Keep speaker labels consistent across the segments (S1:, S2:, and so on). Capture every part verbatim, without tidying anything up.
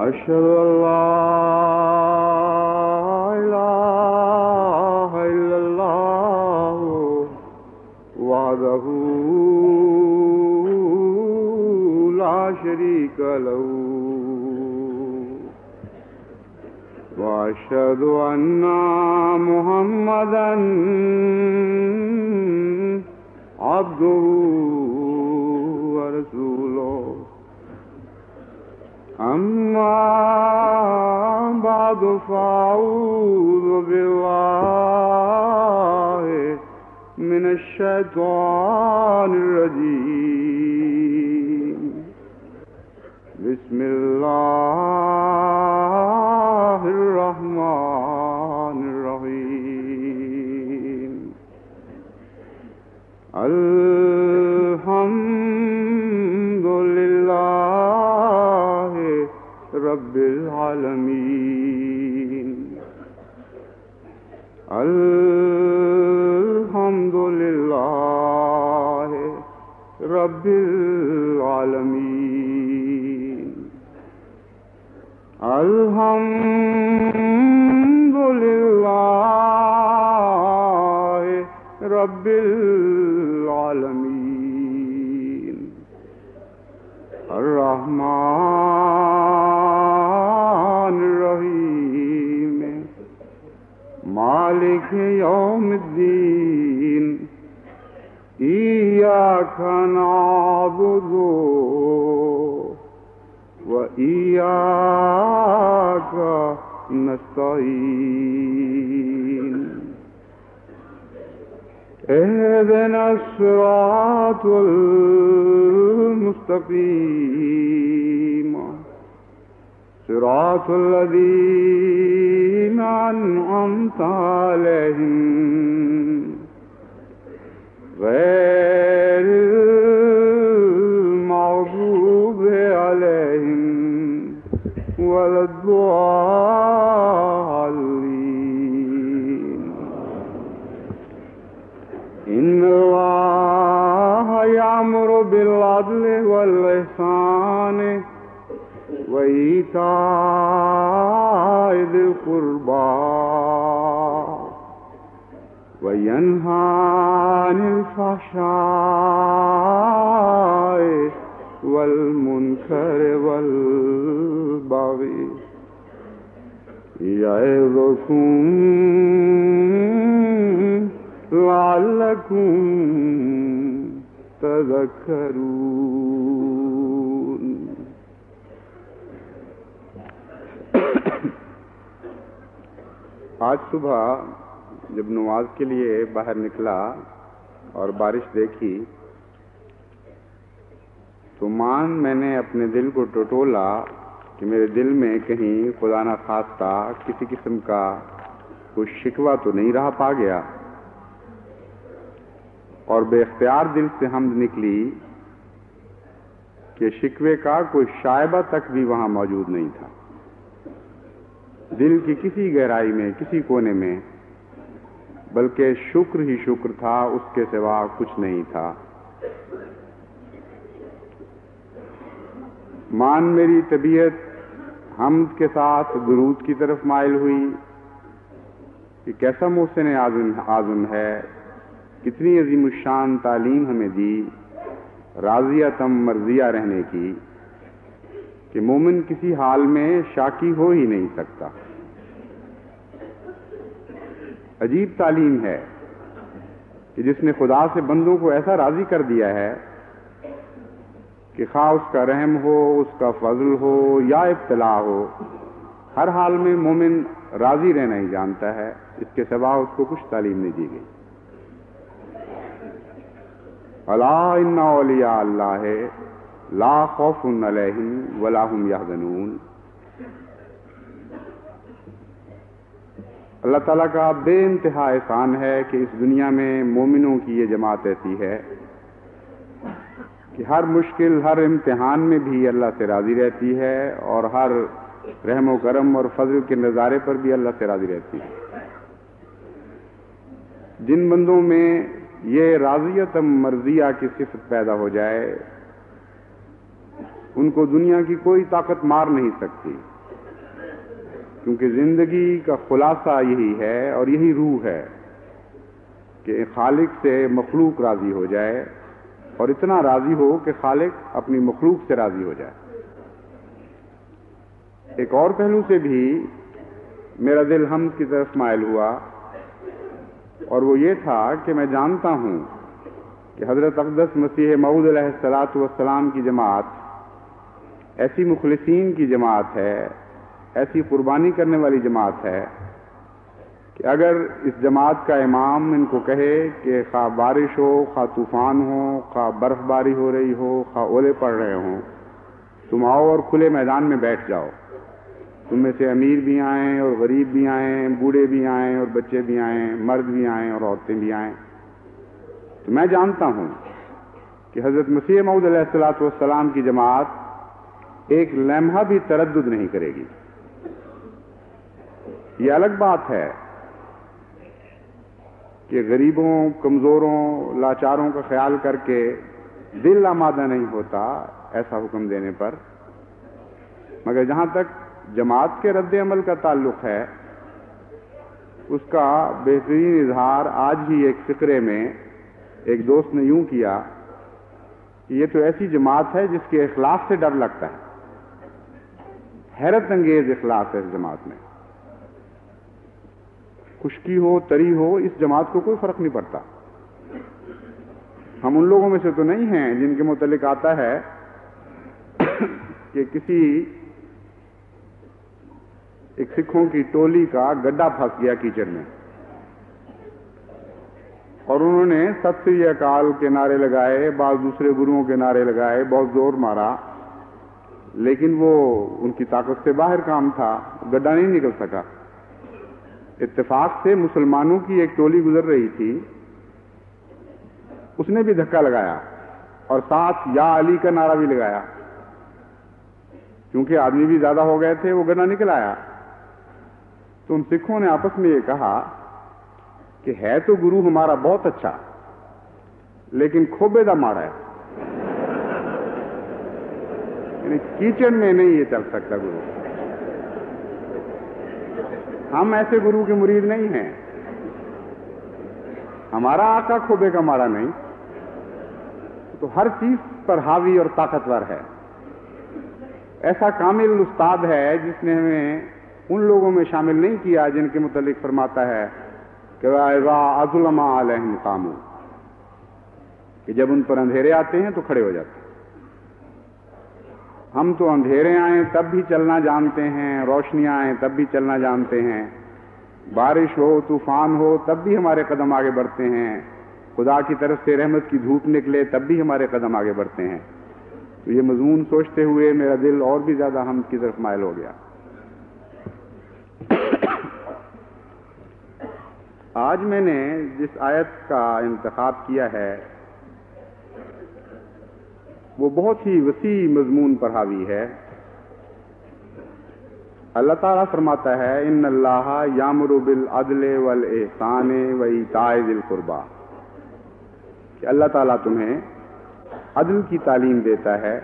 S1: أشهد أن لا إله إلا الله وحده لا شريك له وأشهد أن محمدا عبده ورسوله أما بعد فأعوذ بالله من الشيطان الرجيم بسم الله الرحمن الرحيم الحمد لله رب العالمين الحمد لله رب العالمين الحمد لله رب العالمين الرحمن الرحيم مالك يوم الدين إياك نعبد وإياك نستعين اهدنا الصراط المستقيم صراط الذين أنعمت عليهم غير المغضوب عليهم ولا الضالين إن الله يأمر بالعدل والإحسان وإيتاء ذي القربى وينهى عن الفحشاء والمنكر والبغي يعظكم لعلكم تذكرون.
S2: آج صبح جب نماز کے لیے باہر نکلا اور بارش دیکھی تو مان میں نے اپنے دل کو ٹٹولا کہ میرے دل میں کہیں خدا نہ خواستہ کسی قسم کا کوئی شکوہ تو نہیں رہا پا گیا، اور بے اختیار دل سے حمد نکلی کہ شکوے کا کوئی شائبہ تک بھی وہاں موجود نہیں تھا. دل کی کسی گہرائی میں، کسی کونے میں بلکہ شکر ہی شکر تھا، اس کے سوا کچھ نہیں تھا. مان میری طبیعت حمد کے ساتھ درود کی طرف مائل ہوئی کہ کیسا محسن اعظم ہے، کتنی عظیم الشان تعلیم ہمیں دی راضیہ تم مرضیہ رہنے کی کہ مومن کسی حال میں شاکی ہو ہی نہیں سکتا. عجیب تعلیم ہے کہ جس نے خدا سے بندوں کو ایسا راضی کر دیا ہے کہ خواہ اس کا رحم ہو، اس کا فضل ہو یا ابتلا ہو، ہر حال میں مومن راضی رہنا ہی جانتا ہے، اس کے سوا اس کو کچھ تعلیم نہیں دی گئی. الا ان اولیاء اللہ لا خوف علیہم ولا هم یحزنون. اللہ تعالیٰ کا بے انتہا احسان ہے کہ اس دنیا میں مومنوں کی یہ جماعت ایسی ہے کہ ہر مشکل، ہر امتحان میں بھی اللہ سے راضی رہتی ہے، اور ہر رحم و کرم اور فضل کے نظارے پر بھی اللہ سے راضی رہتی ہے. جن بندوں میں یہ راضیت مرضیہ کی صفت پیدا ہو جائے ان کو دنیا کی کوئی طاقت مار نہیں سکتی. کیونکہ زندگی کا خلاصہ یہی ہے اور یہی روح ہے کہ خالق سے مخلوق راضی ہو جائے اور اتنا راضی ہو کہ خالق اپنی مخلوق سے راضی ہو جائے۔ ایک اور پہلو سے بھی میرا دل حمد کی طرف مائل ہوا، اور وہ یہ تھا کہ میں جانتا ہوں کہ حضرت اقدس مسیح موعود علیہ الصلاۃ والسلام کی جماعت ایسی مخلصین کی جماعت ہے، ایسی قربانی کرنے والی جماعت ہے کہ اگر اس جماعت کا امام ان کو کہے کہ خواہ بارش ہو، خواہ طوفان ہو، خواہ برف باری ہو رہی ہو، خواہ اولے پڑ رہے ہوں، تم آؤ اور کھلے میدان میں بیٹھ جاؤ، تم میں سے امیر بھی آئیں اور غریب بھی آئیں، بوڑھے بھی آئیں اور بچے بھی آئیں، مرد بھی آئیں اور عورتیں بھی آئیں، تو میں جانتا ہوں کہ حضرت مسیح موعود علیہ الصلاۃ والسلام کی جماعت ایک لمحہ بھی تردد نہیں کرے گی۔ یہ الگ بات ہے کہ غریبوں، کمزوروں، لاچاروں کا خیال کر کے دل آمادہ نہیں ہوتا ایسا حکم دینے پر، مگر جہاں تک جماعت کے رد عمل کا تعلق ہے، اس کا بہترین اظہار آج ہی ایک فقرے میں ایک دوست نے یوں کیا کہ یہ تو ایسی جماعت ہے جس کے اخلاص سے ڈر لگتا ہے، حیرت انگیز اخلاص ہے اس جماعت میں، خشکی ہو تری ہو اس جماعت کو کوئی فرق نہیں پڑتا۔ ہم ان لوگوں میں سے تو نہیں ہیں جن کے متعلق آتا ہے کہ کسی ایک سکھوں کی ٹولی کا گڈھا پھنس گیا کیچڑ میں اور انہوں نے ست سری اکال کے نعرے لگائے، بعض دوسرے گروؤں کے نعرے لگائے، بہت زور مارا، لیکن وہ ان کی طاقت سے باہر کام تھا، گڈھا نہیں نکل سکا۔ اتفاق سے مسلمانوں کی ایک ٹولی گزر رہی تھی، اس نے بھی دھکا لگایا اور ساتھ یا علی کا نعرہ بھی لگایا، کیونکہ آدمی بھی زیادہ ہو گئے تھے، وہ گڈھا نکل آیا۔ تو ان سکھوں نے آپس میں یہ کہا کہ ہے تو گرو ہمارا بہت اچھا، لیکن کھوبے دا ماڑا ہے، یعنی کیچڑ میں نہیں یہ چل سکتا گرو۔ ہم ایسے گرو کے مرید نہیں ہیں، ہمارا آقا کھوبے کا ماڑا نہیں، تو ہر چیز پر حاوی اور طاقتور ہے۔ ایسا کامل استاد ہے جس نے ہمیں ان لوگوں میں شامل نہیں کیا جن کے متعلق فرماتا ہے کہ اذا اظلم علیہم قاموا، کہ جب ان پر اندھیرے آتے ہیں تو کھڑے ہو جاتے ہیں۔ ہم تو اندھیرے آئیں تب بھی چلنا جانتے ہیں، روشنیاں آئیں تب بھی چلنا جانتے ہیں، بارش ہو، طوفان ہو تب بھی ہمارے قدم آگے بڑھتے ہیں، خدا کی طرف سے رحمت کی دھوپ نکلے تب بھی ہمارے قدم آگے بڑھتے ہیں۔ تو یہ مضمون سوچتے ہوئے میرا دل اور بھی زیادہ حمد کی طرف مائل ہو گیا۔ آج میں نے جس آیت کا انتخاب کیا ہے وہ بہت ہی وسیع مضمون پر حاوی ہے۔ اللہ تعالیٰ فرماتا ہے ان اللہ یامر بالعدل والاحسان وایتاء ذی القربی، کہ اللہ تعالیٰ تمہیں عدل کی تعلیم دیتا ہے،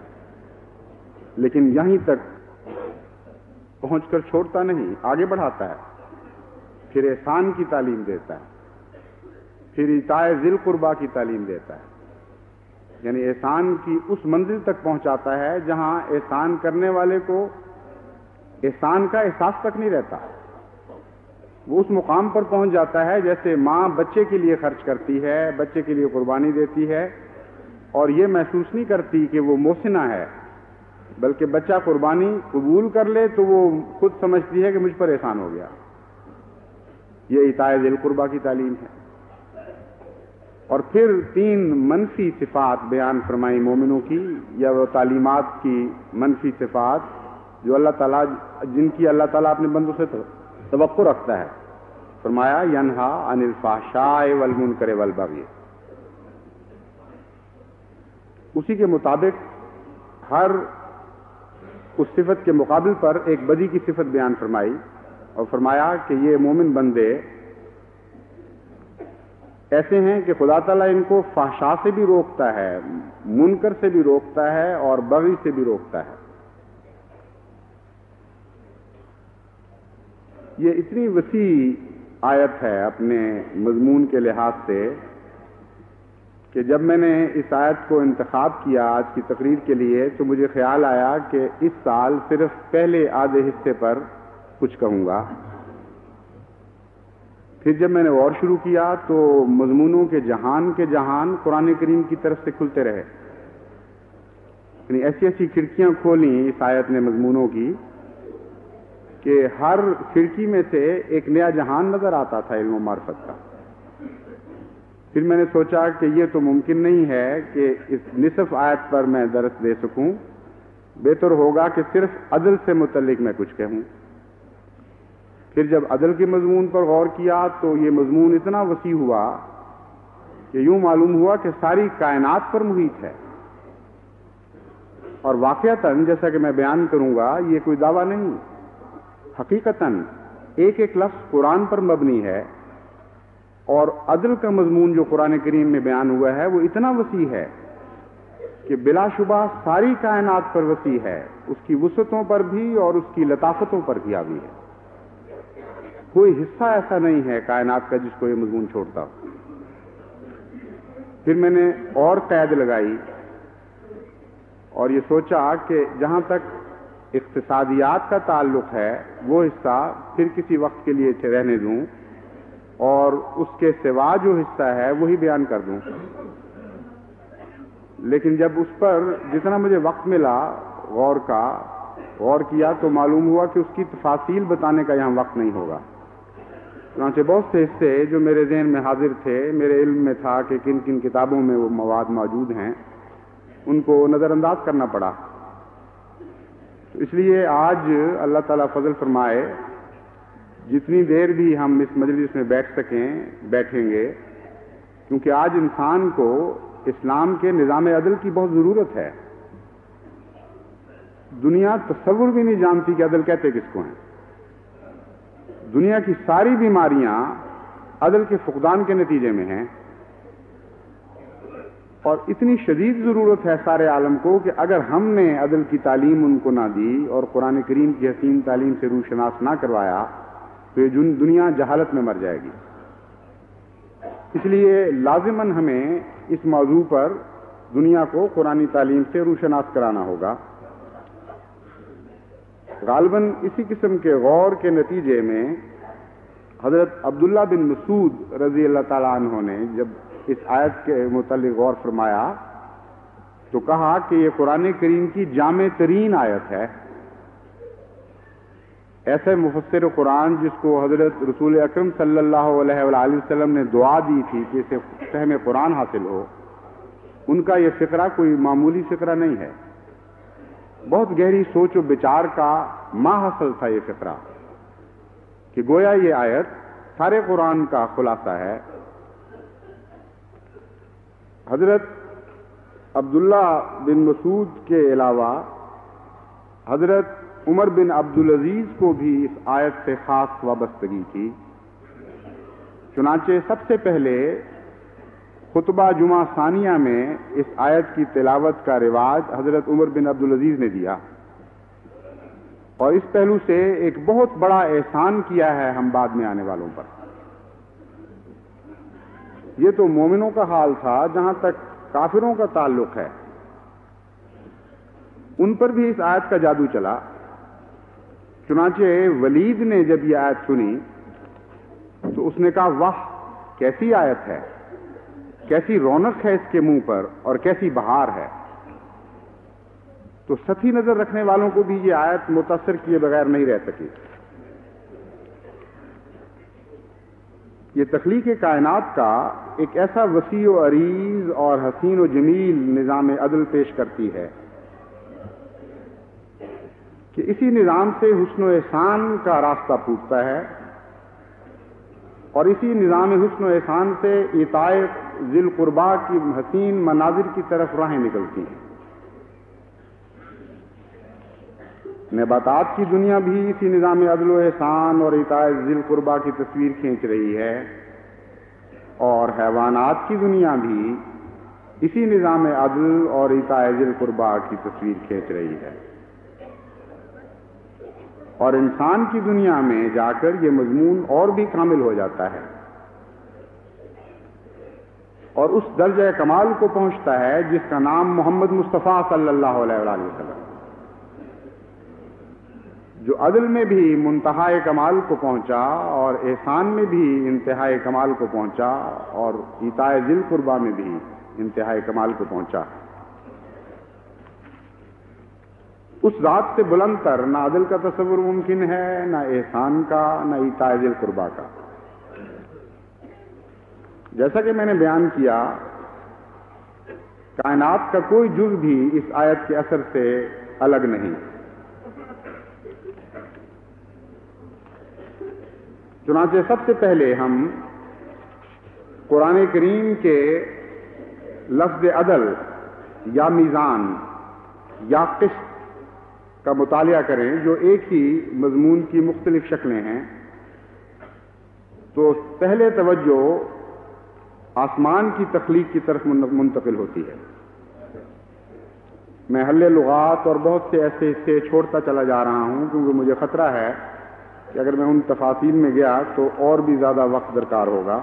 S2: لیکن یہیں تک پہنچ کر چھوڑتا نہیں، آگے بڑھاتا ہے، پھر احسان کی تعلیم دیتا ہے، پھر ایتاء ذی القربی کی تعلیم دیتا ہے، یعنی احسان کی اس منزل تک پہنچاتا ہے جہاں احسان کرنے والے کو احسان کا احساس تک نہیں رہتا، وہ اس مقام پر پہنچ جاتا ہے جیسے ماں بچے کے لیے خرچ کرتی ہے، بچے کے لیے قربانی دیتی ہے اور یہ محسوس نہیں کرتی کہ وہ محسنہ ہے، بلکہ بچہ قربانی قبول کر لے تو وہ خود سمجھتی ہے کہ مجھ پر احسان ہو گیا۔ یہ ایتاء ذی القربی کی تعلیم ہے۔ اور پھر تین منفی صفات بیان فرمائی مومنوں کی، یا وہ تعلیمات کی منفی صفات جو اللہ تعالیٰ جن کی اللہ تعالیٰ اپنے بندوں سے توقع رکھتا ہے۔ فرمایا ینہا عن الفحشاء والمنکر والبغی، اسی کے مطابق ہر اس صفت کے مقابل پر ایک بدی کی صفت بیان فرمائی اور فرمایا کہ یہ مومن بندے ایسے ہیں کہ خدا تعالیٰ ان کو فحشاء سے بھی روکتا ہے، منکر سے بھی روکتا ہے اور بغی سے بھی روکتا ہے۔ یہ اتنی وسیع آیت ہے اپنے مضمون کے لحاظ سے کہ جب میں نے اس آیت کو انتخاب کیا آج کی تقریر کے لیے تو مجھے خیال آیا کہ اس سال صرف پہلے آدھے حصے پر کچھ کہوں گا. پھر جب میں نے غور شروع کیا تو مضمونوں کے جہان کے جہان قرآن کریم کی طرف سے کھلتے رہے. یعنی ایسی ایسی کھڑکیاں کھولیں اس آیت نے مضمونوں کی کہ ہر کھڑکی میں سے ایک نیا جہان نظر آتا تھا علم و معرفت کا. پھر میں نے سوچا کہ یہ تو ممکن نہیں ہے کہ اس نصف آیت پر میں درس دے سکوں، بہتر ہوگا کہ صرف عدل سے متعلق میں کچھ کہوں. پھر جب عدل کے مضمون پر غور کیا تو یہ مضمون اتنا وسیع ہوا کہ یوں معلوم ہوا کہ ساری کائنات پر محیط ہے. اور واقعتاً جیسا کہ میں بیان کروں گا یہ کوئی دعویٰ نہیں، حقیقتاً ایک ایک لفظ قرآن پر مبنی ہے، اور عدل کا مضمون جو قرآن کریم میں بیان ہوا ہے وہ اتنا وسیع ہے کہ بلا شبہ ساری کائنات پر وسیع ہے، اس کی وسعتوں پر بھی اور اس کی لطافتوں پر بھی حاوی ہے. کوئی حصہ ایسا نہیں ہے کائنات کا جس کو یہ مضمون چھوڑتا ہو. پھر میں نے اور قید لگائی اور یہ سوچا کہ جہاں تک اقتصادیات کا تعلق ہے وہ حصہ پھر کسی وقت کے لیے رہنے دوں اور اس کے سوا جو حصہ ہے وہی بیان کر دوں. لیکن جب اس پر جتنا مجھے وقت ملا غور کا غور کیا تو معلوم ہوا کہ اس کی تفاصیل بتانے کا یہاں وقت نہیں ہوگا. چنانچہ بہت سے حصے جو میرے ذہن میں حاضر تھے، میرے علم میں تھا کہ کن کن کتابوں میں وہ مواد موجود ہیں، ان کو نظر انداز کرنا پڑا. اس لیے آج اللہ تعالیٰ فضل فرمائے جتنی دیر بھی ہم اس مجلس میں بیٹھ سکیں بیٹھیں گے، کیونکہ آج انسان کو اسلام کے نظام عدل کی بہت ضرورت ہے. دنیا تصور بھی نہیں جانتی کہ عدل کہتے کس کو ہیں. دنیا کی ساری بیماریاں عدل کے فقدان کے نتیجے میں ہیں، اور اتنی شدید ضرورت ہے سارے عالم کو کہ اگر ہم نے عدل کی تعلیم ان کو نہ دی اور قرآن کریم کی حسین تعلیم سے روشناس نہ کروایا تو یہ دنیا جہالت میں مر جائے گی. اس لیے لازماً ہمیں اس موضوع پر دنیا کو قرآن تعلیم سے روشناس کرانا ہوگا. غالباً اسی قسم کے غور کے نتیجے میں حضرت عبداللہ بن مسعود رضی اللہ تعالیٰ عنہ نے جب اس آیت کے متعلق غور فرمایا تو کہا کہ یہ قرآن کریم کی جامع ترین آیت ہے. ایسے مفسر قرآن جس کو حضرت رسول اکرم صلی اللہ علیہ وآلہ وسلم نے دعا دی تھی کہ اسے فہم قرآن حاصل ہو، ان کا یہ فقرہ کوئی معمولی فقرہ نہیں ہے. بہت گہری سوچ و بچار کا ماحصل تھا یہ فقرہ کہ گویا یہ آیت سارے قرآن کا خلاصہ ہے. حضرت عبداللہ بن مسعود کے علاوہ حضرت عمر بن عبدالعزیز کو بھی اس آیت سے خاص وابستگی تھی. چنانچہ سب سے پہلے خطبہ جمعہ ثانیہ میں اس آیت کی تلاوت کا رواج حضرت عمر بن عبدالعزیز نے دیا، اور اس پہلو سے ایک بہت بڑا احسان کیا ہے ہم بعد میں آنے والوں پر. یہ تو مومنوں کا حال تھا. جہاں تک کافروں کا تعلق ہے ان پر بھی اس آیت کا جادو چلا. چنانچہ ولید نے جب یہ آیت سنی تو اس نے کہا واہ کیسی آیت ہے، کیسی رونق ہے اس کے منہ پر اور کیسی بہار ہے. تو سطحی نظر رکھنے والوں کو بھی یہ آیت متاثر کیے بغیر نہیں رہ سکی. یہ تخلیق کائنات کا ایک ایسا وسیع و عریض اور حسین و جمیل نظام عدل پیش کرتی ہے کہ اسی نظام سے حسن و احسان کا راستہ پھوٹتا ہے، اور اسی نظام حسن و احسان سے ایتاء ذی القربا کی حسین مناظر کی طرف راہیں نکلتی ہیں. نباتات کی دنیا بھی اسی نظام عدل و احسان اور ایتاء ذی القربا کی تصویر کھینچ رہی ہے، اور حیوانات کی دنیا بھی اسی نظام عدل اور ایتاء ذی القربا کی تصویر کھینچ رہی ہے. اور انسان کی دنیا میں جا کر یہ مضمون اور بھی کامل ہو جاتا ہے اور اس درجہ کمال کو پہنچتا ہے جس کا نام محمد مصطفیٰ صلی اللہ علیہ وآلہ وسلم، جو عدل میں بھی منتہائے کمال کو پہنچا اور احسان میں بھی انتہائے کمال کو پہنچا اور ایتائے ذی القربیٰ میں بھی انتہائے کمال کو پہنچا۔ اس ذات سے بلند تر نہ عدل کا تصور ممکن ہے، نہ احسان کا، نہ ایتائے ذی القربیٰ کا۔ جیسا کہ میں نے بیان کیا، کائنات کا کوئی جز بھی اس آیت کے اثر سے الگ نہیں۔ چنانچہ سب سے پہلے ہم قرآن کریم کے لفظ عدل یا میزان یا قسط کا مطالعہ کریں، جو ایک ہی مضمون کی مختلف شکلیں ہیں، تو پہلے توجہ آسمان کی تخلیق کی طرف منتقل ہوتی ہے۔ میں حل لغات اور بہت سے ایسے حصے چھوڑتا چلا جا رہا ہوں کیونکہ مجھے خطرہ ہے کہ اگر میں ان تفاصیل میں گیا تو اور بھی زیادہ وقت درکار ہوگا۔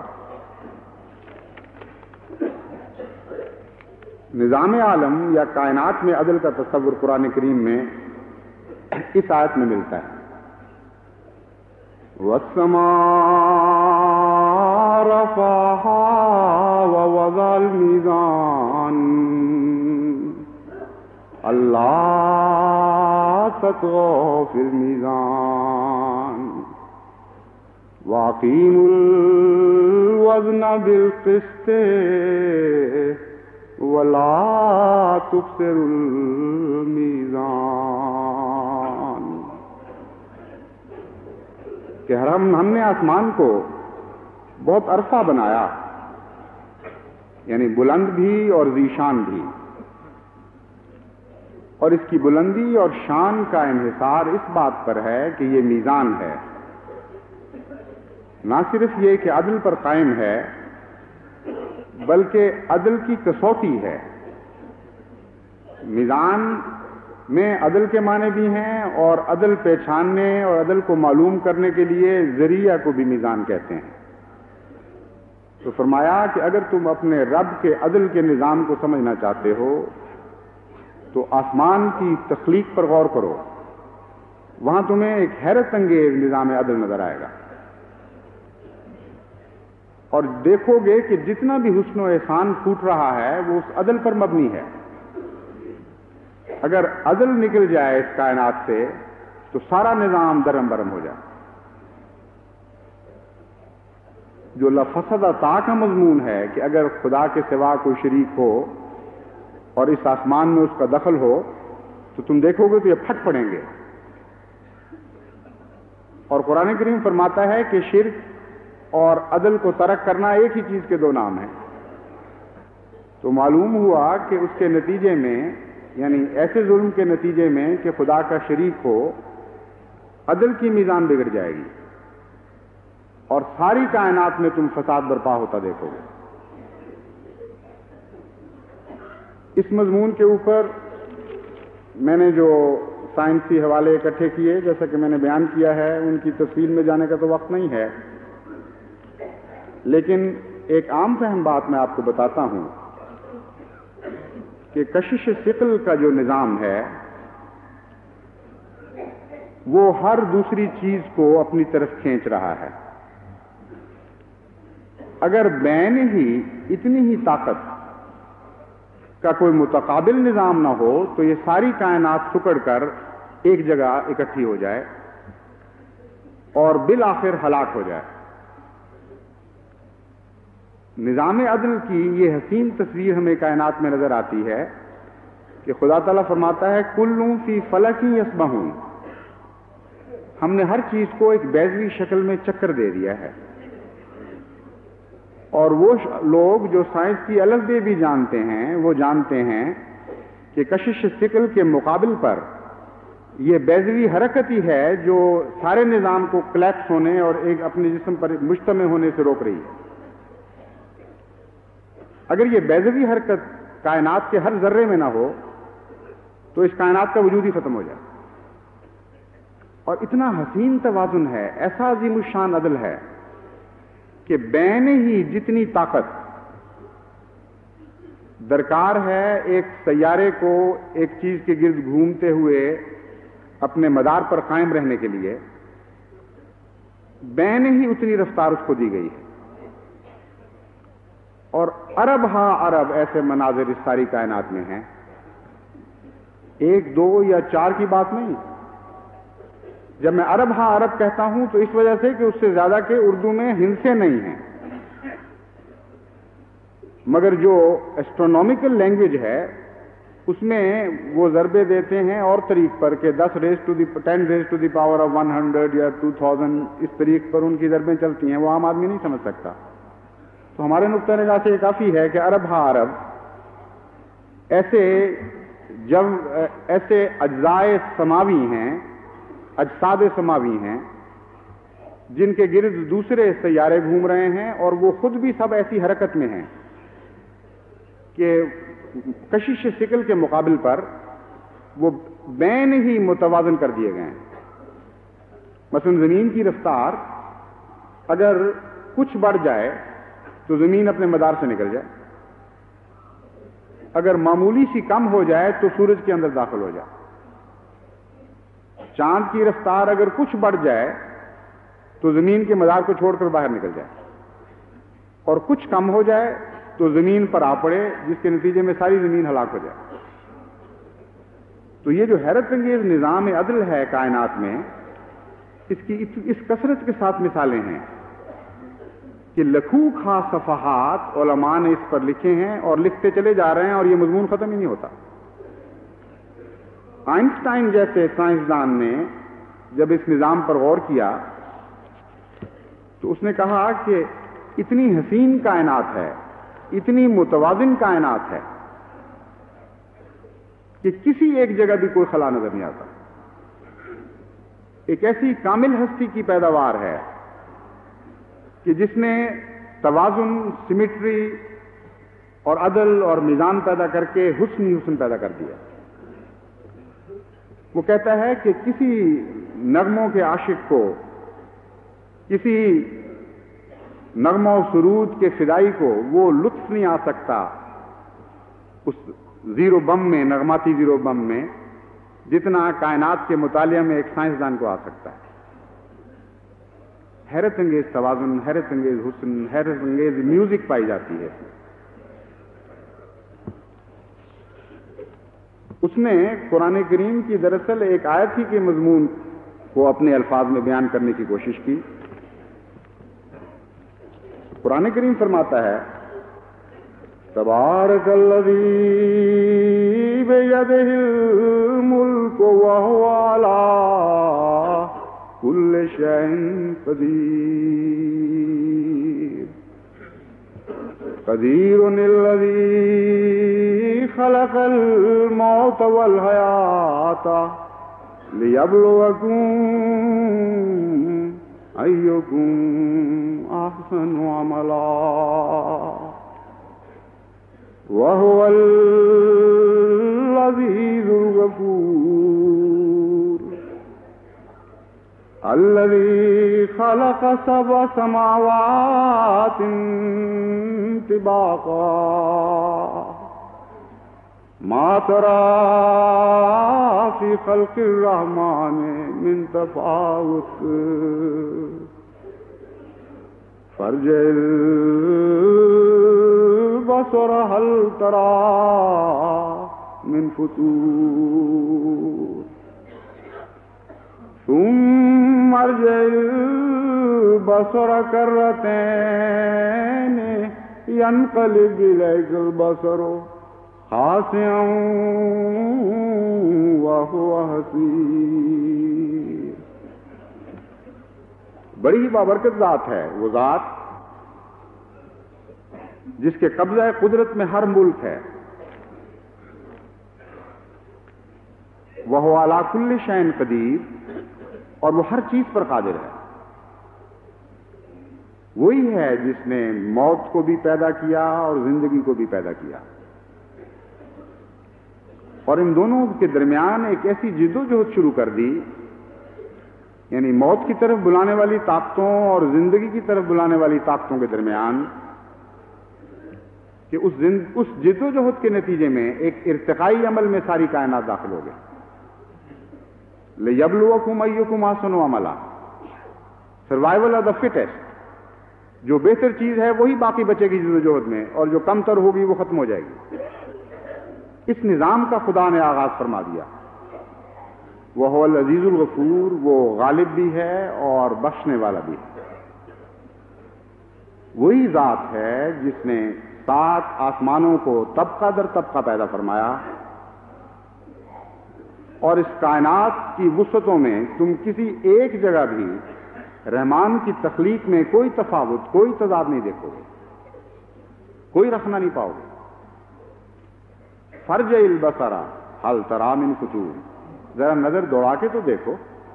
S2: نظام عالم یا کائنات میں عدل کا تصور قرآن کریم میں اس آیت میں ملتا ہے۔ وَالسَّمَاءَ رَفَعَهَا وَوَضَعَ الْمِيزَانَ أَلَّا تَطْغَوْا فِي الْمِيزَانِ وَأَقِيمُوا الْوَزْنَ بِالْقِسْطِ وَلَا تُخْسِرُوا الْمِيزَانَ۔ کہ ہم ہم نے آسمان کو بہت عرفہ بنایا، یعنی بلند بھی اور ذی شان بھی، اور اس کی بلندی اور شان کا انحصار اس بات پر ہے کہ یہ میزان ہے۔ نہ صرف یہ کہ عدل پر قائم ہے بلکہ عدل کی کسوٹی ہے۔ میزان میں عدل کے معنی بھی ہیں اور عدل پہچاننے اور عدل کو معلوم کرنے کے لیے ذریعہ کو بھی میزان کہتے ہیں۔ تو فرمایا کہ اگر تم اپنے رب کے عدل کے نظام کو سمجھنا چاہتے ہو تو آسمان کی تخلیق پر غور کرو، وہاں تمہیں ایک حیرت انگیز نظام عدل نظر آئے گا، اور دیکھو گے کہ جتنا بھی حسن و احسان پھوٹ رہا ہے وہ اس عدل پر مبنی ہے۔ اگر عدل نکل جائے اس کائنات سے تو سارا نظام درم برم ہو جائے۔ جو لفسدہ تا کا مضمون ہے کہ اگر خدا کے سوا کوئی شریک ہو اور اس آسمان میں اس کا دخل ہو تو تم دیکھو گے تو یہ پھٹ پڑیں گے۔ اور قرآن کریم فرماتا ہے کہ شرک اور عدل کو ترک کرنا ایک ہی چیز کے دو نام ہیں۔ تو معلوم ہوا کہ اس کے نتیجے میں، یعنی ایسے ظلم کے نتیجے میں کہ خدا کا شریک ہو، عدل کی میزان بگڑ جائے گی اور ساری کائنات میں تم فساد برپا ہوتا دیکھو گے۔ اس مضمون کے اوپر میں نے جو سائنسی حوالے اکٹھے کیے، جیسا کہ میں نے بیان کیا ہے، ان کی تفصیل میں جانے کا تو وقت نہیں ہے، لیکن ایک عام فہم بات میں آپ کو بتاتا ہوں کہ کشش ثقل کا جو نظام ہے وہ ہر دوسری چیز کو اپنی طرف کھینچ رہا ہے۔ اگر بین ہی اتنی ہی طاقت کا کوئی متقابل نظام نہ ہو تو یہ ساری کائنات سکڑ کر ایک جگہ اکٹھی ہو جائے اور بالآخر ہلاک ہو جائے۔ نظام عدل کی یہ حسین تصویر ہمیں کائنات میں نظر آتی ہے کہ خدا تعالیٰ فرماتا ہے کلٌ فی فلک یسبحون، ہم نے ہر چیز کو ایک بیضوی شکل میں چکر دے دیا ہے۔ اور وہ لوگ جو سائنس کی الفبے بھی جانتے ہیں وہ جانتے ہیں کہ کشش ثقل کے مقابل پر یہ بیضوی حرکت ہی ہے جو سارے نظام کو کلیپس ہونے اور ایک اپنے جسم پر مجتمع ہونے سے روک رہی ہے۔ اگر یہ بیضوی حرکت کائنات کے ہر ذرے میں نہ ہو تو اس کائنات کا وجود ہی ختم ہو جائے۔ اور اتنا حسین توازن ہے، ایسا عظیم الشان عدل ہے کہ بین ہی جتنی طاقت درکار ہے ایک سیارے کو ایک چیز کے گرد گھومتے ہوئے اپنے مدار پر قائم رہنے کے لیے، بین ہی اتنی رفتار اس کو دی گئی ہے. اور ارب ہاں ارب ایسے مناظر اس ساری کائنات میں ہیں، ایک دو یا چار کی بات نہیں. جب میں ارب ہاں ارب کہتا ہوں تو اس وجہ سے کہ اس سے زیادہ کے اردو میں ہندسے نہیں ہیں، مگر جو ایسٹرونومیکل لینگویج ہے اس میں وہ ضربے دیتے ہیں اور طریق پر کہ دس raise to the ten raise to the power of one hundred یا ٹو تھاؤزینڈ، اس طریق پر ان کی ضربیں چلتی ہیں، وہ عام آدمی نہیں سمجھ سکتا. تو ہمارے نقطۂ نگاہ سے یہ کافی ہے کہ ارب ہاں ارب ایسے جب ایسے اجزائے سماوی ہیں، اجساد سماوی ہیں جن کے گرد دوسرے سیارے گھوم رہے ہیں اور وہ خود بھی سب ایسی حرکت میں ہیں کہ کشش ثقل کے مقابل پر وہ بین ہی متوازن کر دیے گئے ہیں. مثلا زمین کی رفتار اگر کچھ بڑھ جائے تو زمین اپنے مدار سے نکل جائے، اگر معمولی سی کم ہو جائے تو سورج کے اندر داخل ہو جائے. چاند کی رفتار اگر کچھ بڑھ جائے تو زمین کے مدار کو چھوڑ کر باہر نکل جائے، اور کچھ کم ہو جائے تو زمین پر آ پڑے، جس کے نتیجے میں ساری زمین ہلاک ہو جائے. تو یہ جو حیرت انگیز نظام عدل ہے کائنات میں، اس کی اس کثرت کے ساتھ مثالیں ہیں کہ لکھوں خا صفحات علماء نے اس پر لکھے ہیں اور لکھتے چلے جا رہے ہیں اور یہ مضمون ختم ہی نہیں ہوتا. آئنسٹائن جیسے سائنسدان نے جب اس نظام پر غور کیا تو اس نے کہا کہ اتنی حسین کائنات ہے، اتنی متوازن کائنات ہے کہ کسی ایک جگہ بھی کوئی خلا نظر نہیں آتا. ایک ایسی کامل ہستی کی پیداوار ہے کہ جس نے توازن، سمیٹری اور عدل اور میزان پیدا کر کے حسن ہی حسن پیدا کر دیا. وہ کہتا ہے کہ کسی نغموں کے عاشق کو، کسی نغمہ و سرود کے فدائی کو وہ لطف نہیں آ سکتا اس زیرو بم میں، نغماتی زیرو بم میں، جتنا کائنات کے مطالعہ میں ایک سائنسدان کو آ سکتا ہے. حیرت انگیز توازن، حیرت انگیز حسن، حیرت انگیز میوزک پائی جاتی ہے. اس نے قرآن کریم کی دراصل ایک آیت ہی کے مضمون کو اپنے الفاظ میں بیان کرنے کی کوشش کی. قرآن کریم فرماتا ہے تبارک الذی بیدہ الملک وہو علی کل شیء قدیر قدیر الذی خلق الموت والحیات لیبلوکم ایکم احسن عملا وهو العزيز الغفور الذي خلق سبع سماوات طباقا ما ترى في خلق الرحمن من تفاوت فارجع البصر هل ترى من فطور ثم ارجع البصر كرتين ينقلب إليك البصر خاسئا وهو حسير. بڑی ہی بابرکت ذات ہے وہ ذات جس کے قبضہ قدرت میں ہر ملک ہے. وہ علی کل شیء قدیر، اور وہ ہر چیز پر قادر ہے. وہی ہے جس نے موت کو بھی پیدا کیا اور زندگی کو بھی پیدا کیا، اور ان دونوں کے درمیان ایک ایسی جدوجہد شروع کر دی یعنی موت کی طرف بلانے والی طاقتوں اور زندگی کی طرف بلانے والی طاقتوں کے درمیان کہ اس زند... اس جد و جہد کے نتیجے میں ایک ارتقائی عمل میں ساری کائنات داخل ہو گئی. لِيَبْلُوَكُمْ أَيُّكُمْ أَحْسَنُ عَمَلًا، سروائیول آف دا فٹسٹ. جو بہتر چیز ہے وہی باقی بچے گی جد و جہد میں، اور جو کم تر ہوگی وہ ختم ہو جائے گی. اس نظام کا خدا نے آغاز فرما دیا. وہ العزیز الغفور، وہ غالب بھی ہے اور بخشنے والا بھی ہے. وہی ذات ہے جس نے سات آسمانوں کو طبقہ در طبقہ پیدا فرمایا، اور اس کائنات کی وسعتوں میں تم کسی ایک جگہ بھی رحمان کی تخلیق میں کوئی تفاوت، کوئی تضاد نہیں دیکھو گے، کوئی رکھنا نہیں پاؤ گے. فرج البصر هل ترى من فطور، ذرا نظر دوڑا کے تو دیکھو.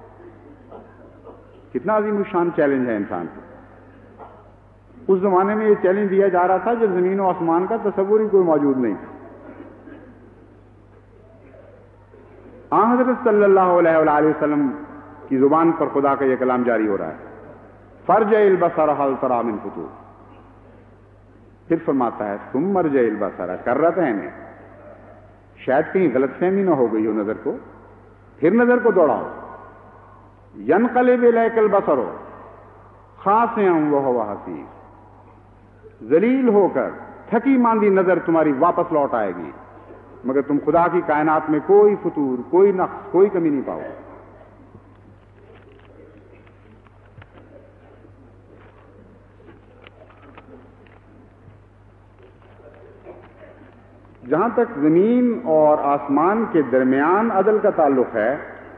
S2: کتنا عظیم الشان چیلنج ہے انسان کو. اس زمانے میں یہ چیلنج دیا جا رہا تھا جب زمین و آسمان کا تصور ہی کوئی موجود نہیں تھا. آن حضرت صلی اللہ علیہ وآلہ وسلم کی زبان پر خدا کا یہ کلام جاری ہو رہا ہے. فرجع البصر هل ترى من فطور. پھر فرماتا ہے ثم مرجع البصر کرتین، شاید کہیں غلط فہمی نہ ہو گئی ہو نظر کو، پھر نظر کو دوڑاؤ. ینقلب الیک البصر خاسئا وہو حسیر، ذلیل ہو کر تھکی ماندی نظر تمہاری واپس لوٹ آئے گی، مگر تم خدا کی کائنات میں کوئی فطور، کوئی نقص، کوئی کمی نہیں پاؤ. جہاں تک زمین اور آسمان کے درمیان عدل کا تعلق ہے،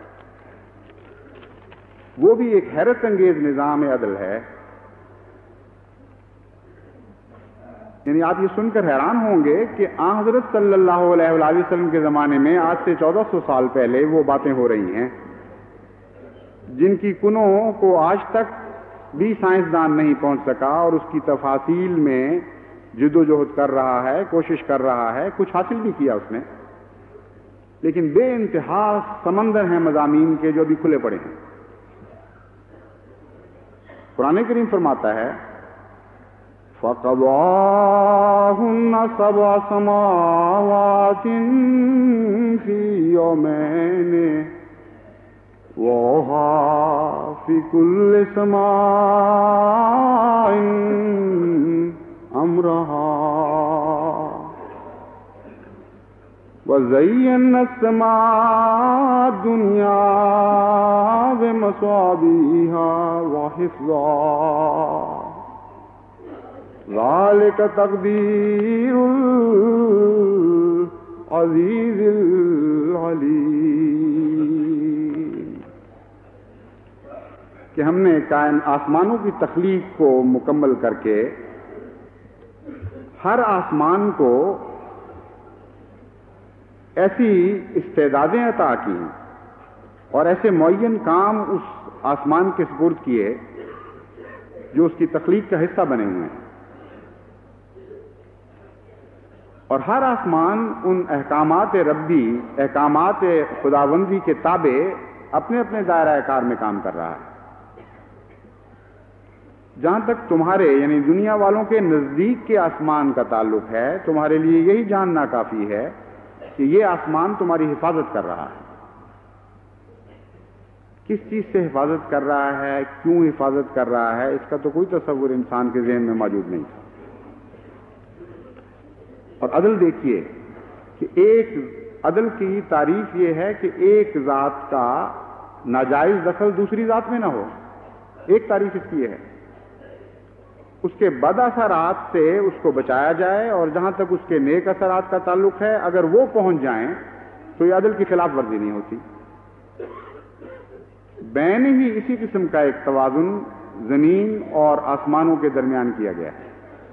S2: وہ بھی ایک حیرت انگیز نظام عدل ہے. یعنی آپ یہ سن کر حیران ہوں گے کہ آن حضرت صلی اللہ علیہ وآلہ وسلم کے زمانے میں آج سے چودہ سو سال پہلے وہ باتیں ہو رہی ہیں جن کی کنوں کو آج تک بھی سائنسدان نہیں پہنچ سکا، اور اس کی تفاصیل میں جد و جہد کر رہا ہے، کوشش کر رہا ہے، کچھ حاصل بھی کیا اس نے، لیکن بے انتہا سمندر ہیں مضامین کے جو بھی کھلے پڑے ہیں. قرآن کریم فرماتا ہے فَقَضَاهُنَّ سَبْعَ سَمَاوَاتٍ فِي يَوْمَيْنِ وَأَوْحَىٰ فِي كُلِّ سَمَاءٍ أَمْرَهَا وَزَيَّنَّا السَّمَاءَ الدُّنْيَا بِمَصَابِيحَ وَحِفْظًا ذَلِكَ تَقْدِيرُ الْعَزِيزِ الْعَلِيمِ. کہ ہم نے کائن آسمانوں کی تخلیق کو مکمل کر کے ہر آسمان کو ایسی استعدادیں عطا کی اور ایسے معین کام اس آسمان کے سپرد کیے جو اس کی تخلیق کا حصہ بنے ہوئے ہیں. اور ہر آسمان ان احکامات ربی، احکامات خداوندی کے تابع اپنے اپنے دائرہ کار میں کام کر رہا ہے. جہاں تک تمہارے یعنی دنیا والوں کے نزدیک کے آسمان کا تعلق ہے، تمہارے لیے یہی جاننا کافی ہے کہ یہ آسمان تمہاری حفاظت کر رہا ہے. کس چیز سے حفاظت کر رہا ہے، کیوں حفاظت کر رہا ہے، اس کا تو کوئی تصور انسان کے ذہن میں موجود نہیں تھا. اور عدل دیکھیے کہ ایک عدل کی تعریف یہ ہے کہ ایک ذات کا ناجائز دخل دوسری ذات میں نہ ہو. ایک تعریف اس کی ہے اس کے بد اثرات سے اس کو بچایا جائے، اور جہاں تک اس کے نیک اثرات کا تعلق ہے اگر وہ پہنچ جائیں تو یہ عدل کی خلاف ورزی نہیں ہوتی. بین ہی اسی قسم کا ایک توازن زمین اور آسمانوں کے درمیان کیا گیا ہے.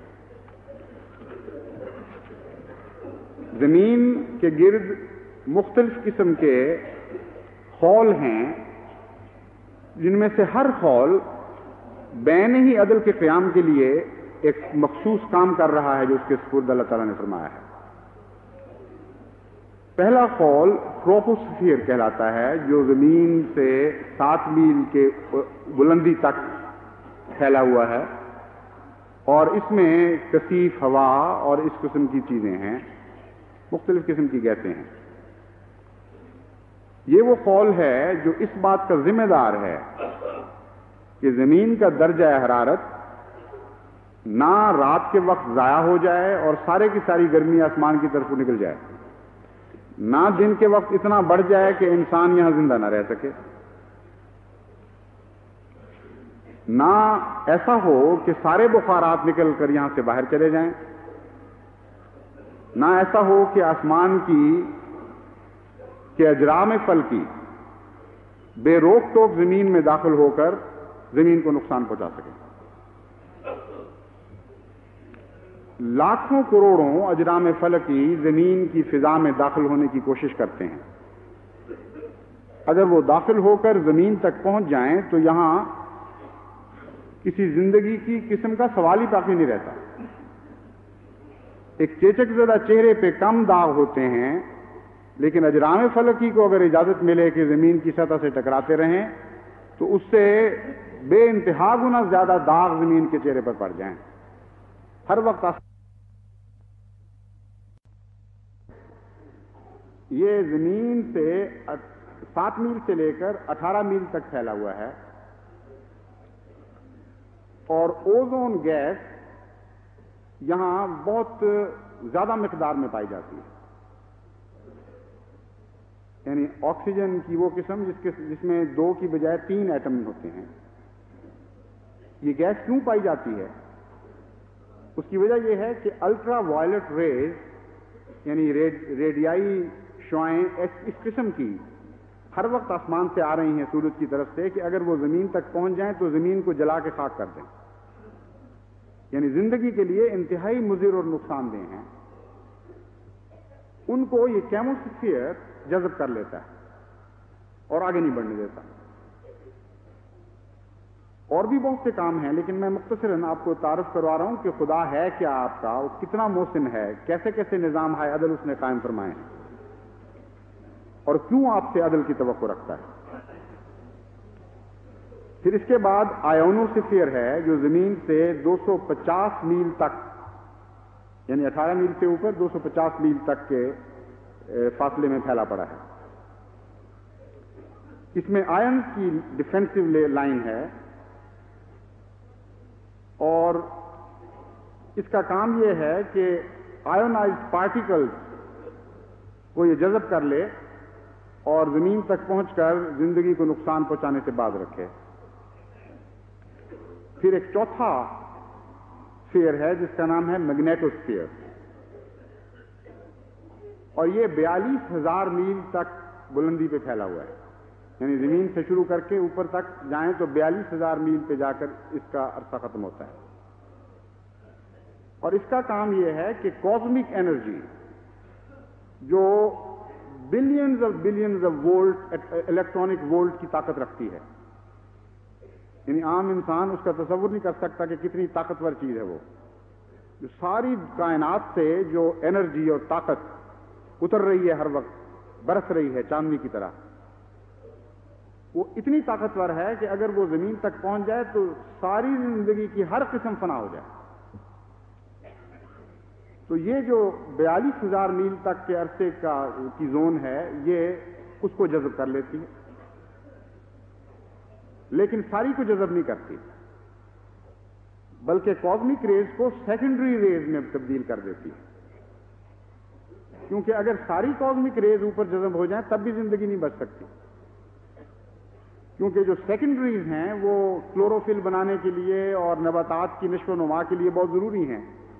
S2: زمین کے گرد مختلف قسم کے خول ہیں جن میں سے ہر خول بین ہی عدل کے قیام کے لیے ایک مخصوص کام کر رہا ہے جو اس کے سپرد اللہ تعالیٰ نے فرمایا ہے. پہلا خول ٹروپوسفیئر کہلاتا ہے، جو زمین سے سات میل کے بلندی تک پھیلا ہوا ہے، اور اس میں کثیف ہوا اور اس قسم کی چیزیں ہیں، مختلف قسم کی گیسیں ہیں۔ یہ وہ خول ہے جو اس بات کا ذمہ دار ہے کہ زمین کا درجہ حرارت نہ رات کے وقت ضائع ہو جائے اور سارے کی ساری گرمی آسمان کی طرف نکل جائے، نہ دن کے وقت اتنا بڑھ جائے کہ انسان یہاں زندہ نہ رہ سکے، نہ ایسا ہو کہ سارے بخارات نکل کر یہاں سے باہر چلے جائیں، نہ ایسا ہو کہ آسمان کی کہ اجرام فلکی بے روک ٹوک زمین میں داخل ہو کر زمین کو نقصان پہنچا سکے۔ لاکھوں کروڑوں اجرام فلکی زمین کی فضا میں داخل ہونے کی کوشش کرتے ہیں۔ اگر وہ داخل ہو کر زمین تک پہنچ جائیں تو یہاں کسی زندگی کی قسم کا سوال ہی باقی نہیں رہتا۔ ایک چیچک زدہ چہرے پہ کم داغ ہوتے ہیں، لیکن اجرام فلکی کو اگر اجازت ملے کہ زمین کی سطح سے ٹکراتے رہیں تو اس سے بے انتہا گنا زیادہ داغ زمین کے چہرے پر پڑ جائیں۔ ہر وقت یہ زمین سے سات میل سے لے کر اٹھارہ میل تک پھیلا ہوا ہے، اور اوزون گیس یہاں بہت زیادہ مقدار میں پائی جاتی ہے، یعنی آکسیجن کی وہ قسم جس کے جس میں دو کی بجائے تین ایٹم ہوتے ہیں۔ یہ گیس کیوں پائی جاتی ہے؟ اس کی وجہ یہ ہے کہ الٹرا وائلٹ ریز یعنی ریڈیائی شعائیں اس قسم کی ہر وقت آسمان سے آ رہی ہیں سورج کی طرف سے کہ اگر وہ زمین تک پہنچ جائیں تو زمین کو جلا کے خاک کر دیں، یعنی زندگی کے لیے انتہائی مضر اور نقصان دہ ہیں۔ ان کو یہ کیموسفیئر جذب کر لیتا ہے اور آگے نہیں بڑھنے دیتا۔ اور بھی بہت سے کام ہیں، لیکن میں مختصراً آپ کو تعارف کروا رہا ہوں کہ خدا ہے کیا آپ کا، وہ کتنا محسن ہے، کیسے کیسے نظام ہے عدل اس نے قائم فرمائے ہیں، اور کیوں آپ سے عدل کی توقع رکھتا ہے۔ پھر اس کے بعد آئونوسفیئر ہے، جو زمین سے دو سو پچاس میل تک یعنی اٹھارہ میل سے اوپر دو سو پچاس میل تک کے فاصلے میں پھیلا پڑا ہے۔ اس میں آئن کی ڈیفینسو لائن ہے، اور اس کا کام یہ ہے کہ آئونائزڈ پارٹیکلز کو یہ جذب کر لے اور زمین تک پہنچ کر زندگی کو نقصان پہنچانے سے باز رکھے۔ پھر ایک چوتھا سفیئر ہے جس کا نام ہے میگنیٹوسفیئر، اور یہ بیالیس ہزار میل تک بلندی پہ پھیلا ہوا ہے، یعنی زمین سے شروع کر کے اوپر تک جائیں تو بیالیس ہزار میل پہ جا کر اس کا عرصہ ختم ہوتا ہے۔ اور اس کا کام یہ ہے کہ کاسمک انرجی جو billions of billions of volt electronic volt کی طاقت رکھتی ہے، یعنی عام انسان اس کا تصور نہیں کر سکتا کہ کتنی طاقتور چیز ہے وہ، جو ساری کائنات سے جو انرجی اور طاقت اتر رہی ہے ہر وقت، برس رہی ہے چاندنی کی طرح، وہ اتنی طاقتور ہے کہ اگر وہ زمین تک پہنچ جائے تو ساری زندگی کی ہر قسم فنا ہو جائے۔ تو یہ جو بیالیس ہزار میل تک کے عرصے کا کی زون ہے، یہ اس کو جذب کر لیتی ہے، لیکن ساری کو جذب نہیں کرتی، بلکہ کاسمک ریز کو سیکنڈری ریز میں تبدیل کر دیتی ہے، کیونکہ اگر ساری کاسمک ریز اوپر جذب ہو جائیں تب بھی زندگی نہیں بچ سکتی، کیونکہ جو سیکنڈریز ہیں وہ کلوروفل بنانے کے لیے اور نباتات کی نشو و نما کے لیے بہت ضروری ہیں۔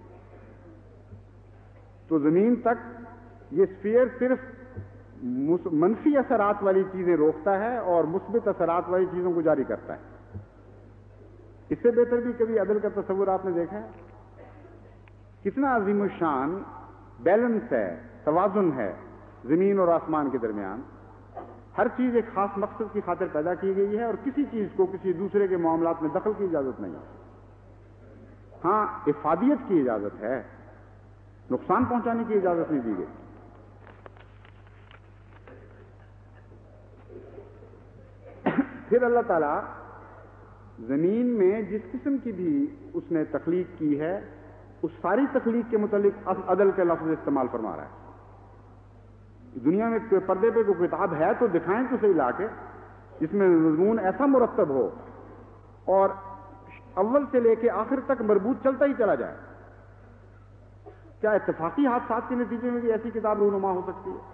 S2: تو زمین تک یہ سفیئر صرف منفی اثرات والی چیزیں روکتا ہے اور مثبت اثرات والی چیزوں کو جاری کرتا ہے۔ اس سے بہتر بھی کبھی عدل کا تصور آپ نے دیکھا ہے؟ کتنا عظیم الشان بیلنس ہے، توازن ہے زمین اور آسمان کے درمیان۔ ہر چیز ایک خاص مقصد کی خاطر پیدا کی گئی ہے، اور کسی چیز کو کسی دوسرے کے معاملات میں دخل کی اجازت نہیں ہے۔ ہاں، افادیت کی اجازت ہے، نقصان پہنچانے کی اجازت نہیں دی گئی۔ پھر اللہ تعالیٰ زمین میں جس قسم کی بھی اس نے تخلیق کی ہے اس ساری تخلیق کے متعلق عدل کا لفظ استعمال فرما رہا ہے. دنیا میں پردے پہ کوئی کتاب ہے تو دکھائیں تو صحیح لا کے جس میں مضمون ایسا مرتب ہو اور اول سے لے کے آخر تک مربوط چلتا ہی چلا جائے. کیا اتفاقی حادثات کے نتیجے میں بھی ایسی کتاب رونما ہو سکتی ہے؟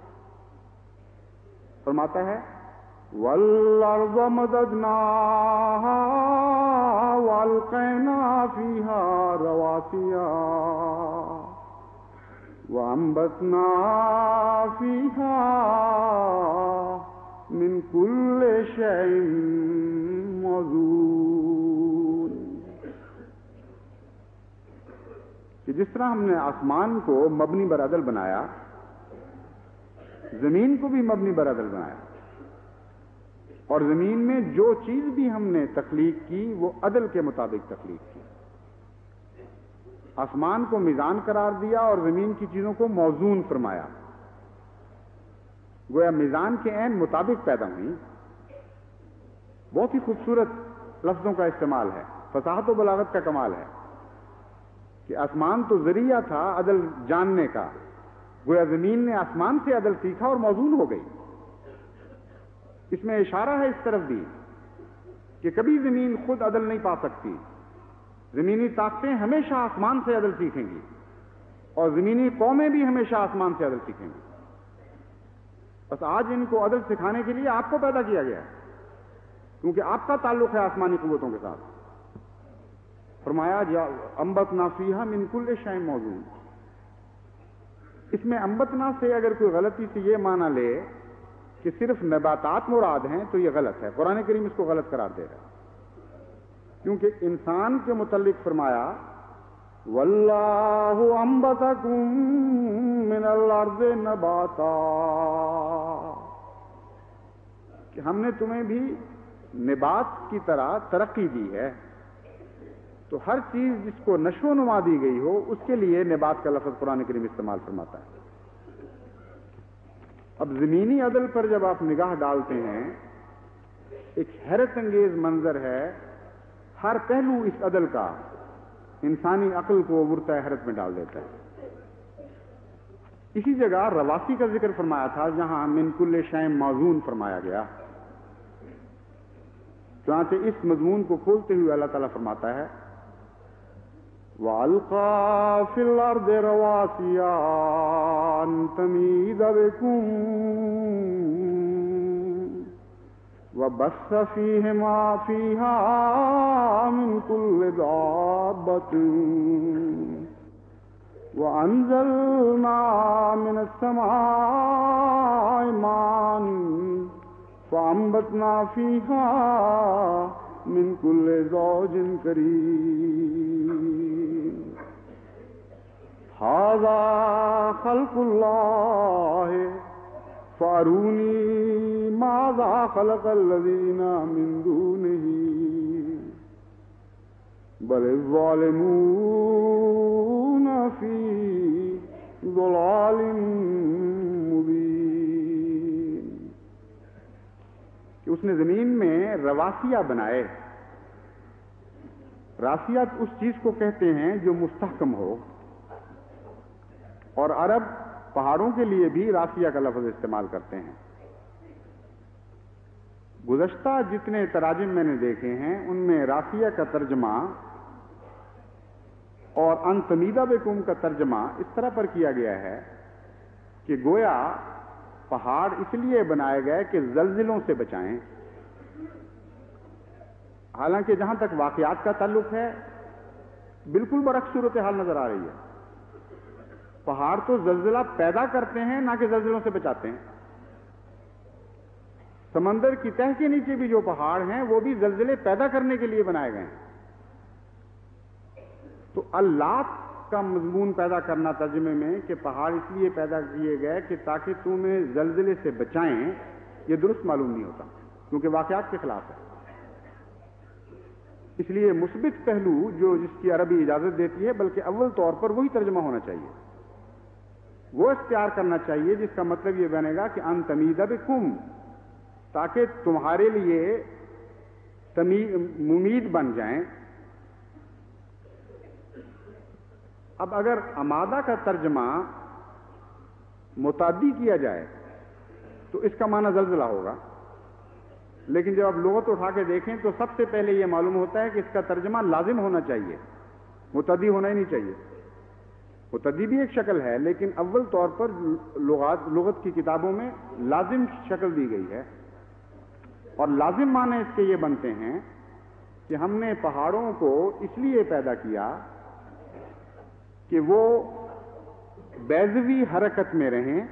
S2: فرماتا ہے وَالْأَرْضَ مَدَدْنَاهَا وَأَلْقَيْنَا فِيهَا رَوَاسِيَ وَأَنبَتْنَا فِيهَا مِنْ كُلِّ شَيْءٍ مَوْزُونٍ. کہ جس طرح ہم نے آسمان کو مبنی بر عدل بنایا، زمین کو بھی مبنی بر عدل بنایا، اور زمین میں جو چیز بھی ہم نے تخلیق کی وہ عدل کے مطابق تخلیق کی. آسمان کو میزان قرار دیا اور زمین کی چیزوں کو موزون فرمایا. گویا میزان کے عین مطابق پیدا ہوئی. بہت ہی خوبصورت لفظوں کا استعمال ہے، فصاحت و بلاغت کا کمال ہے کہ آسمان تو ذریعہ تھا عدل جاننے کا، گویا زمین نے آسمان سے عدل سیکھا اور موزون ہو گئی. اس میں اشارہ ہے اس طرف بھی کہ کبھی زمین خود عدل نہیں پا سکتی. زمینی طاقتیں ہمیشہ آسمان سے عدل سیکھیں گی اور زمینی قومیں بھی ہمیشہ آسمان سے عدل سیکھیں گی. بس آج ان کو عدل سکھانے کے لیے آپ کو پیدا کیا گیا ہے کیونکہ آپ کا تعلق ہے آسمانی قوتوں کے ساتھ. فرمایا جا انبتنا فیہا من کل شیء موزون. اس میں انبتنا سے اگر کوئی غلطی سے یہ معنی لے کہ صرف نباتات مراد ہیں تو یہ غلط ہے. قرآن کریم اس کو غلط قرار دے رہا ہے کیونکہ انسان کے متعلق فرمایا واللہ انبتکم من الارض نباتا، کہ ہم نے تمہیں بھی نبات کی طرح ترقی دی ہے. تو ہر چیز جس کو نشو و نما دی گئی ہو اس کے لیے نبات کا لفظ قرآن کریم استعمال فرماتا ہے. اب زمینی عدل پر جب آپ نگاہ ڈالتے ہیں ایک حیرت انگیز منظر ہے. ہر پہلو اس عدل کا انسانی عقل کو مرتع حیرت میں ڈال دیتا ہے. اسی جگہ رواسی کا ذکر فرمایا تھا جہاں من کل شیء موزون فرمایا گیا. چنانچہ اس مضمون کو کھولتے ہوئے اللہ تعالیٰ فرماتا ہے وَأَلْقَىٰ فِي الْأَرْضِ رَوَاسِيَ أَن تَمِيدَ بِكُمْ وَبَثَّ فِيهِمَا فِيهَا مِن كُلِّ دَابَّةٍ وَأَنزَلْنَا مِنَ السَّمَاءِ مَاءً فَأَنبَتْنَا فِيهَا مِن كُلِّ زَوْجٍ كَرِيمٍ. هَذَا خَلْقُ اللَّهِ فَأَرُونِي مَاذَا خَلَقَ الَّذِينَ مِن دُونِهِ بَلِ الظَّالِمُونَ فِي ضَلَالٍ مُبِينٍ. کہ اس نے زمین میں رواسیہ بنائے. راسیات اس چیز کو کہتے ہیں جو مستحکم ہو، اور عرب پہاڑوں کے لیے بھی راسیہ کا لفظ استعمال کرتے ہیں. گزشتہ جتنے تراجم میں نے دیکھے ہیں ان میں راسیہ کا ترجمہ اور ان تمیدہ بکم کا ترجمہ اس طرح پر کیا گیا ہے کہ گویا پہاڑ اس لیے بنائے گئے کہ زلزلوں سے بچائیں. حالانکہ جہاں تک واقعات کا تعلق ہے بالکل برعکس صورتحال نظر آ رہی ہے. پہاڑ تو زلزلہ پیدا کرتے ہیں نہ کہ زلزلوں سے بچاتے ہیں. سمندر کی تہ کے نیچے بھی جو پہاڑ ہیں وہ بھی زلزلے پیدا کرنے کے لیے بنائے گئے ہیں. تو اللہ کا مضمون پیدا کرنا ترجمے میں کہ پہاڑ اس لیے پیدا کیے گئے کہ تاکہ تمہیں زلزلے سے بچائیں، یہ درست معلوم نہیں ہوتا کیونکہ واقعات کے خلاف ہے. اس لیے مثبت پہلو جو جس کی عربی اجازت دیتی ہے بلکہ اول طور پر وہی ترجمہ ہونا چاہیے، وہ اختیار کرنا چاہیے جس کا مطلب یہ بنے گا کہ ان تمیدہ بکم، تاکہ تمہارے لیے ممید بن جائیں. اب اگر امادہ کا ترجمہ متعدی کیا جائے تو اس کا معنی زلزلہ ہوگا، لیکن جب آپ لغت اٹھا کے دیکھیں تو سب سے پہلے یہ معلوم ہوتا ہے کہ اس کا ترجمہ لازم ہونا چاہیے، متعدی ہونا ہی نہیں چاہیے. متعدی بھی ایک شکل ہے، لیکن اول طور پر لغات لغت کی کتابوں میں لازم شکل دی گئی ہے. اور لازم معنی اس کے یہ بنتے ہیں کہ ہم نے پہاڑوں کو اس لیے پیدا کیا کہ وہ بیضوی حرکت میں رہیں.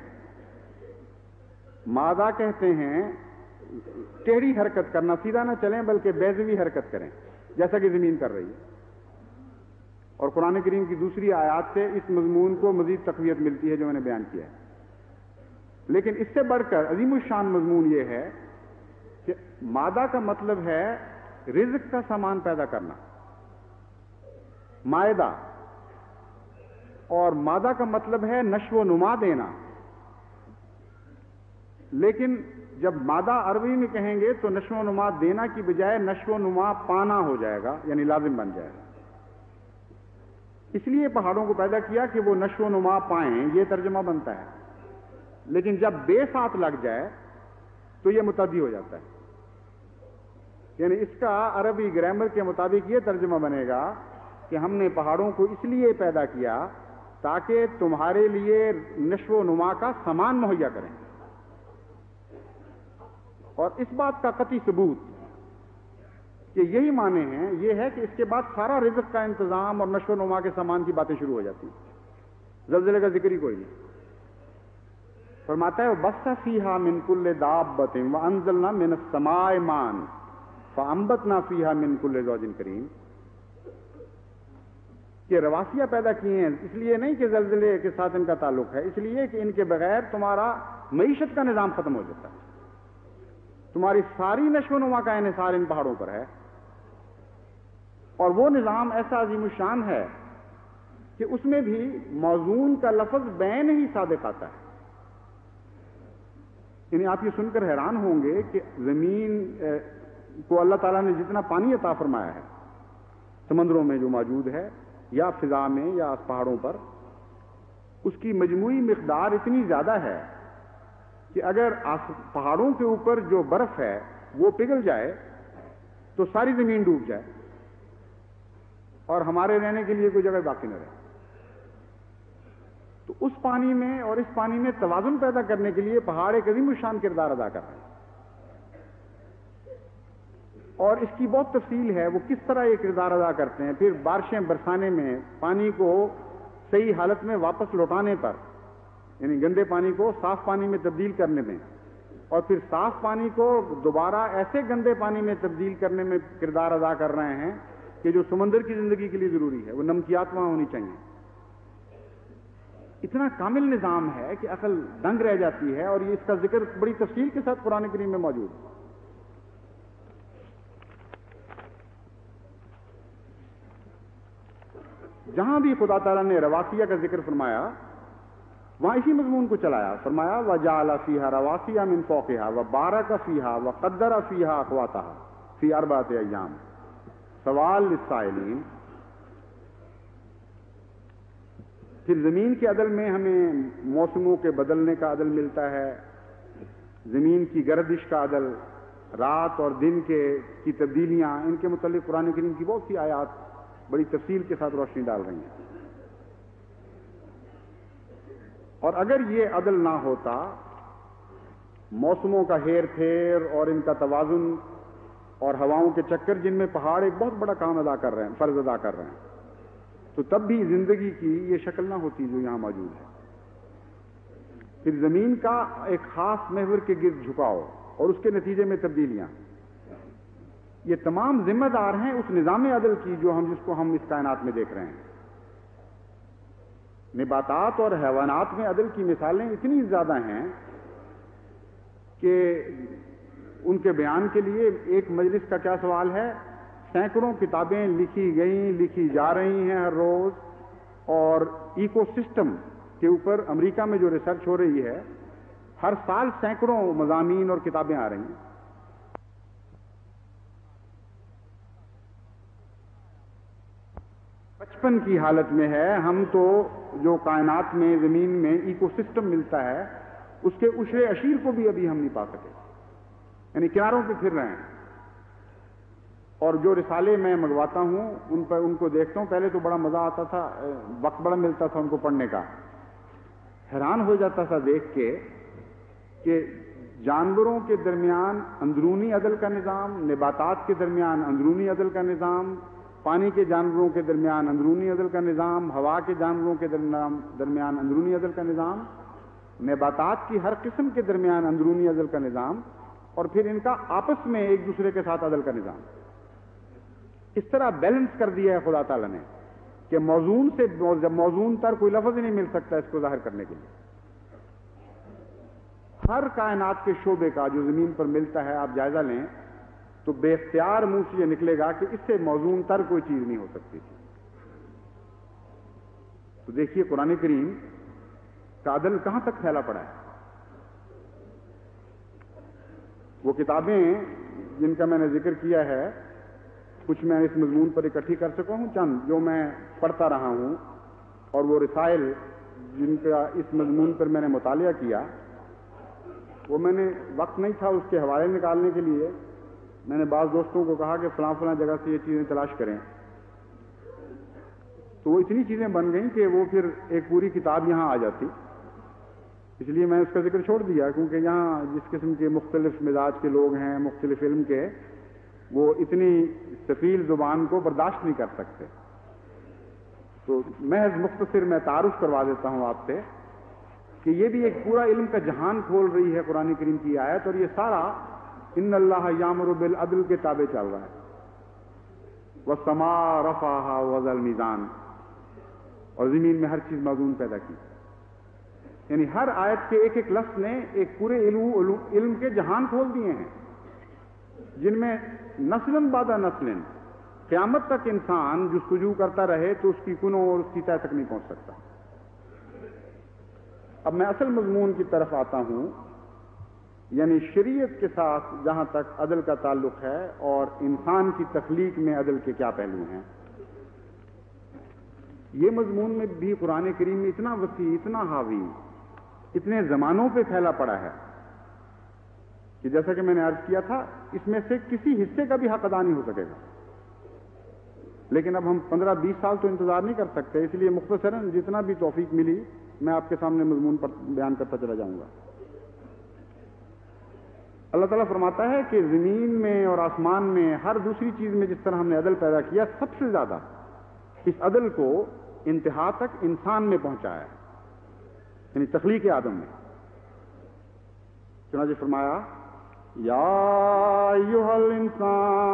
S2: مادہ کہتے ہیں ٹیڑھی حرکت کرنا، سیدھا نہ چلیں بلکہ بیضوی حرکت کریں جیسا کہ زمین کر رہی ہے. اور قرآن کریم کی دوسری آیات سے اس مضمون کو مزید تقویت ملتی ہے جو میں نے بیان کیا ہے. لیکن اس سے بڑھ کر عظیم الشان مضمون یہ ہے کہ مادہ کا مطلب ہے رزق کا سامان پیدا کرنا، مائدہ، اور مادہ کا مطلب ہے نشو و نما دینا. لیکن جب مادہ عربی میں کہیں گے تو نشو و نما دینا کی بجائے نشو و نما پانا ہو جائے گا، یعنی لازم بن جائے گا. اس لیے پہاڑوں کو پیدا کیا کہ وہ نشو و نما پائیں، یہ ترجمہ بنتا ہے. لیکن جب بے ساتھ لگ جائے تو یہ متعدی ہو جاتا ہے. یعنی اس کا عربی گرامر کے مطابق یہ ترجمہ بنے گا کہ ہم نے پہاڑوں کو اس لیے پیدا کیا تاکہ تمہارے لیے نشو و نما کا سامان مہیا کریں. اور اس بات کا قطعی ثبوت کہ یہی معنی ہیں یہ ہے کہ اس کے بعد سارا رزق کا انتظام اور نشو و نما کے سامان کی باتیں شروع ہو جاتی ہیں. زلزلے کا ذکر ہی کوئی نہیں. فرماتا ہے بَثَّ فِيهَا مِن كُلِّ دَابَّةٍ وَأَنزَلْنَا مِنَ السَّمَاءِ مَاءً فَأَنبَتْنَا فِيهَا مِن كُلِّ زَوْجٍ كَرِيمٍ. کہ رواسیاں پیدا کیے ہیں اس لیے نہیں کہ زلزلے کے ساتھ ان کا تعلق ہے، اس لیے کہ ان کے بغیر تمہارا معیشت کا نظام ختم ہو جاتا ہے. تمہاری ساری نشو و نما کا انحصار ان پہاڑوں پر ہے. اور وہ نظام ایسا عظیم الشان ہے کہ اس میں بھی موزون کا لفظ بین ہی صادق آتا ہے. یعنی آپ یہ سن کر حیران ہوں گے کہ زمین کو اللہ تعالیٰ نے جتنا پانی عطا فرمایا ہے سمندروں میں جو موجود ہے یا فضا میں یا پہاڑوں پر، اس کی مجموعی مقدار اتنی زیادہ ہے کہ اگر پہاڑوں کے اوپر جو برف ہے وہ پگھل جائے تو ساری زمین ڈوب جائے اور ہمارے رہنے کے لیے کوئی جگہ باقی نہ رہے. تو اس پانی میں اور اس پانی میں توازن پیدا کرنے کے لیے پہاڑ ایک عظیم الشان کردار ادا کر رہے ہیں. اور اس کی بہت تفصیل ہے وہ کس طرح یہ کردار ادا کرتے ہیں. پھر بارشیں برسانے میں، پانی کو صحیح حالت میں واپس لوٹانے پر، یعنی گندے پانی کو صاف پانی میں تبدیل کرنے میں، اور پھر صاف پانی کو دوبارہ ایسے گندے پانی میں تبدیل کرنے میں کردار ادا کر رہے ہیں کہ جو سمندر کی زندگی کے لیے ضروری ہے، وہ نمکیات وہاں ہونی چاہیے. اتنا کامل نظام ہے کہ عقل دنگ رہ جاتی ہے. اور یہ اس کا ذکر بڑی تفصیل کے ساتھ قرآن کریم میں موجود ہے. جہاں بھی خدا تعالیٰ نے رواسیہ کا ذکر فرمایا وہاں اسی مضمون کو چلایا. فرمایا وَجَعَلَ فِيهَا رَوَاسِيَ مِن فَوْقِهَا وَبَارَكَ فِيهَا وَقَدَّرَ فِيهَا أَقْوَاتَهَا فِي أَرْبَعَةِ أَيَّامٍ. سوال للسائلین. پھر زمین کے عدل میں ہمیں موسموں کے بدلنے کا عدل ملتا ہے، زمین کی گردش کا عدل، رات اور دن کے کی تبدیلیاں، ان کے متعلق قرآن کریم کی بہت سی آیات بڑی تفصیل کے ساتھ روشنی ڈال رہی ہیں. اور اگر یہ عدل نہ ہوتا، موسموں کا ہیر پھیر اور ان کا توازن اور ہواؤں کے چکر جن میں پہاڑ ایک بہت بڑا کام ادا کر رہے ہیں، فرض ادا کر رہے ہیں، تو تب بھی زندگی کی یہ شکل نہ ہوتی جو یہاں موجود ہے. پھر زمین کا ایک خاص محور کے گرد جھکاؤ اور اس کے نتیجے میں تبدیلیاں، یہ تمام ذمہ دار ہیں اس نظام عدل کی جو ہم جس کو ہم اس کائنات میں دیکھ رہے ہیں. نباتات اور حیوانات میں عدل کی مثالیں اتنی زیادہ ہیں کہ ان کے بیان کے لیے ایک مجلس کا کیا سوال ہے. سینکڑوں کتابیں لکھی گئیں، لکھی جا رہی ہیں ہر روز، اور ایکو سسٹم کے اوپر امریکہ میں جو ریسرچ ہو رہی ہے، ہر سال سینکڑوں مضامین اور کتابیں آ رہی ہیں. بچپن کی حالت میں ہے. ہم تو جو کائنات میں زمین میں ایکو سسٹم ملتا ہے اس کے عشر عشیر کو بھی ابھی ہم نہیں پا سکے, یعنی کناروں پہ پھر رہے ہیں. اور جو رسالے میں منگواتا ہوں ان پر ان کو دیکھتا ہوں, پہلے تو بڑا مزہ آتا تھا, وقت بڑا ملتا تھا ان کو پڑھنے کا. حیران ہو جاتا تھا دیکھ کے کہ جانوروں کے درمیان اندرونی عدل کا نظام, نباتات کے درمیان اندرونی عدل کا نظام, پانی کے جانوروں کے درمیان اندرونی عدل کا نظام, ہوا کے جانوروں کے درمیان اندرونی عدل کا نظام, نباتات کی ہر قسم کے درمیان اندرونی عدل کا نظام, اور پھر ان کا آپس میں ایک دوسرے کے ساتھ عدل کا نظام. اس طرح بیلنس کر دیا ہے خدا تعالیٰ نے کہ موزون سے جب موزون تر کوئی لفظ ہی نہیں مل سکتا اس کو ظاہر کرنے کے لیے. ہر کائنات کے شعبے کا جو زمین پر ملتا ہے آپ جائزہ لیں تو بے اختیار منہ سے یہ نکلے گا کہ اس سے موزون تر کوئی چیز نہیں ہو سکتی تھی. تو دیکھیے قرآن کریم کا عدل کہاں تک پھیلا پڑا ہے. وہ کتابیں جن کا میں نے ذکر کیا ہے کچھ میں اس مضمون پر اکٹھی کر سکا ہوں, چند جو میں پڑھتا رہا ہوں, اور وہ رسائل جن کا اس مضمون پر میں نے مطالعہ کیا وہ میں نے وقت نہیں تھا اس کے حوالے نکالنے کے لیے. میں نے بعض دوستوں کو کہا کہ فلاں فلاں جگہ سے یہ چیزیں تلاش کریں, تو وہ اتنی چیزیں بن گئیں کہ وہ پھر ایک پوری کتاب یہاں آ جاتی. اس لیے میں اس کا ذکر چھوڑ دیا, کیونکہ یہاں جس قسم کے مختلف مزاج کے لوگ ہیں, مختلف علم کے, وہ اتنی ثقیل زبان کو برداشت نہیں کر سکتے. تو محض مختصر میں تعارف کروا دیتا ہوں آپ سے کہ یہ بھی ایک پورا علم کا جہان کھول رہی ہے قرآن کریم کی آیت, اور یہ سارا ان اللہ یامر بالعدل کے تابع چل رہا ہے. وَالسَّمَاءَ رَفَعَهَا وَوَضَعَ الْمِيزَانَ, اور زمین میں ہر چیز موزون پیدا کی. یعنی ہر آیت کے ایک ایک لفظ نے ایک پورے علم علم کے جہان کھول دیے ہیں جن میں نسلاً بعد نسلاً قیامت تک انسان جستجو کرتا رہے تو اس کی کنوں اور اس کی تہ تک نہیں پہنچ سکتا. اب میں اصل مضمون کی طرف آتا ہوں, یعنی شریعت کے ساتھ جہاں تک عدل کا تعلق ہے اور انسان کی تخلیق میں عدل کے کیا پہلو ہیں. یہ مضمون میں بھی قرآن کریم میں اتنا وسیع, اتنا حاوی, اتنے زمانوں پہ پھیلا پڑا ہے کہ جیسا کہ میں نے عرض کیا تھا اس میں سے کسی حصے کا بھی حق ادا نہیں ہو سکے گا. لیکن اب ہم پندرہ بیس سال تو انتظار نہیں کر سکتے, اس لیے مختصراً جتنا بھی توفیق ملی میں آپ کے سامنے مضمون پر بیان کرتا چلا جاؤں گا. اللہ تعالیٰ فرماتا ہے کہ زمین میں اور آسمان میں ہر دوسری چیز میں جس طرح ہم نے عدل پیدا کیا, سب سے زیادہ اس عدل کو انتہا تک انسان میں پہنچایا, یعنی تخلیق آدم میں. چنانچہ فرمایا یا ایھا الانسان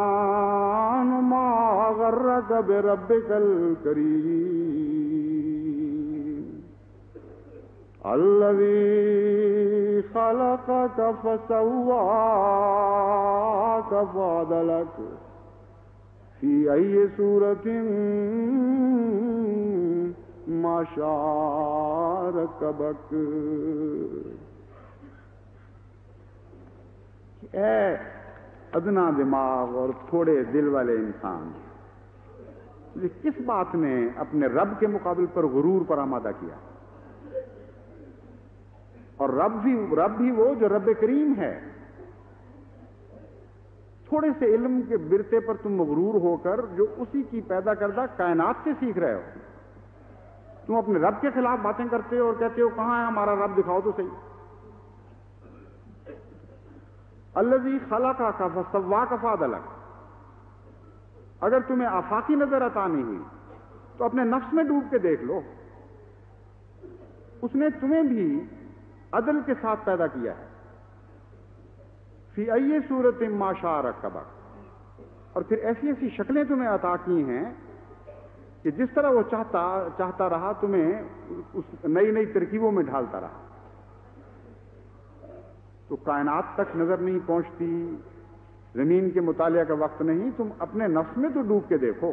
S2: ما غرک بربک الکریم الذی خلقک فسواک فعدلک فی ای صورت ما شاء رکبک. اے ادنا دماغ اور تھوڑے دل والے انسان, کس بات نے اپنے رب کے مقابل پر غرور پر آمادہ کیا؟ اور رب بھی رب بھی وہ جو رب کریم ہے. تھوڑے سے علم کے برتے پر تم مغرور ہو کر جو اسی کی پیدا کردہ کائنات سے سیکھ رہے ہو, تم اپنے رب کے خلاف باتیں کرتے ہو اور کہتے ہو کہاں ہے ہمارا رب, دکھاؤ تو صحیح. الذی خلقک فسواک فعدلک. اگر تمہیں آفاقی نظر عطا نہیں ہوئی تو اپنے نفس میں ڈوب کے دیکھ لو, اس نے تمہیں بھی عدل کے ساتھ پیدا کیا ہے. فی ای صورت ما شاء رکبک, اور پھر ایسی ایسی شکلیں تمہیں عطا کی ہیں کہ جس طرح وہ چاہتا چاہتا رہا تمہیں اس نئی نئی ترکیبوں میں ڈھالتا رہا. تو کائنات تک نظر نہیں پہنچتی, زمین کے مطالعہ کا وقت نہیں, تم اپنے نفس میں تو ڈوب کے دیکھو,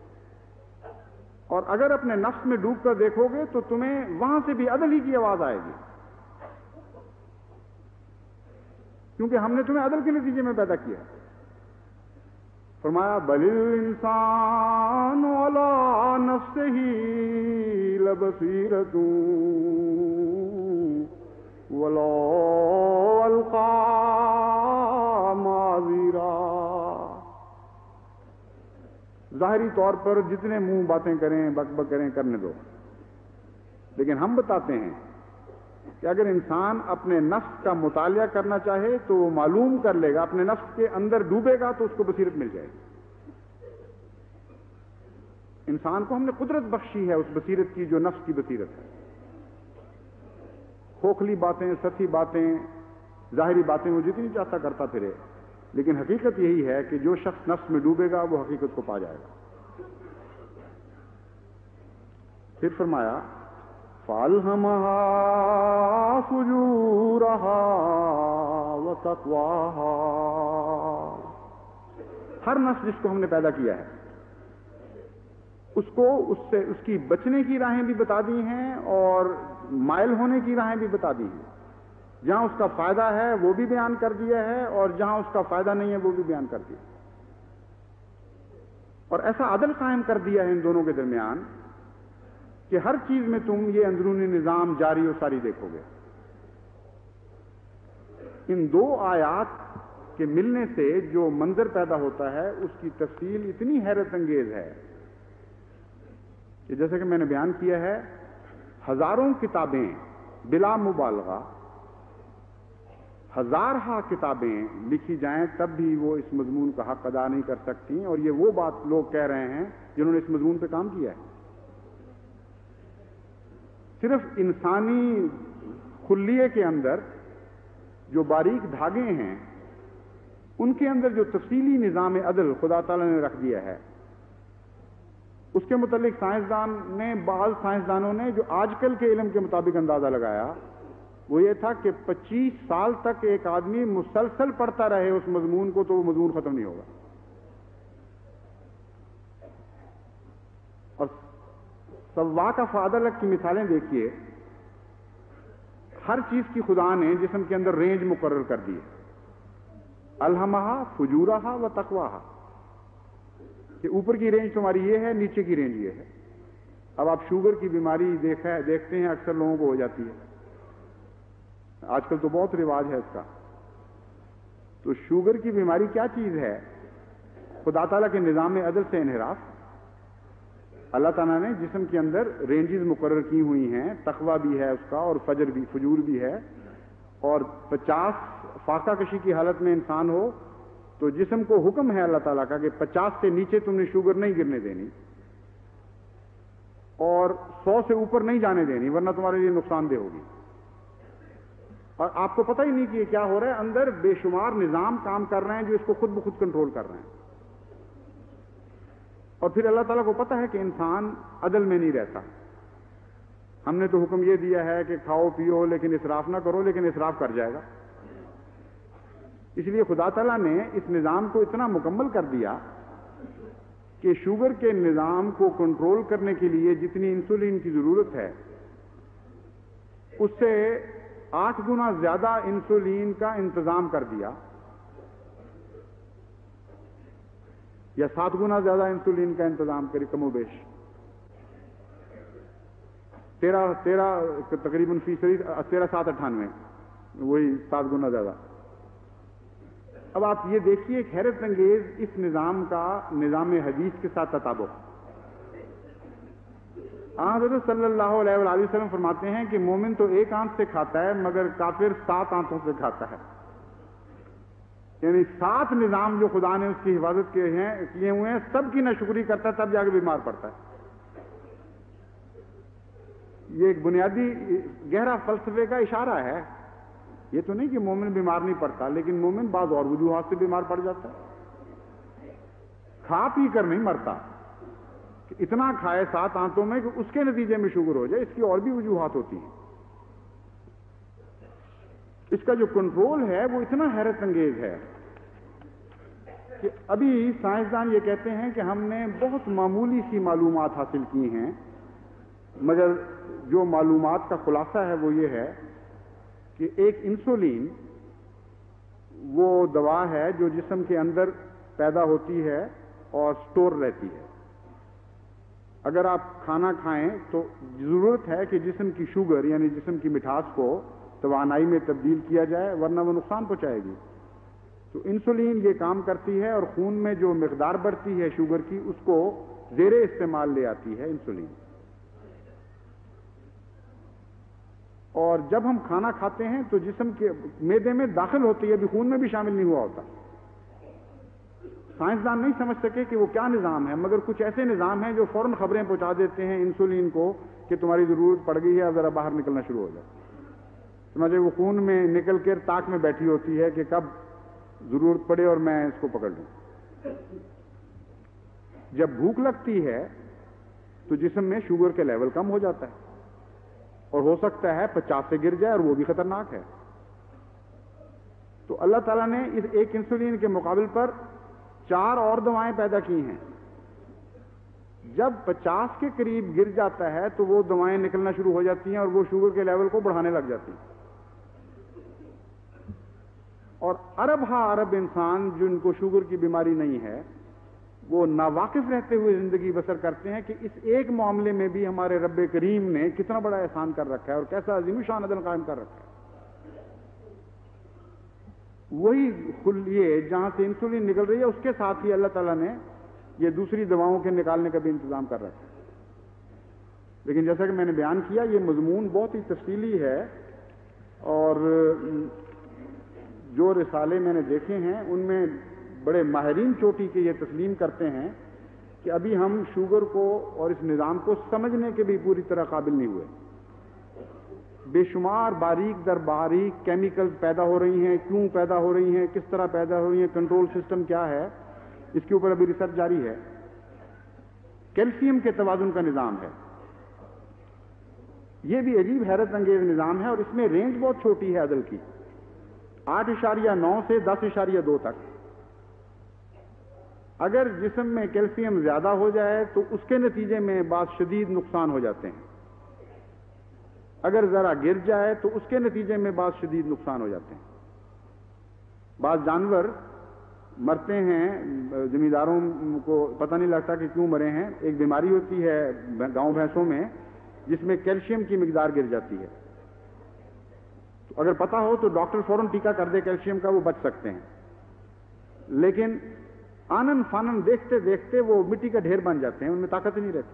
S2: اور اگر اپنے نفس میں ڈوب کر دیکھو گے تو تمہیں وہاں سے بھی عدل ہی کی آواز آئے گی, کیونکہ ہم نے تمہیں عدل کے نتیجے میں پیدا کیا. فرمایا بل الانسان علی نفسہ لبصیرۃ ولو القی معاذیرا. ظاہری طور پر جتنے منہ باتیں کریں بک بک کریں کرنے دو، لیکن ہم بتاتے ہیں کہ اگر انسان اپنے نفس کا مطالعہ کرنا چاہے تو وہ معلوم کر لے گا، اپنے نفس کے اندر ڈوبے گا تو اس کو بصیرت مل جائے گی. انسان کو ہم نے قدرت بخشی ہے اس بصیرت کی جو نفس کی بصیرت ہے. کھوکھلی باتیں، سطحی باتیں، ظاہری باتیں وہ جتنی چاہتا کرتا پھرے، لیکن حقیقت یہی ہے کہ جو شخص نفس میں ڈوبے گا وہ حقیقت کو پا جائے گا. پھر فرمایا فَأَلْهَمَهَا فُجُورَهَا وَتَقْوَاهَا. ہر نفس جس کو ہم نے پیدا کیا ہے اس کو اس سے اس کی بچنے کی راہیں بھی بتا دی ہیں اور مائل ہونے کی راہیں بھی بتا دی ہیں. جہاں اس کا فائدہ ہے وہ بھی بیان کر دیا ہے اور جہاں اس کا فائدہ نہیں ہے وہ بھی بیان کر دیا. اور ایسا عدل قائم کر دیا ہے ان دونوں کے درمیان کہ ہر چیز میں تم یہ اندرونی نظام جاری و ساری دیکھو گے. ان دو آیات کے ملنے سے جو منظر پیدا ہوتا ہے اس کی تفصیل اتنی حیرت انگیز ہے کہ جیسے کہ میں نے بیان کیا ہے، ہزاروں کتابیں بلا مبالغہ ہزارہا کتابیں لکھی جائیں تب بھی وہ اس مضمون کا حق ادا نہیں کر سکتی. اور یہ وہ بات لوگ کہہ رہے ہیں جنہوں نے اس مضمون پہ کام کیا ہے. صرف انسانی خلیے کے اندر جو باریک دھاگے ہیں ان کے اندر جو تفصیلی نظام عدل خدا تعالیٰ نے رکھ دیا ہے اس کے متعلق سائنسدان نے بعض سائنسدانوں نے جو آج کل کے علم کے مطابق اندازہ لگایا وہ یہ تھا کہ پچیس سال تک ایک آدمی مسلسل پڑھتا رہے اس مضمون کو تو وہ مضمون ختم نہیں ہوگا. اور سوا کا فعدلک کی مثالیں دیکھیے. ہر چیز کی خدا نے جسم کے اندر رینج مقرر کر دی ہے. الہمہا فجورہا و تقواہا کہ اوپر کی رینج تمہاری یہ ہے، نیچے کی رینج یہ ہے. اب آپ شوگر کی بیماری دیکھا دیکھتے ہیں اکثر لوگوں کو ہو جاتی ہے، آج کل تو بہت رواج ہے اس کا. تو شوگر کی بیماری کیا چیز ہے؟ خدا تعالیٰ کے نظام عدل سے انحراف. اللہ تعالیٰ نے جسم کے اندر رینجز مقرر کی ہوئی ہیں، تقویٰ بھی ہے اس کا اور فجر بھی فجور بھی ہے. اور پچاس فاقہ کشی کی حالت میں انسان ہو تو جسم کو حکم ہے اللہ تعالیٰ کا کہ پچاس سے نیچے تم نے شوگر نہیں گرنے دینی اور سو سے اوپر نہیں جانے دینی ورنہ تمہارے لیے نقصان دہ ہوگی. اور آپ کو پتہ ہی نہیں کہ یہ کیا ہو رہا ہے. اندر بے شمار نظام کام کر رہے ہیں جو اس کو خود بخود کنٹرول کر رہے ہیں. اور پھر اللہ تعالیٰ کو پتہ ہے کہ انسان عدل میں نہیں رہتا. ہم نے تو حکم یہ دیا ہے کہ کھاؤ پیو لیکن اسراف نہ کرو، لیکن اسراف کر جائے گا. اس لیے خدا تعالیٰ نے اس نظام کو اتنا مکمل کر دیا کہ شوگر کے نظام کو کنٹرول کرنے کے لیے جتنی انسولین کی ضرورت ہے اس سے آٹھ گنا زیادہ انسولین کا انتظام کر دیا، یا سات گنا زیادہ انسولین کا انتظام کری کم و بیش. تیرہ تیرہ تقریباً فیصدی تیرہ سات اٹھانوے وہی سات گنا زیادہ. اب آپ یہ دیکھیے ایک حیرت انگیز اس نظام کا نظام حدیث کے ساتھ تطابق. حضرت صلی اللہ علیہ وآلہ وسلم فرماتے ہیں کہ مومن تو ایک آنکھ سے کھاتا ہے مگر کافر سات آنکھوں سے کھاتا ہے. یعنی سات نظام جو خدا نے اس کی حفاظت کیے ہیں کیے ہوئے ہیں سب کی ناشکری کرتا ہے تب جا کے بیمار پڑتا ہے. یہ ایک بنیادی گہرا فلسفے کا اشارہ ہے. یہ تو نہیں کہ مومن بیمار نہیں پڑتا، لیکن مومن بعض اور وجوہات سے بیمار پڑ جاتا ہے. کھا پی کر نہیں مرتا، اتنا کھائے سات آنتوں میں کہ اس کے نتیجے میں شوگر ہو جائے، اس کی اور بھی وجوہات ہوتی ہیں. اس کا جو کنٹرول ہے وہ اتنا حیرت انگیز ہے کہ ابھی سائنسدان یہ کہتے ہیں کہ ہم نے بہت معمولی سی معلومات حاصل کی ہیں، مگر جو معلومات کا خلاصہ ہے وہ یہ ہے کہ ایک انسولین وہ دوا ہے جو جسم کے اندر پیدا ہوتی ہے اور سٹور رہتی ہے. اگر آپ کھانا کھائیں تو ضرورت ہے کہ جسم کی شوگر یعنی جسم کی مٹھاس کو توانائی میں تبدیل کیا جائے, ورنہ وہ نقصان پہنچائے گی. تو انسولین یہ کام کرتی ہے اور خون میں جو مقدار بڑھتی ہے شوگر کی اس کو زیر استعمال لے آتی ہے انسولین. اور جب ہم کھانا کھاتے ہیں تو جسم کے معدے میں داخل ہوتی ہے, ابھی خون میں بھی شامل نہیں ہوا ہوتا. سائنسدان نہیں سمجھ سکے کہ وہ کیا نظام ہے, مگر کچھ ایسے نظام ہیں جو فوراً خبریں پہنچا دیتے ہیں انسولین کو کہ تمہاری ضرورت پڑ گئی ہے, اب ذرا باہر نکلنا شروع ہو جائے. سمجھے وہ خون میں نکل کر تاک میں بیٹھی ہوتی ہے کہ کب ضرورت پڑے اور میں اس کو پکڑ لوں. جب بھوک لگتی ہے تو جسم میں شوگر کے لیول کم ہو جاتا ہے اور ہو سکتا ہے پچاس سے گر جائے, اور وہ بھی خطرناک ہے. تو اللہ تعالیٰ نے اس ایک انسولین کے مقابل پر چار اور دوائیں پیدا کی ہیں. جب پچاس کے قریب گر جاتا ہے تو وہ دوائیں نکلنا شروع ہو جاتی ہیں اور وہ شوگر کے لیول کو بڑھانے لگ جاتی ہیں. اور ارب ہا ارب انسان جن کو شوگر کی بیماری نہیں ہے وہ ناواقف رہتے ہوئے زندگی بسر کرتے ہیں کہ اس ایک معاملے میں بھی ہمارے رب کریم نے کتنا بڑا احسان کر رکھا ہے اور کیسا عظیم شان عدل قائم کر رکھا ہے. وہی خلیے جہاں سے انسولین نکل رہی ہے اس کے ساتھ ہی اللہ تعالیٰ نے یہ دوسری دواؤں کے نکالنے کا بھی انتظام کر رکھا ہے. لیکن جیسا کہ میں نے بیان کیا یہ مضمون بہت ہی تفصیلی ہے, اور جو رسالے میں نے دیکھے ہیں ان میں بڑے ماہرین چوٹی کے یہ تسلیم کرتے ہیں کہ ابھی ہم شوگر کو اور اس نظام کو سمجھنے کے بھی پوری طرح قابل نہیں ہوئے. بے شمار باریک در باریک کیمیکلز پیدا ہو رہی ہیں, کیوں پیدا ہو رہی ہیں, کس طرح پیدا ہو رہی ہیں, کنٹرول سسٹم کیا ہے, اس کے اوپر ابھی ریسرچ جاری ہے. کیلشیم کے توازن کا نظام ہے, یہ بھی عجیب حیرت انگیز نظام ہے, اور اس میں رینج بہت چھوٹی ہے عدل کی, آٹھ اشاریہ نو سے دس اشاریہ دو تک. اگر جسم میں کیلشیم زیادہ ہو جائے تو اس کے نتیجے میں بعض شدید نقصان ہو جاتے ہیں, اگر ذرا گر جائے تو اس کے نتیجے میں بعض شدید نقصان ہو جاتے ہیں. بعض جانور مرتے ہیں, زمینداروں کو پتہ نہیں لگتا کہ کیوں مرے ہیں. ایک بیماری ہوتی ہے گاؤں بھینسوں میں جس میں کیلشیم کی مقدار گر جاتی ہے, تو اگر پتہ ہو تو ڈاکٹر فوراً ٹیکہ کر دے کیلشیم کا, وہ بچ سکتے ہیں. لیکن آنن فانن دیکھتے دیکھتے وہ مٹی کا ڈھیر بن جاتے ہیں, ان میں طاقت نہیں رہتی.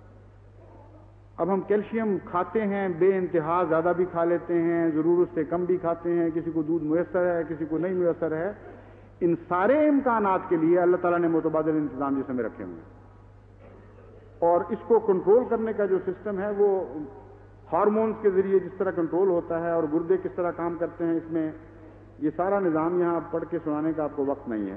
S2: اب ہم کیلشیم کھاتے ہیں بے انتہا, زیادہ بھی کھا لیتے ہیں, ضرورت سے کم بھی کھاتے ہیں, کسی کو دودھ میسر ہے کسی کو نہیں میسر ہے. ان سارے امکانات کے لیے اللہ تعالیٰ نے متبادل انتظام جسم میں رکھے ہوئے ہیں, اور اس کو کنٹرول کرنے کا جو سسٹم ہے وہ ہارمونز کے ذریعے جس طرح کنٹرول ہوتا ہے اور گردے کس طرح کام کرتے ہیں, اس میں یہ سارا نظام یہاں پڑھ کے سنانے کا آپ کو وقت نہیں ہے.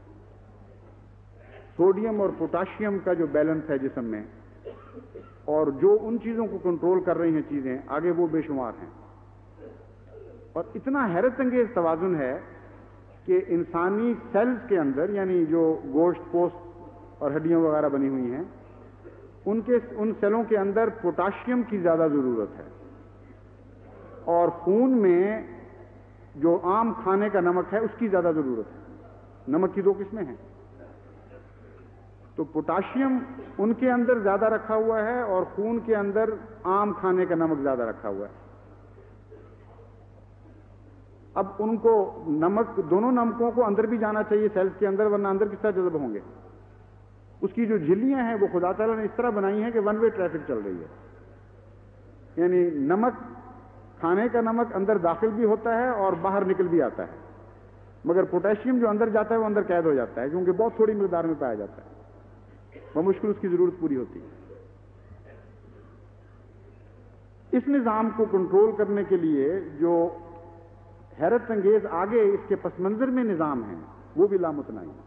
S2: سوڈیم اور پوٹاشیم کا جو بیلنس ہے جسم میں, اور جو ان چیزوں کو کنٹرول کر رہی ہیں چیزیں آگے, وہ بے شمار ہیں. اور اتنا حیرت انگیز توازن ہے کہ انسانی سیلز کے اندر, یعنی جو گوشت پوست اور ہڈیاں وغیرہ بنی ہوئی ہیں, ان کے ان سیلوں کے اندر پوٹاشیم کی زیادہ ضرورت ہے, اور خون میں جو عام کھانے کا نمک ہے اس کی زیادہ ضرورت ہے. نمک کی دو قسمیں ہیں, تو پوٹاشیم ان کے اندر زیادہ رکھا ہوا ہے اور خون کے اندر عام کھانے کا نمک زیادہ رکھا ہوا ہے. اب ان کو نمک, دونوں نمکوں کو اندر بھی جانا چاہیے سیلز کے اندر, ورنہ اندر کس طرح جذب ہوں گے. اس کی جو جھلیاں ہیں وہ خدا تعالیٰ نے اس طرح بنائی ہیں کہ ون وے ٹریفک چل رہی ہے, یعنی نمک, کھانے کا نمک اندر داخل بھی ہوتا ہے اور باہر نکل بھی آتا ہے, مگر پوٹاشیم جو اندر جاتا ہے وہ اندر قید ہو جاتا ہے, کیونکہ بہت تھوڑی مقدار میں پایا جاتا ہے, وہ مشکل اس کی ضرورت پوری ہوتی ہے. اس نظام کو کنٹرول کرنے کے لیے جو حیرت انگیز آگے اس کے پس منظر میں نظام ہیں وہ بھی لامتناہی ہیں.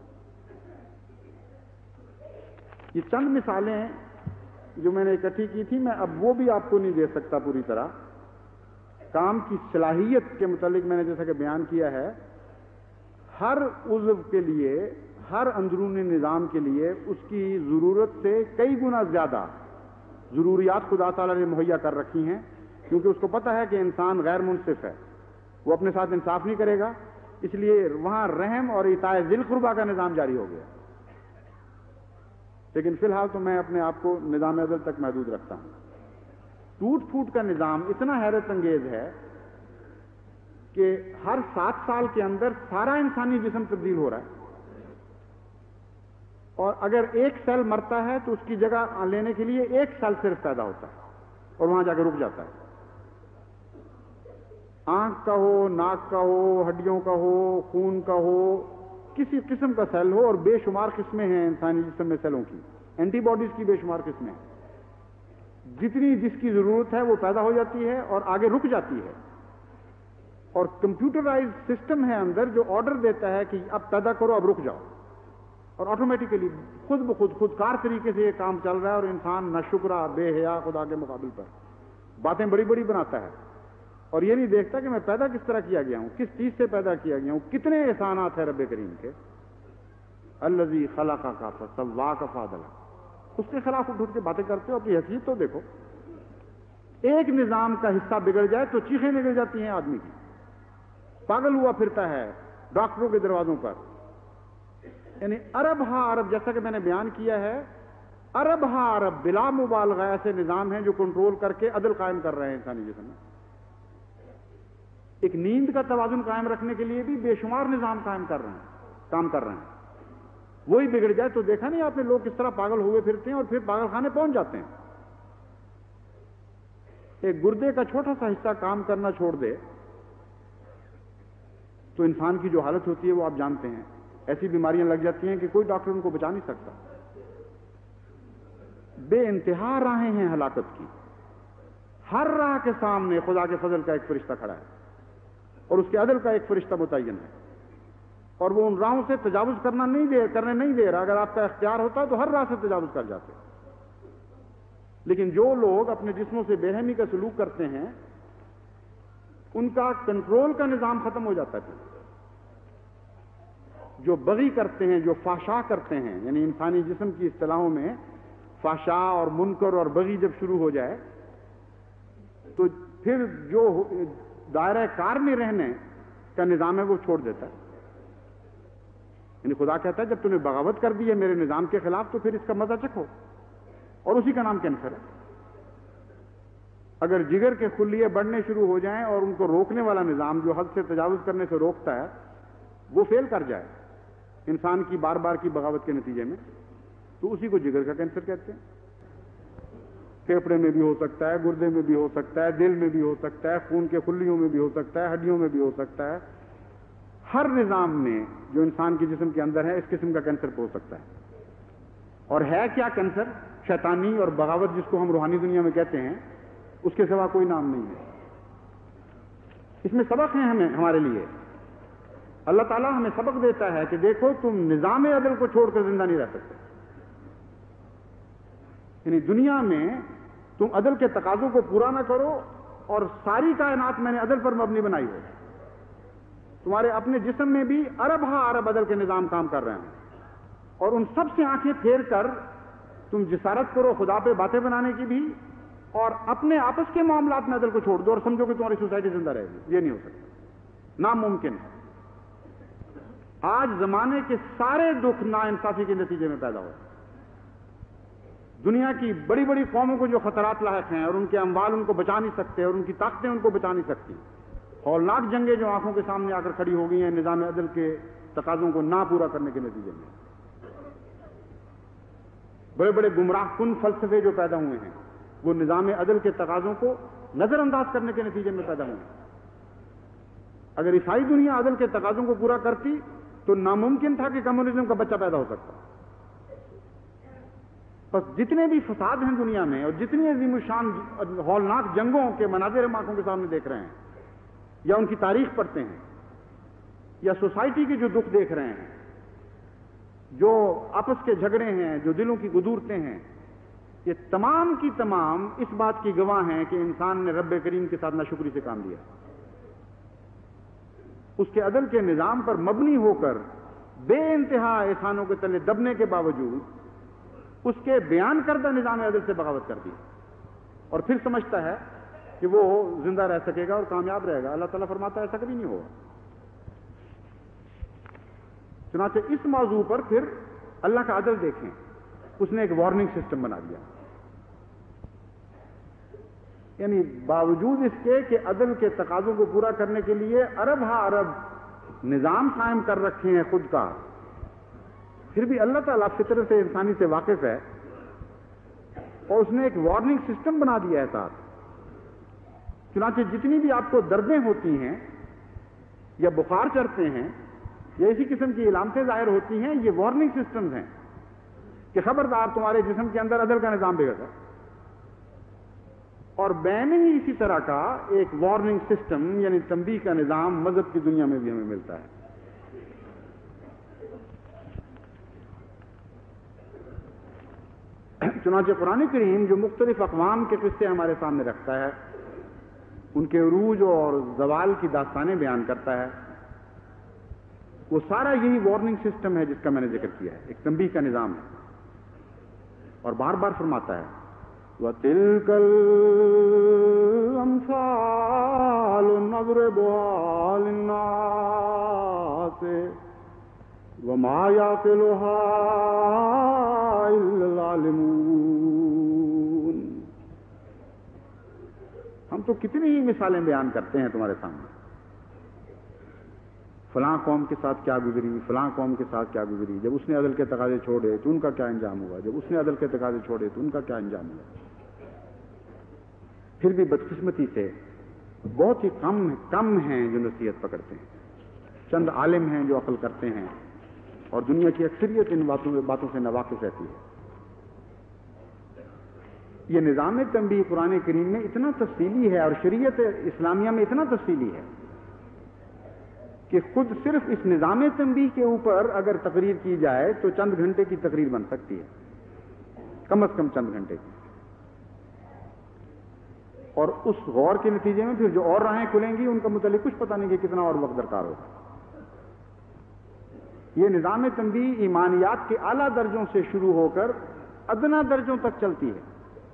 S2: یہ چند مثالیں جو میں نے اکٹھی کی تھی, میں اب وہ بھی آپ کو نہیں دے سکتا پوری طرح. کام کی صلاحیت کے متعلق میں نے جیسا کہ بیان کیا ہے, ہر عضو کے لیے, ہر اندرونی نظام کے لیے اس کی ضرورت سے کئی گنا زیادہ ضروریات خدا تعالیٰ نے مہیا کر رکھی ہیں, کیونکہ اس کو پتہ ہے کہ انسان غیر منصف ہے, وہ اپنے ساتھ انصاف نہیں کرے گا,
S3: اس لیے وہاں رحم اور اطاعت ذی القربہ کا نظام جاری ہو گیا. لیکن فی الحال تو میں اپنے آپ کو نظام عدل تک محدود رکھتا ہوں. ٹوٹ پھوٹ کا نظام اتنا حیرت انگیز ہے کہ ہر سات سال کے اندر سارا انسانی جسم تبدیل ہو رہا ہے، اور اگر ایک سیل مرتا ہے تو اس کی جگہ لینے کے لیے ایک سیل صرف پیدا ہوتا ہے اور وہاں جا کے رک جاتا ہے. آنکھ کا ہو، ناک کا ہو، ہڈیوں کا ہو، خون کا ہو، کسی قسم کا سیل ہو، اور بے شمار قسمیں ہیں انسانی جسم میں سیلوں کی، اینٹی باڈیز کی بے شمار قسمیں ہیں. جتنی جس کی ضرورت ہے وہ پیدا ہو جاتی ہے اور آگے رک جاتی ہے. اور کمپیوٹرائز سسٹم ہے اندر جو آرڈر دیتا ہے کہ اب پیدا کرو، اب رک جاؤ، اور آٹومیٹیکلی خود بخود خودکار طریقے سے یہ کام چل رہا ہے. اور انسان ناشکرا، بے حیا خدا کے مقابل پر باتیں بڑی بڑی بناتا ہے اور یہ نہیں دیکھتا کہ میں پیدا کس طرح کیا گیا ہوں، کس چیز سے پیدا کیا گیا ہوں، کتنے احسانات ہیں رب کریم کے. الذی خلقک فسواک فعدلک، اس کے خلاف اٹھ اٹھ کے باتیں کرتے ہو. اپنی حیثیت تو دیکھو. ایک نظام کا حصہ بگڑ جائے تو چیخیں نکل جاتی ہیں آدمی کی، پاگل ہوا پھرتا ہے ڈاکٹروں کے دروازوں پر. یعنی ارب ہا ارب، جیسا کہ میں نے بیان کیا ہے، ارب ہا ارب بلا مبالغہ ایسے نظام ہیں جو کنٹرول کر کے عدل قائم کر رہے ہیں انسانی جسم میں. ایک نیند کا توازن قائم رکھنے کے لیے بھی بے شمار نظام قائم کر رہے ہیں، کام کر رہے ہیں. وہی بگڑ جائے تو دیکھا نہیں آپ نے لوگ کس طرح پاگل ہوئے پھرتے ہیں اور پھر پاگل خانے پہنچ جاتے ہیں. ایک گردے کا چھوٹا سا حصہ کام کرنا چھوڑ دے تو انسان کی جو حالت ہوتی ہے وہ آپ جانتے ہیں. ایسی بیماریاں لگ جاتی ہیں کہ کوئی ڈاکٹر ان کو بچا نہیں سکتا. بے انتہا راہیں ہیں ہلاکت کی. ہر راہ کے سامنے خدا کے فضل کا ایک فرشتہ کھڑا ہے اور اس کے عدل کا ایک فرشتہ متعین ہے، اور وہ ان راہوں سے تجاوز کرنا نہیں دے کرنے نہیں دے رہا. اگر آپ کا اختیار ہوتا تو ہر راہ سے تجاوز کر جاتے. لیکن جو لوگ اپنے جسموں سے بے رحمی کا سلوک کرتے ہیں ان کا کنٹرول کا نظام ختم ہو جاتا ہے. جو بغی کرتے ہیں، جو فحشا کرتے ہیں، یعنی انسانی جسم کی اصطلاحوں میں فحشا اور منکر اور بغی جب شروع ہو جائے تو پھر جو دائرہ کار میں رہنے کا نظام ہے وہ چھوڑ دیتا ہے. یعنی خدا کہتا ہے جب تم نے بغاوت کر دی ہے میرے نظام کے خلاف تو پھر اس کا مزہ چکھو، اور اسی کا نام کینسر ہے. اگر جگر کے خلیے بڑھنے شروع ہو جائیں اور ان کو روکنے والا نظام جو حد سے تجاوز کرنے سے روکتا ہے وہ فیل کر جائے انسان کی بار بار کی بغاوت کے نتیجے میں، تو اسی کو جگر کا کینسر کہتے ہیں. پھیپھڑے میں بھی ہو سکتا ہے، گردے میں بھی ہو سکتا ہے، دل میں بھی ہو سکتا ہے، خون کے خلیوں میں بھی ہو سکتا ہے، ہڈیوں میں بھی ہو سکتا ہے. ہر نظام میں جو انسان کے جسم کے اندر ہے اس قسم کا کینسر ہو سکتا ہے. اور ہے کیا کینسر؟ شیطانی اور بغاوت جس کو ہم روحانی دنیا میں کہتے ہیں، اس کے سوا کوئی نام نہیں ہے. اس میں سبق ہے ہمیں ہمارے لیے. اللہ تعالیٰ ہمیں سبق دیتا ہے کہ دیکھو تم نظام عدل کو چھوڑ کر زندہ نہیں رہ سکتے. یعنی دنیا میں تم عدل کے تقاضوں کو پورا نہ کرو اور ساری کائنات میں نے عدل پر مبنی بنائی ہو. تمہارے اپنے جسم میں بھی ارب ہا ارب عدل کے نظام کام کر رہے ہیں، اور ان سب سے آنکھیں پھیر کر تم جسارت کرو خدا پہ باتیں بنانے کی بھی، اور اپنے آپس کے معاملات میں عدل کو چھوڑ دو اور سمجھو کہ تمہاری سوسائٹی زندہ رہے گی. یہ نہیں ہو سکتا، ناممکن ہے. آج زمانے کے سارے دکھ ناانصافی کے نتیجے میں پیدا ہوئے. دنیا کی بڑی بڑی قوموں کو جو خطرات لاحق ہیں اور ان کے اموال ان کو بچا نہیں سکتے اور ان کی طاقتیں ان کو بچا نہیں سکتی، ہولناک جنگیں جو آنکھوں کے سامنے آ کر کھڑی ہو گئی ہیں نظام عدل کے تقاضوں کو نہ پورا کرنے کے نتیجے میں. بڑے بڑے گمراہ کن فلسفے جو پیدا ہوئے ہیں وہ نظام عدل کے تقاضوں کو نظر انداز کرنے کے نتیجے میں پیدا ہوئے ہیں. اگر عیسائی دنیا عدل کے تقاضوں کو پورا کرتی تو ناممکن تھا کہ کمیونزم کا بچہ پیدا ہو سکتا. بس جتنے بھی فساد ہیں دنیا میں اور جتنی عظیم الشان ہولناک جنگوں کے مناظر ہم آنکھوں کے سامنے دیکھ رہے ہیں یا ان کی تاریخ پڑھتے ہیں یا سوسائٹی کے جو دکھ دیکھ رہے ہیں، جو آپس کے جھگڑے ہیں، جو دلوں کی گدورتیں ہیں، یہ تمام کی تمام اس بات کی گواہ ہیں کہ انسان نے رب کریم کے ساتھ ناشکری سے کام لیا. اس کے عدل کے نظام پر مبنی ہو کر بے انتہا احسانوں کے تلے دبنے کے باوجود اس کے بیان کردہ نظام عدل سے بغاوت کر دی اور پھر سمجھتا ہے کہ وہ زندہ رہ سکے گا اور کامیاب رہے گا. اللہ تعالیٰ فرماتا ہے ایسا کبھی نہیں ہوگا. چنانچہ اس موضوع پر پھر اللہ کا عدل دیکھیں، اس نے ایک وارننگ سسٹم بنا دیا، یعنی باوجود اس کے کہ عدل کے تقاضوں کو پورا کرنے کے لیے ارب ہا ارب نظام قائم کر رکھے ہیں خود کا، پھر بھی اللہ تعالیٰ فطرت سے انسانی سے واقف ہے اور اس نے ایک وارننگ سسٹم بنا دیا ہے ساتھ. چنانچہ جتنی بھی آپ کو دردیں ہوتی ہیں یا بخار چڑھتے ہیں یا اسی قسم کی علامتیں ظاہر ہوتی ہیں، یہ وارننگ سسٹمز ہیں کہ خبردار تمہارے جسم کے اندر عدل کا نظام بگڑ گا. اور بین ہی اسی طرح کا ایک وارننگ سسٹم یعنی تنبیہ کا نظام مذہب کی دنیا میں بھی ہمیں ملتا ہے. چنانچہ قرآن کریم جو مختلف اقوام کے قصے ہمارے سامنے رکھتا ہے، ان کے عروج اور زوال کی داستانیں بیان کرتا ہے، وہ سارا یہی وارننگ سسٹم ہے جس کا میں نے ذکر کیا ہے، ایک تنبیہ کا نظام ہے. اور بار بار فرماتا ہے وَتِلْكَ الْأَمْثَالُ نَضْرِبُهَا لِلنَّاسِ وَمَا يَعْقِلُهَا إِلَّا الْعَالِمُونَ. ہم تو کتنی ہی مثالیں بیان کرتے ہیں تمہارے سامنے، فلاں قوم کے ساتھ کیا گزری، فلاں قوم کے ساتھ کیا گزری، جب اس نے عدل کے تقاضے چھوڑے تو ان کا کیا انجام ہوا، جب اس نے عدل کے تقاضے چھوڑے تو ان کا کیا انجام ہوا. پھر بھی بدقسمتی سے بہت ہی کم کم ہیں جو نصیحت پکڑتے ہیں، چند عالم ہیں جو عقل کرتے ہیں، اور دنیا کی اکثریت ان باتوں باتوں سے ناواقف رہتی ہے. یہ نظام تنبیہ قرآن کریم میں اتنا تفصیلی ہے اور شریعت اسلامیہ میں اتنا تفصیلی ہے کہ خود صرف اس نظام تنبیہ کے اوپر اگر تقریر کی جائے تو چند گھنٹے کی تقریر بن سکتی ہے، کم از کم چند گھنٹے کی. اور اس غور کے نتیجے میں پھر جو اور راہیں کھلیں گی ان کا متعلق کچھ پتہ نہیں کہ کتنا اور وقت درکار ہوگا. یہ نظام تنبیہ ایمانیات کے اعلیٰ درجوں سے شروع ہو کر ادنا درجوں تک چلتی ہے.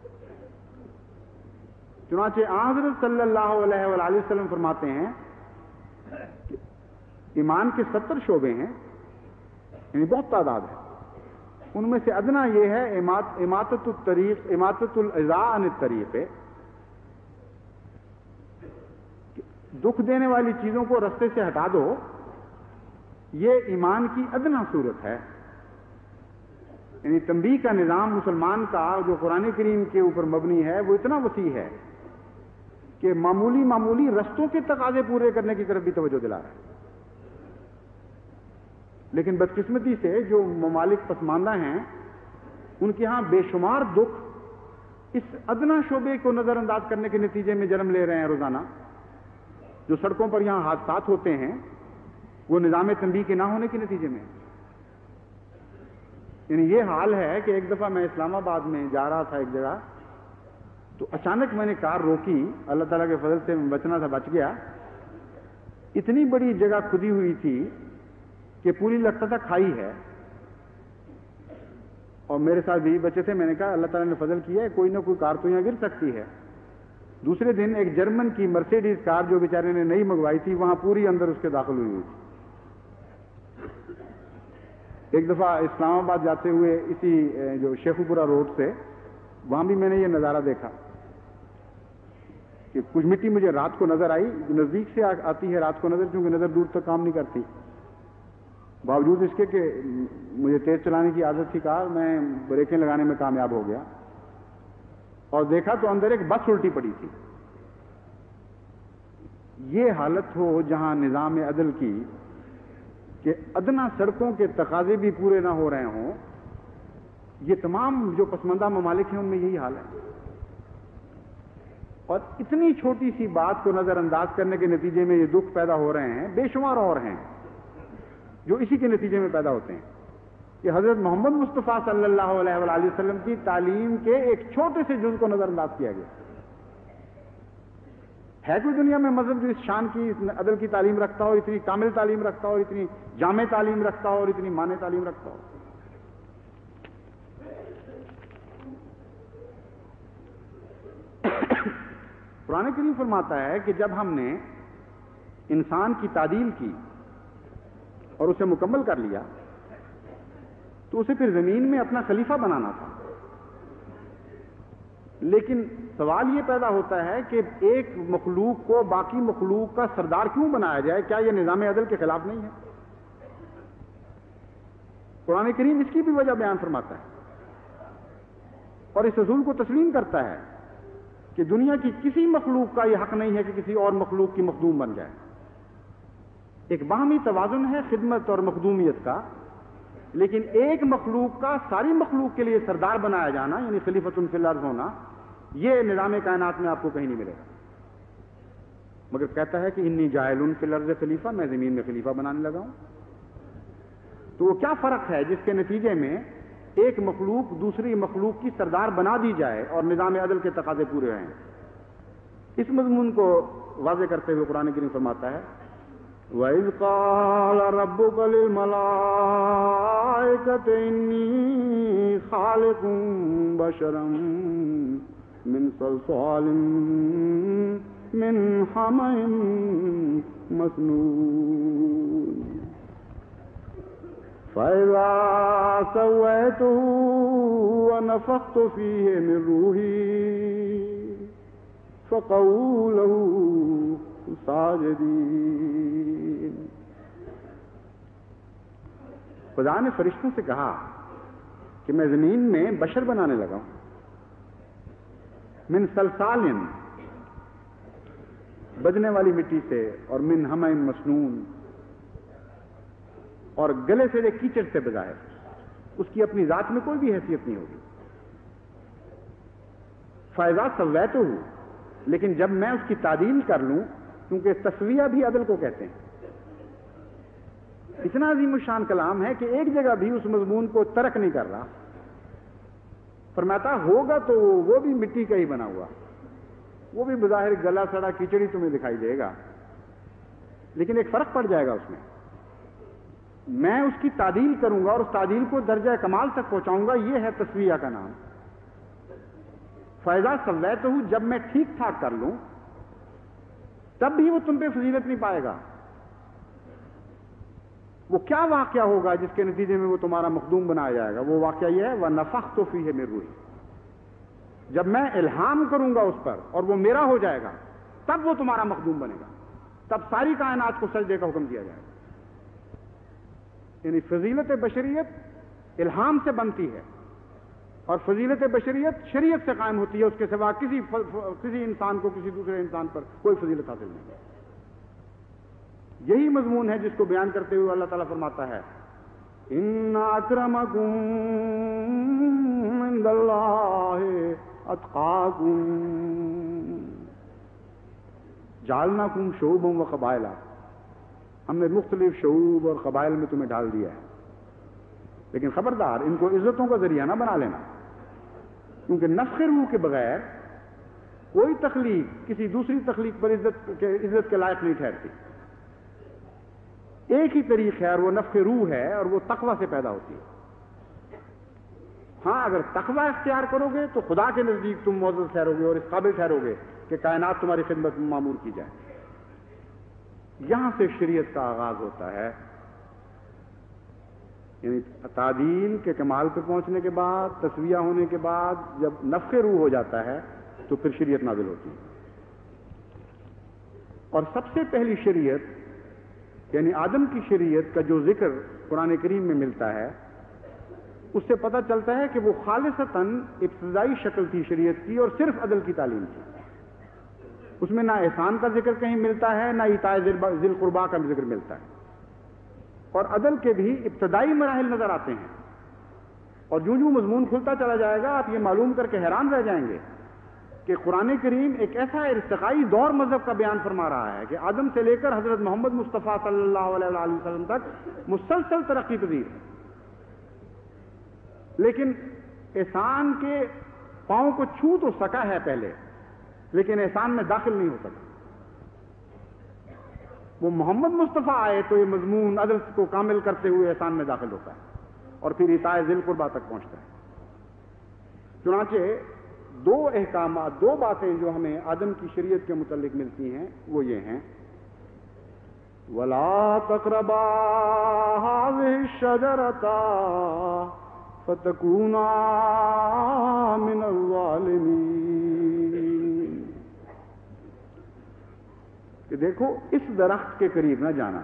S3: چنانچہ حضرت صلی اللہ علیہ وآلہ وسلم فرماتے ہیں کہ ایمان کے ستر شعبے ہیں، یعنی بہت تعداد ہے، ان میں سے ادنا یہ ہے اماطۃ الطریق اماطۃ الاذى عن الطریق، دکھ دینے والی چیزوں کو رستے سے ہٹا دو. یہ ایمان کی ادنا صورت ہے. یعنی تنبیہ کا نظام مسلمان کا جو قرآن کریم کے اوپر مبنی ہے وہ اتنا وسیع ہے کہ معمولی معمولی رستوں کے تقاضے پورے کرنے کی طرف بھی توجہ دلا رہا ہے. لیکن بدقسمتی سے جو ممالک پسماندہ ہیں ان کے ہاں بے شمار دکھ اس ادنا شعبے کو نظر انداز کرنے کے نتیجے میں جنم لے رہے ہیں. روزانہ جو سڑکوں پر یہاں حادثات ہوتے ہیں وہ نظام تنبیہ کے نہ ہونے کے نتیجے میں. یعنی یہ حال ہے کہ ایک دفعہ میں اسلام آباد میں جا رہا تھا ایک جگہ، تو اچانک میں نے کار روکی، اللہ تعالیٰ کے فضل سے بچنا تھا بچ گیا. اتنی بڑی جگہ کھدی ہوئی تھی کہ پوری لگتا تھا کھائی ہے، اور میرے ساتھ بھی بچے تھے. میں نے کہا اللہ تعالیٰ نے فضل کیا ہے، کوئی نہ کوئی کار تو یہاں گر سکتی ہے. دوسرے دن ایک جرمن کی مرسیڈیز کار جو بیچارے نے نئی منگوائی تھی وہاں پوری اندر اس کے داخل ہوئی ہوئی تھی. ایک دفعہ اسلام آباد جاتے ہوئے اسی جو شیخو پورہ روڈ سے وہاں بھی میں نے یہ نظارہ دیکھا کہ کچھ مٹی مجھے رات کو نظر آئی. نزدیک سے آتی ہے رات کو نظر، کیونکہ نظر دور تک کام نہیں کرتی. باوجود اس کے کہ مجھے تیز چلانے کی عادت تھی کار، میں بریکیں لگانے میں کامیاب ہو گیا اور دیکھا تو اندر ایک بس الٹی پڑی تھی. یہ حالت ہو جہاں نظام عدل کی کہ ادنا سڑکوں کے تقاضے بھی پورے نہ ہو رہے ہوں، یہ تمام جو پسماندہ ممالک ہیں ان میں یہی حال ہے. اور اتنی چھوٹی سی بات کو نظر انداز کرنے کے نتیجے میں یہ دکھ پیدا ہو رہے ہیں، بے شمار اور ہیں جو اسی کے نتیجے میں پیدا ہوتے ہیں. یہ حضرت محمد مصطفیٰ صلی اللہ علیہ وآلہ وسلم کی تعلیم کے ایک چھوٹے سے جز کو نظر انداز کیا گیا. ہے کوئی دنیا میں مذہب جو اس شان کی عدل کی تعلیم رکھتا ہو، اتنی کامل تعلیم رکھتا ہو، اتنی جامع تعلیم رکھتا ہو اور اتنی مانے تعلیم رکھتا ہو؟ قرآن کریم فرماتا ہے کہ جب ہم نے انسان کی تعدیل کی اور اسے مکمل کر لیا تو اسے پھر زمین میں اپنا خلیفہ بنانا تھا. لیکن سوال یہ پیدا ہوتا ہے کہ ایک مخلوق کو باقی مخلوق کا سردار کیوں بنایا جائے؟ کیا یہ نظام عدل کے خلاف نہیں ہے؟ قرآن کریم اس کی بھی وجہ بیان فرماتا ہے اور اس اصول کو تسلیم کرتا ہے کہ دنیا کی کسی مخلوق کا یہ حق نہیں ہے کہ کسی اور مخلوق کی مخدوم بن جائے. ایک باہمی توازن ہے خدمت اور مخدومیت کا، لیکن ایک مخلوق کا ساری مخلوق کے لیے سردار بنایا جانا یعنی خلیفۃ فی الارض ہونا، یہ نظام کائنات میں آپ کو کہیں نہیں ملے گا. مگر کہتا ہے کہ انی جاعل فی الارض خلیفہ، میں زمین میں خلیفہ بنانے لگا ہوں. تو وہ کیا فرق ہے جس کے نتیجے میں ایک مخلوق دوسری مخلوق کی سردار بنا دی جائے اور نظام عدل کے تقاضے پورے ہیں؟ اس مضمون کو واضح کرتے ہوئے قرآن کریم فرماتا ہے وَإِذْ قَالَ رَبُّكَ لِلْمَلَائِكَةِ إِنِّي خَالِقٌ بَشَرًا مِّن صَلْصَالٍ مِّنْ حَمَإٍ مَّسْنُونٍ فَإِذَا سَوَّيْتُهُ وَنَفَخْتُ فِيهِ مِن رُّوحِي فَقَعُوا لَهُ ساجدین. خدا نے فرشتوں سے کہا کہ میں زمین میں بشر بنانے لگا ہوں. من سلسال، بجنے والی مٹی سے، اور من حمأ مسنون، اور گلے سے کیچڑ سے بظاہر. اس کی اپنی ذات میں کوئی بھی حیثیت نہیں ہوگی. فَإِذَا سَوَّيْتُهُ، لیکن جب میں اس کی تعدیل کر لوں، کیونکہ تسویہ بھی عدل کو کہتے ہیں. اتنا عظیم الشان کلام ہے کہ ایک جگہ بھی اس مضمون کو ترک نہیں کر رہا. فرماتا ہوگا تو وہ بھی مٹی کا ہی بنا ہوا، وہ بھی بظاہر گلا سڑا کیچڑی تمہیں دکھائی دے گا، لیکن ایک فرق پڑ جائے گا اس میں. میں اس کی تعدیل کروں گا اور اس تعدیل کو درجہ کمال تک پہنچاؤں گا. یہ ہے تسویہ کا نام. فَإِذَا سَوَّيْتُهُ، جب میں ٹھیک ٹھاک کر لوں تب بھی وہ تم پہ فضیلت نہیں پائے گا. وہ کیا واقعہ ہوگا جس کے نتیجے میں وہ تمہارا مخدوم بنایا جائے گا؟ وہ واقعہ یہ ہے وَنَفَخْتُ فِيهِ مِن رُّوحِي، جب میں الہام کروں گا اس پر اور وہ میرا ہو جائے گا تب وہ تمہارا مخدوم بنے گا. تب ساری کائنات کو سجدے کا حکم دیا جائے گا. یعنی فضیلت بشریت الہام سے بنتی ہے اور فضیلت بشریت شریعت سے قائم ہوتی ہے. اس کے سوا کسی کسی انسان کو کسی دوسرے انسان پر کوئی فضیلت حاصل نہیں ہے. یہی مضمون ہے جس کو بیان کرتے ہوئے اللہ تعالیٰ فرماتا ہے ان اکرمکم عند اللہ اتقاکم جعلناکم شعوبا و قبائلا. ہم نے مختلف شعوب اور قبائل میں تمہیں ڈال دیا ہے، لیکن خبردار ان کو عزتوں کا ذریعہ نہ بنا لینا، کیونکہ نفخ روح کے بغیر کوئی تخلیق کسی دوسری تخلیق پر عزت کے عزت کے لائق نہیں ٹھہرتی. ایک ہی طریق ہے اور وہ نفخ روح ہے اور وہ تقوی سے پیدا ہوتی ہے. ہاں اگر تقوی اختیار کرو گے تو خدا کے نزدیک تم معزز ٹھہرو گے اور اس قابل ٹھہرو گے کہ کائنات تمہاری خدمت میں معمور کی جائے. یہاں سے شریعت کا آغاز ہوتا ہے. یعنی تعدیل کے کمال پہ پہنچنے کے بعد، تسویہ ہونے کے بعد جب نفخ روح ہو جاتا ہے تو پھر شریعت نازل ہوتی ہے. اور سب سے پہلی شریعت یعنی آدم کی شریعت کا جو ذکر قرآن کریم میں ملتا ہے اس سے پتہ چلتا ہے کہ وہ خالصتاً ابتدائی شکل تھی شریعت کی اور صرف عدل کی تعلیم تھی. اس میں نہ احسان کا ذکر کہیں ملتا ہے، نہ ایتاء ذی القربیٰ کا ذکر ملتا ہے. اور عدل کے بھی ابتدائی مراحل نظر آتے ہیں. اور جو جو مضمون کھلتا چلا جائے گا آپ یہ معلوم کر کے حیران رہ جائیں گے کہ قرآن کریم ایک ایسا ارتقائی دور مذہب کا بیان فرما رہا ہے کہ آدم سے لے کر حضرت محمد مصطفیٰ صلی اللہ علیہ وآلہ وسلم تک مسلسل ترقی پذیر ہے. لیکن احسان کے پاؤں کو چھو تو سکا ہے پہلے، لیکن احسان میں داخل نہیں ہو سکا. وہ محمد مصطفیٰ آئے تو یہ مضمون عدل کو کامل کرتے ہوئے احسان میں داخل ہوتا ہے اور پھر ایتاء ذی القربیٰ تک پہنچتا ہے. چنانچہ دو احکامات، دو باتیں جو ہمیں آدم کی شریعت کے متعلق ملتی ہیں وہ یہ ہیں ولا تقربا هذه الشجرة فتكونا من الظالمين. کہ دیکھو اس درخت کے قریب نہ جانا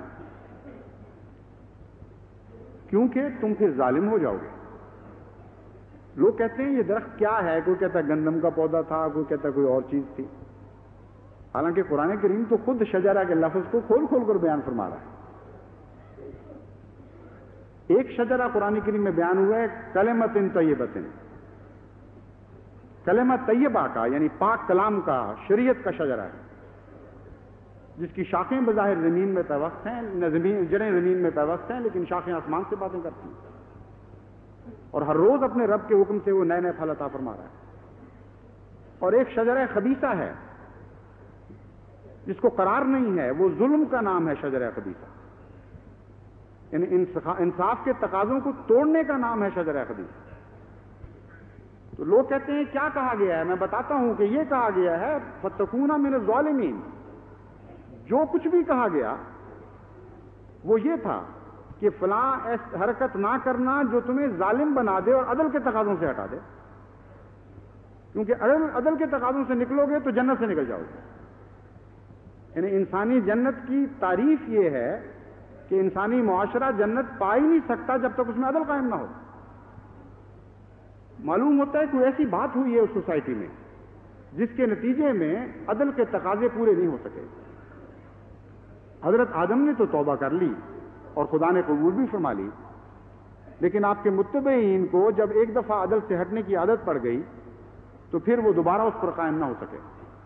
S3: کیونکہ تم پھر ظالم ہو جاؤ گے. لوگ کہتے ہیں یہ درخت کیا ہے، کوئی کہتا ہے گندم کا پودا تھا، کوئی کہتا ہے کوئی اور چیز تھی. حالانکہ قرآن کریم تو خود شجرہ کے لفظ کو کھول کھول کر بیان فرما رہا ہے. ایک شجرہ قرآن کریم میں بیان ہوا ہے کلمۃ طیبۃ، کلمہ طیبہ کا یعنی پاک کلام کا، شریعت کا شجرہ ہے، جس کی شاخیں بظاہر زمین میں پیوست ہیں، جڑیں زمین میں پیوست ہیں، لیکن شاخیں آسمان سے باتیں کرتی ہیں، اور ہر روز اپنے رب کے حکم سے وہ نئے نئے پھل عطا فرما رہا ہے. اور ایک شجرہ خبیثہ ہے جس کو قرار نہیں ہے، وہ ظلم کا نام ہے شجرہ خبیثہ، یعنی انصاف کے تقاضوں کو توڑنے کا نام ہے شجرہ خبیثہ. تو لوگ کہتے ہیں کیا کہا گیا ہے، میں بتاتا ہوں کہ یہ کہا گیا ہے فتکونا من الظالمین. جو کچھ بھی کہا گیا وہ یہ تھا کہ فلاں حرکت نہ کرنا جو تمہیں ظالم بنا دے اور عدل کے تقاضوں سے ہٹا دے، کیونکہ عدل عدل کے تقاضوں سے نکلو گے تو جنت سے نکل جاؤ گے. یعنی انسانی جنت کی تعریف یہ ہے کہ انسانی معاشرہ جنت پا ہی نہیں سکتا جب تک اس میں عدل قائم نہ ہو. معلوم ہوتا ہے کوئی ایسی بات ہوئی ہے اس سوسائٹی میں جس کے نتیجے میں عدل کے تقاضے پورے نہیں ہو سکے. حضرت آدم نے تو توبہ کر لی اور خدا نے قبول بھی فرما لی، لیکن آپ کے متبعین کو جب ایک دفعہ عدل سے ہٹنے کی عادت پڑ گئی تو پھر وہ دوبارہ اس پر قائم نہ ہو سکے.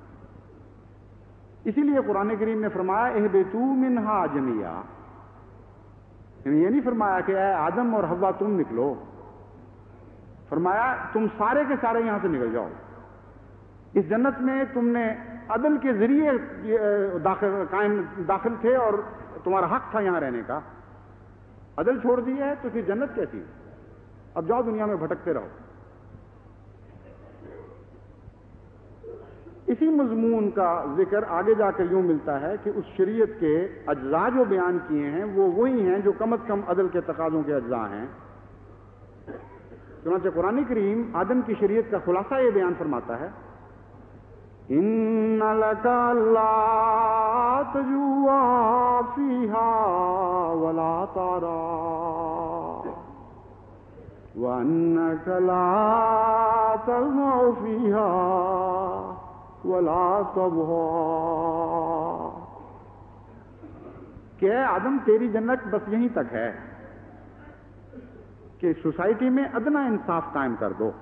S3: اسی لیے قرآن کریم نے فرمایا اہبطوا منہا جمیعا، یعنی یہ نہیں فرمایا کہ اے آدم اور حوا تم نکلو، فرمایا تم سارے کے سارے یہاں سے نکل جاؤ. اس جنت میں تم نے عدل کے ذریعے داخل قائم داخل تھے اور تمہارا حق تھا یہاں رہنے کا، عدل چھوڑ دیا ہے تو پھر جنت کیسی؟ اب جاؤ دنیا میں بھٹکتے رہو. اسی مضمون کا ذکر آگے جا کر یوں ملتا ہے کہ اس شریعت کے اجزاء جو بیان کیے ہیں وہ وہی ہیں جو کم از کم عدل کے تقاضوں کے اجزاء ہیں. چنانچہ قرآن کریم آدم کی شریعت کا خلاصہ یہ بیان فرماتا ہے ان لک الا تجوع فیہا ولا تعری وانک لا تظمأ فیہا ولا تضحی. کہ اے آدم تیری جنت بس یہیں تک ہے کہ سوسائٹی میں ادنا انصاف قائم کر دو.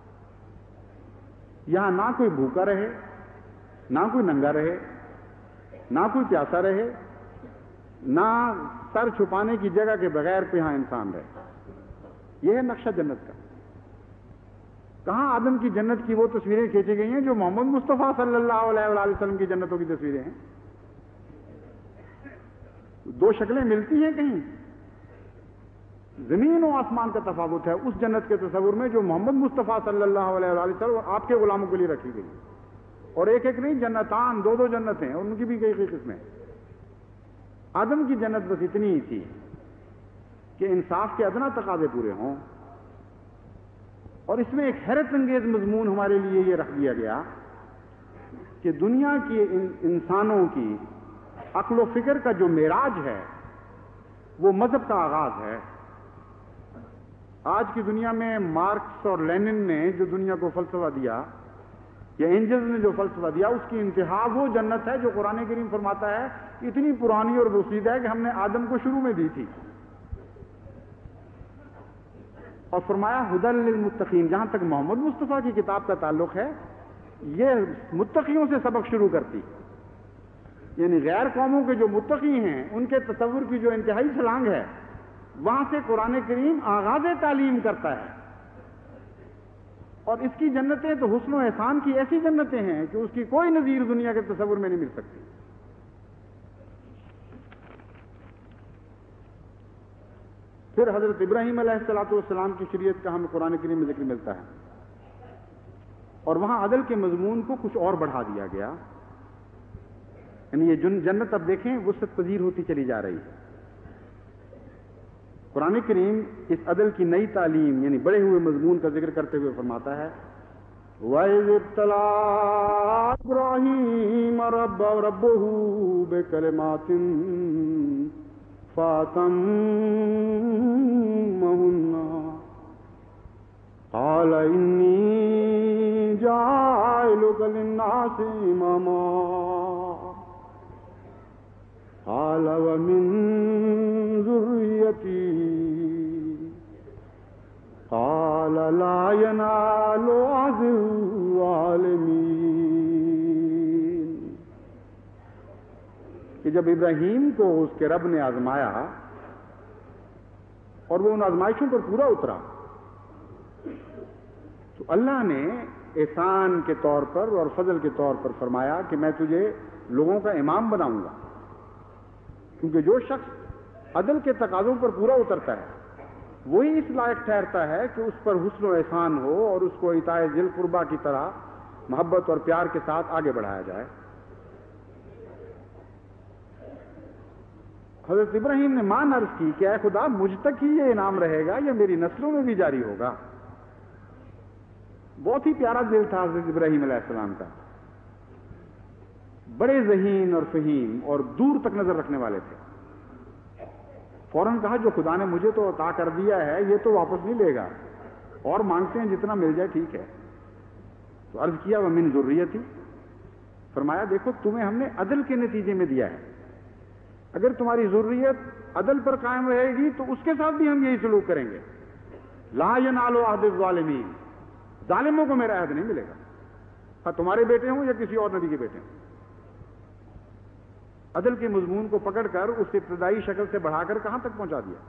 S3: یہاں نہ کوئی بھوکا رہے، نہ کوئی ننگا رہے، نہ کوئی پیاسا رہے، نہ سر چھپانے کی جگہ کے بغیر پہ یہاں انسان رہے. یہ ہے نقشہ جنت کا. کہاں آدم کی جنت کی وہ تصویریں کھینچی گئی ہیں جو محمد مصطفیٰ صلی اللہ علیہ وآلہ وسلم کی جنتوں کی تصویریں ہیں؟ دو شکلیں ملتی ہیں کہیں؟ زمین و آسمان کا تفاوت ہے اس جنت کے تصور میں جو محمد مصطفیٰ صلی اللہ علیہ وآلہ وسلم اور آپ کے غلاموں کے لیے رکھی گئی. اور ایک ایک نہیں، جنتان، دو دو جنتیں ہیں، ان کی بھی کئی کئی قسمیں. آدم کی جنت بس اتنی ہی تھی کہ انصاف کے ادنا تقاضے پورے ہوں. اور اس میں ایک حیرت انگیز مضمون ہمارے لیے یہ رکھ دیا گیا کہ دنیا کی انسانوں کی عقل و فکر کا جو معراج ہے وہ مذہب کا آغاز ہے. آج کی دنیا میں مارکس اور لینن نے جو دنیا کو فلسفہ دیا یا اینجلز نے جو فلسفہ دیا اس کی انتہا وہ جنت ہے جو قرآن کریم فرماتا ہے اتنی پرانی اور وسیع ہے کہ ہم نے آدم کو شروع میں دی تھی. اور فرمایا ہدی للمتقین. جہاں تک محمد مصطفیٰ کی کتاب کا تعلق ہے یہ متقیوں سے سبق شروع کرتی، یعنی غیر قوموں کے جو متقی ہیں ان کے تصور کی جو انتہائی چھلانگ ہے وہاں سے قرآن کریم آغاز تعلیم کرتا ہے. اور اس کی جنتیں تو حسن و احسان کی ایسی جنتیں ہیں کہ اس کی کوئی نظیر دنیا کے تصور میں نہیں مل سکتی. پھر حضرت ابراہیم علیہ الصلوۃ والسلام کی شریعت کا ہمیں قرآن کریم میں ذکر ملتا ہے اور وہاں عدل کے مضمون کو کچھ اور بڑھا دیا گیا یعنی یہ جن جنت اب دیکھیں وسعت پذیر ہوتی چلی جا رہی ہے. قرآن کریم اس عدل کی نئی تعلیم یعنی بڑے ہوئے مضمون کا ذکر کرتے ہوئے فرماتا ہے وَإِذِ ابْتَلَىٰ إِبْرَاهِيمَ رَبَّهُ بِكَلِمَاتٍ فَأَتَمَّهُنَّ قَالَ إِنِّي جَاعِلُكَ لِلنَّاسِ إِمَامًا قَالَ وَمِن ذُرِّيَّتِي قال لا ينال عهد الظالمين. کہ جب ابراہیم کو اس کے رب نے آزمایا اور وہ ان آزمائشوں پر پورا اترا تو اللہ نے احسان کے طور پر اور فضل کے طور پر فرمایا کہ میں تجھے لوگوں کا امام بناؤں گا. کیونکہ جو شخص عدل کے تقاضوں پر پورا اترتا ہے وہی اس لائق ٹھہرتا ہے کہ اس پر حسن و احسان ہو اور اس کو عطائے ذی القربیٰ کی طرح محبت اور پیار کے ساتھ آگے بڑھایا جائے. حضرت ابراہیم نے مان عرض کی کہ اے خدا مجھ تک ہی یہ انعام رہے گا یا میری نسلوں میں بھی جاری ہوگا. بہت ہی پیارا دل تھا حضرت ابراہیم علیہ السلام کا. بڑے ذہین اور فہیم اور دور تک نظر رکھنے والے تھے. فوراً کہا جو خدا نے مجھے تو عطا کر دیا ہے یہ تو واپس نہیں لے گا, اور مانگتے ہیں جتنا مل جائے ٹھیک ہے. تو عرض کیا وَمِن ذُرِّيَّتِي, فرمایا دیکھو تمہیں ہم نے عدل کے نتیجے میں دیا ہے, اگر تمہاری ذریت عدل پر قائم رہے گی تو اس کے ساتھ بھی ہم یہی سلوک کریں گے. لا ينال عهد الظالمین, ظالموں کو میرا عہد نہیں ملے گا, ہاں تمہارے بیٹے ہوں یا کسی اور نبی کے بیٹے ہوں. عدل کے مضمون کو پکڑ کر اس ابتدائی شکل سے بڑھا کر کہاں تک پہنچا دیا.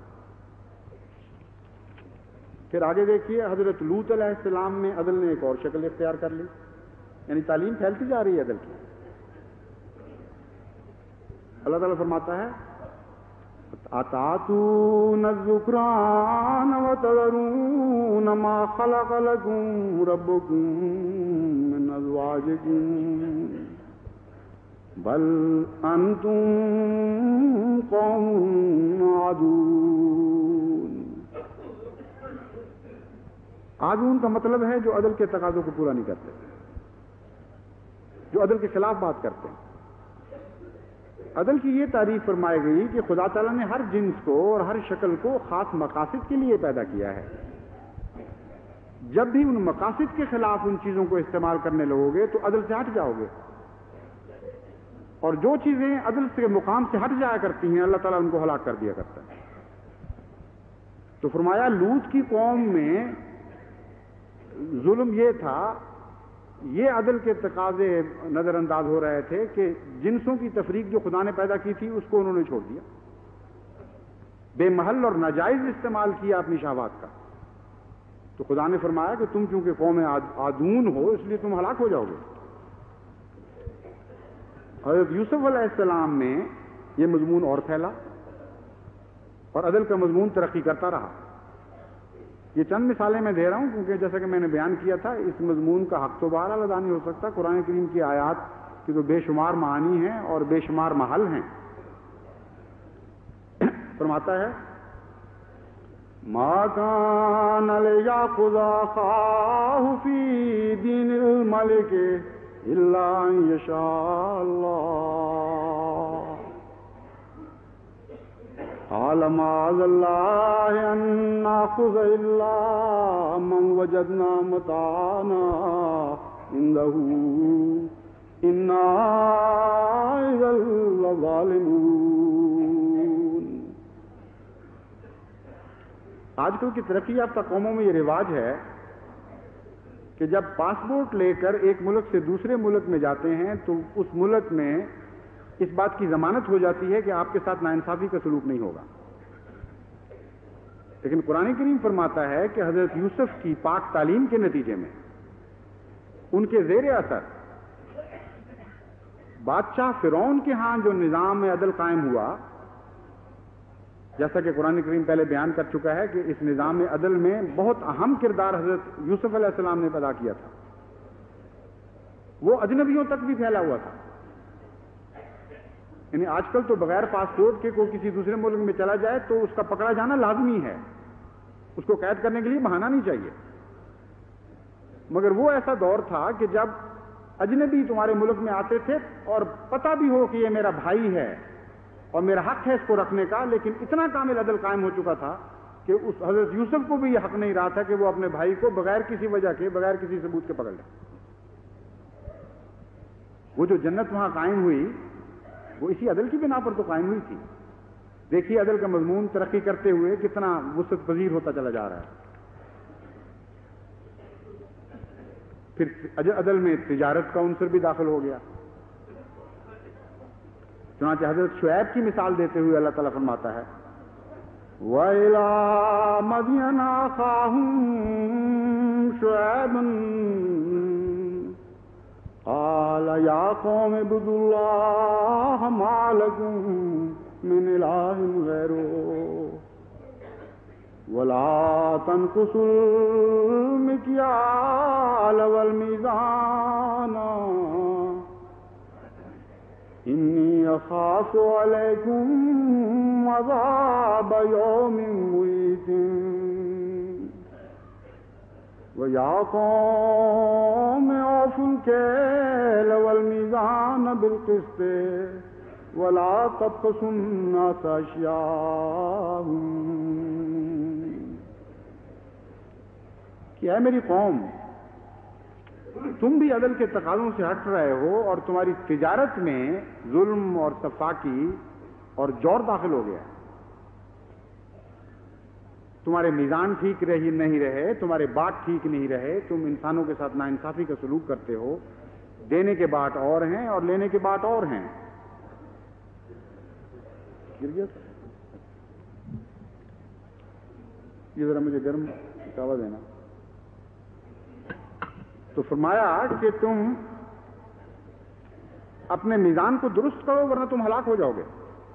S3: پھر آگے دیکھیے حضرت لوط علیہ السلام میں عدل نے ایک اور شکل اختیار کر لی, یعنی تعلیم پھیلتی جا رہی ہے عدل کی. اللہ تعالیٰ فرماتا ہے أَتَأْتُونَ الذُّكْرَانَ وَتَذَرُونَ مَا خَلَقَ لَكُمْ رَبُّكُمْ مِنْ أَزْوَاجِكُمْ بل انتم قوم عادون. عادون کا مطلب ہے جو عدل کے تقاضوں کو پورا نہیں کرتے, جو عدل کے خلاف بات کرتے ہیں. عدل کی یہ تعریف فرمائی گئی کہ خدا تعالیٰ نے ہر جنس کو اور ہر شکل کو خاص مقاصد کے لیے پیدا کیا ہے. جب بھی ان مقاصد کے خلاف ان چیزوں کو استعمال کرنے لگو گے تو عدل سے ہٹ جاؤ گے, اور جو چیزیں عدل کے مقام سے ہٹ جایا کرتی ہیں اللہ تعالیٰ ان کو ہلاک کر دیا کرتا ہے. تو فرمایا لوط کی قوم میں ظلم یہ تھا, یہ عدل کے تقاضے نظر انداز ہو رہے تھے کہ جنسوں کی تفریق جو خدا نے پیدا کی تھی اس کو انہوں نے چھوڑ دیا, بے محل اور ناجائز استعمال کیا اپنی شہوات کا. تو خدا نے فرمایا کہ تم چونکہ قوم عادون ہو اس لیے تم ہلاک ہو جاؤ گے. حضرت یوسف علیہ السلام میں یہ مضمون اور پھیلا اور عدل کا مضمون ترقی کرتا رہا. یہ چند مثالیں میں دے رہا ہوں کیونکہ جیسا کہ میں نے بیان کیا تھا اس مضمون کا حق تو بہرحال ادا نہیں ہو سکتا. قرآن کریم کی آیات کی تو بے شمار معانی ہیں اور بے شمار محل ہیں. فرماتا ہے ما كان ليأخذ أخاه في دين الملك إلا أن يشاء الله قال معاذ الله أن نأخذ إلا من وجدنا متاعنا عنده إنا إذا لظالمون. آج کل کی ترقی یافتہ قوموں میں یہ رواج ہے کہ جب پاسپورٹ لے کر ایک ملک سے دوسرے ملک میں جاتے ہیں تو اس ملک میں اس بات کی ضمانت ہو جاتی ہے کہ آپ کے ساتھ ناانصافی کا سلوک نہیں ہوگا. لیکن قرآن کریم فرماتا ہے کہ حضرت یوسف کی پاک تعلیم کے نتیجے میں ان کے زیر اثر بادشاہ فرعون کے ہاں جو نظام عدل قائم ہوا, جیسا کہ قرآن کریم پہلے بیان کر چکا ہے کہ اس نظام عدل میں بہت اہم کردار حضرت یوسف علیہ السلام نے ادا کیا تھا, وہ اجنبیوں تک بھی پھیلا ہوا تھا. یعنی آج کل تو بغیر پاسپورٹ کے کوئی کسی دوسرے ملک میں چلا جائے تو اس کا پکڑا جانا لازمی ہے، اس کو قید کرنے کے لیے بہانہ نہیں چاہیے۔ مگر وہ ایسا دور تھا کہ جب اجنبی تمہارے ملک میں آتے تھے اور پتہ بھی ہو کہ یہ میرا بھائی ہے اور میرا حق ہے اس کو رکھنے کا، لیکن اتنا کامل عدل قائم ہو چکا تھا کہ اس حضرت یوسف کو بھی یہ حق نہیں رہا تھا کہ وہ اپنے بھائی کو بغیر کسی وجہ کے، بغیر کسی ثبوت کے پکڑ لیں۔ وہ جو جنت وہاں قائم ہوئی وہ اسی عدل کی بنا پر تو قائم ہوئی تھی۔ دیکھیے عدل کا مضمون ترقی کرتے ہوئے کتنا وسعت پذیر ہوتا چلا جا رہا ہے۔ پھر عدل میں تجارت کا عنصر بھی داخل ہو گیا۔ چنانچہ حضرت شعیب کی مثال دیتے ہوئے اللہ تعالیٰ فرماتا ہے وَإِلَىٰ مَدْيَنَ أَخَاهُمْ شُعَيْبًا قَالَ يَا قَوْمِ اعْبُدُوا اللَّهَ مَا لَكُم مِّنْ إِلَٰهٍ غَيْرُهُ وَلَا تَنقُصُوا الْمِكْيَالَ وَالْمِيزَانَ إِنِّي أَخَافُ عَلَيْكُمْ عَذَابَ يَوْمٍ مُّحِيطٍ وَيَا قَوْمِ أَوْفُوا الْكَيْلَ وَالْمِيزَانَ بِالْقِسْطِ وَلَا تَبْخَسُوا النَّاسَ أَشْيَاءَهُمْ کہ اے میری قوم، تم بھی عدل کے تقاضوں سے ہٹ رہے ہو اور تمہاری تجارت میں ظلم اور سفاکی اور جور داخل ہو گیا۔ تمہارے میزان ٹھیک رہی نہیں رہے، تمہارے باٹ ٹھیک نہیں رہے، تم انسانوں کے ساتھ ناانصافی کا سلوک کرتے ہو۔ دینے کے باٹ اور ہیں اور لینے کے باٹ اور ہیں۔ یہ ذرا مجھے گرم کہوا دینا۔ تو فرمایا کہ تم اپنے میزان کو درست کرو ورنہ تم ہلاک ہو جاؤ گے۔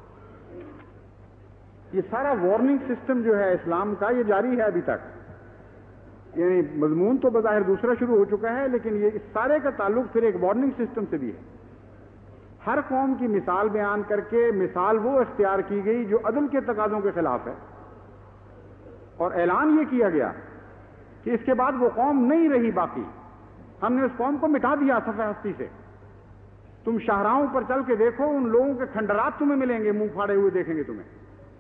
S3: یہ سارا وارننگ سسٹم جو ہے اسلام کا یہ جاری ہے ابھی تک، یعنی مضمون تو بظاہر دوسرا شروع ہو چکا ہے لیکن یہ اس سارے کا تعلق پھر ایک وارننگ سسٹم سے بھی ہے۔ ہر قوم کی مثال بیان کر کے مثال وہ اختیار کی گئی جو عدل کے تقاضوں کے خلاف ہے، اور اعلان یہ کیا گیا کہ اس کے بعد وہ قوم نہیں رہی باقی، ہم نے اس قوم کو مٹا دیا صفحہ ہستی سے۔ تم شاہراہوں پر چل کے دیکھو، ان لوگوں کے کھنڈرات تمہیں ملیں گے، منہ پھاڑے ہوئے دیکھیں گے تمہیں،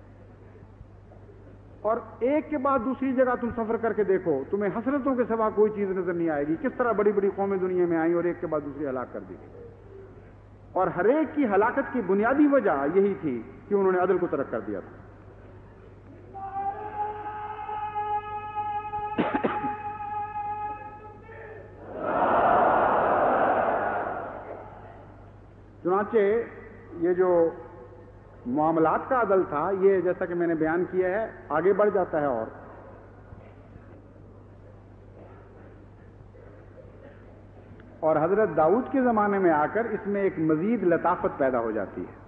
S3: اور ایک کے بعد دوسری جگہ تم سفر کر کے دیکھو، تمہیں حسرتوں کے سوا کوئی چیز نظر نہیں آئے گی۔ کس طرح بڑی بڑی قومیں دنیا میں آئیں اور ایک کے بعد دوسری ہلاک کر دی گئی، اور ہر ایک کی ہلاکت کی بنیادی وجہ یہی تھی کہ انہوں نے عدل کو ترک کر دیا تھا۔ چنانچہ یہ جو معاملات کا عدل تھا یہ جیسا کہ میں نے بیان کیا ہے آگے بڑھ جاتا ہے، اور اور حضرت داؤد کے زمانے میں آ کر اس میں ایک مزید لطافت پیدا ہو جاتی ہے،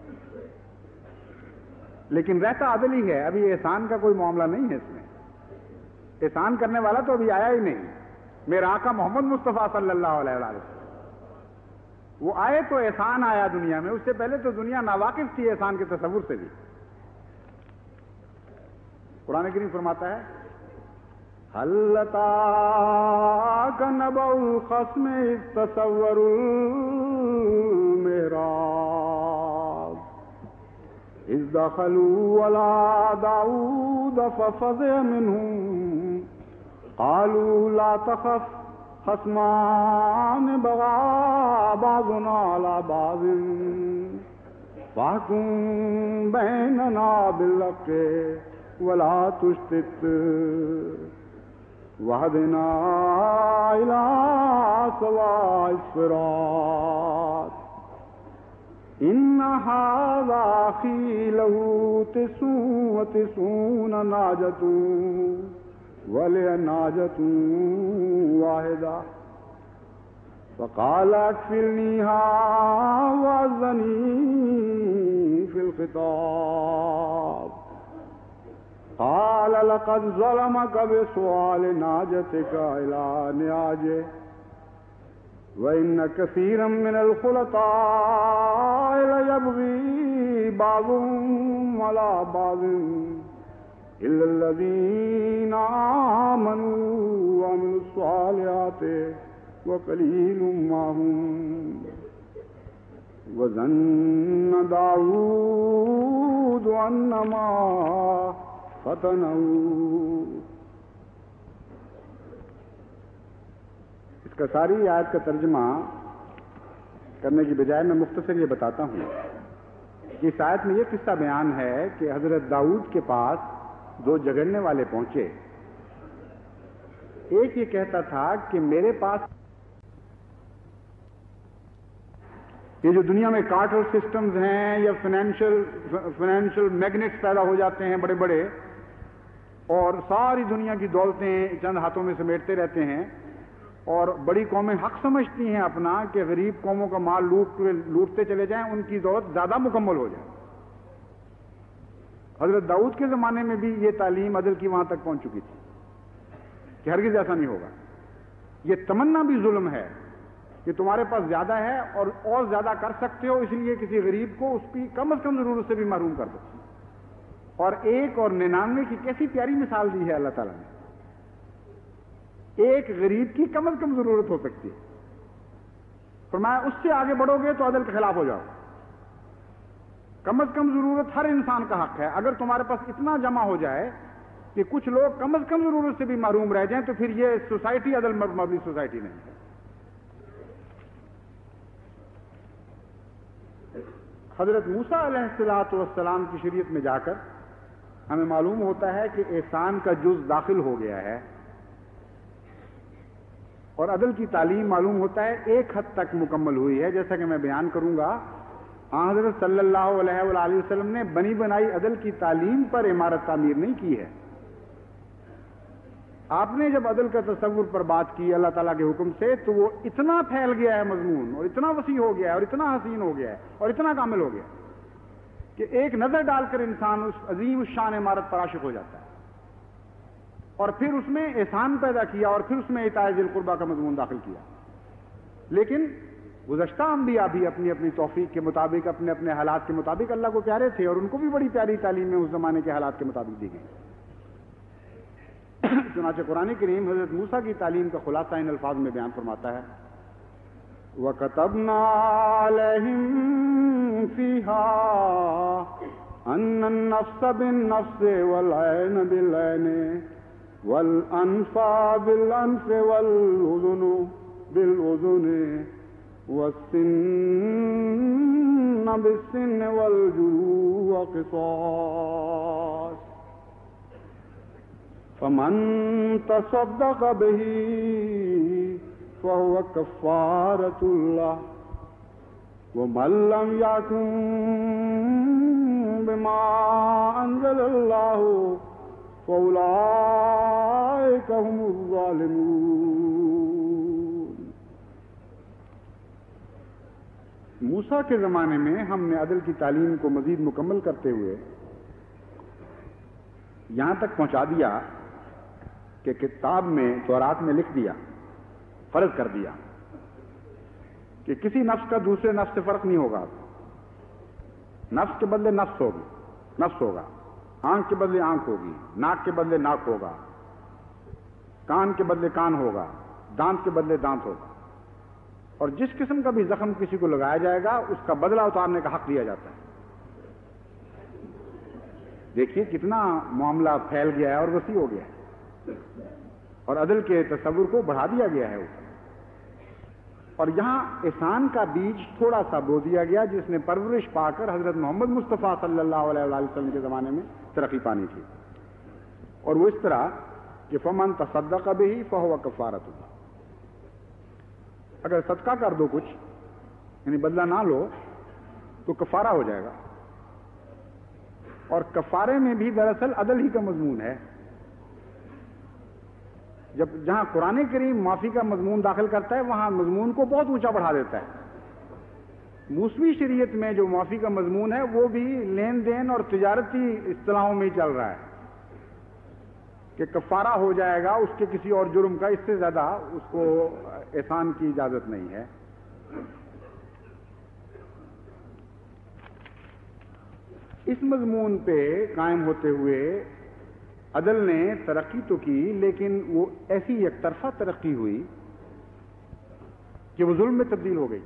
S3: لیکن رہتا عدل ہی ہے۔ ابھی احسان کا کوئی معاملہ نہیں ہے، اس میں احسان کرنے والا تو ابھی آیا ہی نہیں۔ میرا آقا محمد مصطفیٰ صلی اللہ علیہ وسلم وہ آئے تو احسان آیا دنیا میں، اس سے پہلے تو دنیا ناواقف تھی احسان کے تصور سے بھی۔ قرآن کریم فرماتا ہے هل أتاك نبأ الخصم إذ تصوروا المحراب إذ دخلوا على داود ففزع منهم قالوا لا تخف خصمان بغى بعضنا على بعض فاحكم بيننا بالحق ولا تشتت واهدنا إلى سواء الصراط إن هذا أخي له تسع وتسعون نعجة ولي نعجة واحدة فقال اكفلنيها وأذني في الخطاب قال لقد ظلمك بسؤال نعجتك إلى نعاجه وإن كثيرا من الخلطاء ليبغي بعضهم على بعض إلا الذين آمنوا وعملوا الصالحات وقليل ما هم وظن داود أنما فتنه. اس کا ساری آیت کا ترجمہ کرنے کی بجائے میں مختصر یہ بتاتا ہوں کہ اس آیت میں یہ قصہ بیان ہے کہ حضرت داؤد کے پاس دو جھگڑنے والے پہنچے. ایک یہ کہتا تھا کہ میرے پاس یہ جو دنیا میں کارٹل سسٹمز ہیں یا فائنینشیل فائنینشیل میگنیٹس پیدا ہو جاتے ہیں بڑے بڑے اور ساری دنیا کی دولتیں چند ہاتھوں میں سمیٹتے رہتے ہیں اور بڑی قومیں حق سمجھتی ہیں اپنا کہ غریب قوموں کا مال لوٹ لوٹتے چلے جائیں, ان کی دولت زیادہ مکمل ہو جائے. حضرت داؤد کے زمانے میں بھی یہ تعلیم عدل کی وہاں تک پہنچ چکی تھی کہ ہرگز ایسا نہیں ہوگا. یہ تمنا بھی ظلم ہے کہ تمہارے پاس زیادہ ہے اور اور زیادہ کر سکتے ہو, اس لیے کسی غریب کو اس کی کم از کم ضرورت سے بھی محروم کر دو. اور ایک اور ننانوے کی کیسی پیاری مثال دی ہے اللہ تعالیٰ نے. ایک غریب کی کم از کم ضرورت ہو سکتی ہے, فرمایا اس سے آگے بڑھو گے تو عدل کے خلاف ہو جاؤ. کم از کم ضرورت ہر انسان کا حق ہے. اگر تمہارے پاس اتنا جمع ہو جائے کہ کچھ لوگ کم از کم ضرورت سے بھی محروم رہ جائیں تو پھر یہ سوسائٹی عدل مبنی سوسائٹی نہیں ہے. حضرت موسیٰ علیہ الصلوۃ والسلام کی شریعت میں جا کر ہمیں معلوم ہوتا ہے کہ احسان کا جز داخل ہو گیا ہے اور عدل کی تعلیم معلوم ہوتا ہے ایک حد تک مکمل ہوئی ہے. جیسا کہ میں بیان کروں گا, آن حضرت صلی اللہ علیہ وآلہ وسلم نے بنی بنائی عدل کی تعلیم پر عمارت تعمیر نہیں کی ہے. آپ نے جب عدل کا تصور پر بات کی اللہ تعالیٰ کے حکم سے تو وہ اتنا پھیل گیا ہے مضمون اور اتنا وسیع ہو گیا ہے اور اتنا حسین ہو گیا ہے اور اتنا کامل ہو گیا کہ ایک نظر ڈال کر انسان اس عظیم الشان عمارت پر عاشق ہو جاتا ہے. اور پھر اس میں احسان پیدا کیا اور پھر اس میں اطاعت ذی القربیٰ کا مضمون داخل کیا. لیکن گزشتہ انبیاء بھی اپنی اپنی توفیق کے مطابق اپنے اپنے حالات کے مطابق اللہ کو پیارے تھے اور ان کو بھی بڑی پیاری تعلیمیں اس زمانے کے حالات کے مطابق دی گئیں. چنانچہ قرآن کریم حضرت موسیٰ کی تعلیم کا خلاصہ ان الفاظ میں بیان فرماتا ہے, وَكَتَبْنَا عَلَيْهِمْ فِيهَا أَنَّ النَّفْسَ بِالنَّفْسِ وَالْعَيْنَ بِالْعَيْنِ وَالْأَنْفَ بِالْأَنْفِ وَالْأُذُنَ بِالْأُذُنِ وَالسِّنَّ بِالسِّنِّ وَالْجُرُوحَ قِصَاصٌ فمن تصدق به فهو كفارة له ومن لم يحكم بما أنزل الله فأولئك هم الظالمون. موسیٰ کے زمانے میں ہم نے عدل کی تعلیم کو مزید مکمل کرتے ہوئے یہاں تک پہنچا دیا کہ کتاب میں تورات میں لکھ دیا, فرض کر دیا کہ کسی نفس کا دوسرے نفس سے فرق نہیں ہوگا. نفس کے بدلے نفس ہوگی نفس ہوگا, آنکھ کے بدلے آنکھ ہوگی, ناک کے بدلے ناک ہوگا, کان کے بدلے کان ہوگا, دانت کے بدلے دانت ہوگا. اور جس قسم کا بھی زخم کسی کو لگایا جائے گا اس کا بدلہ اتارنے کا حق دیا جاتا ہے. دیکھیے کتنا معاملہ پھیل گیا ہے اور وسیع ہو گیا ہے اور عدل کے تصور کو بڑھا دیا گیا ہے. اور یہاں احسان کا بیج تھوڑا سا بو دیا گیا جس نے پرورش پا کر حضرت محمد مصطفیٰ صلی اللہ علیہ وسلم کے زمانے میں ترقی پانی تھی. اور وہ اس طرح کہ فمن تصدق به فهو کفارۃ. اگر صدقہ کر دو کچھ یعنی بدلہ نہ لو تو کفارہ ہو جائے گا. اور کفارے میں بھی دراصل عدل ہی کا مضمون ہے. جب جہاں قرآن کریم معافی کا مضمون داخل کرتا ہے وہاں مضمون کو بہت اونچا بڑھا دیتا ہے. موسوی شریعت میں جو معافی کا مضمون ہے وہ بھی لین دین اور تجارتی اصطلاحوں میں ہی چل رہا ہے کہ کفارہ ہو جائے گا اس کے کسی اور جرم کا, اس سے زیادہ اس کو احسان کی اجازت نہیں ہے. اس مضمون پہ قائم ہوتے ہوئے عدل نے ترقی تو کی، لیکن وہ ایسی یک طرفہ ترقی ہوئی کہ وہ ظلم میں تبدیل ہو گئی،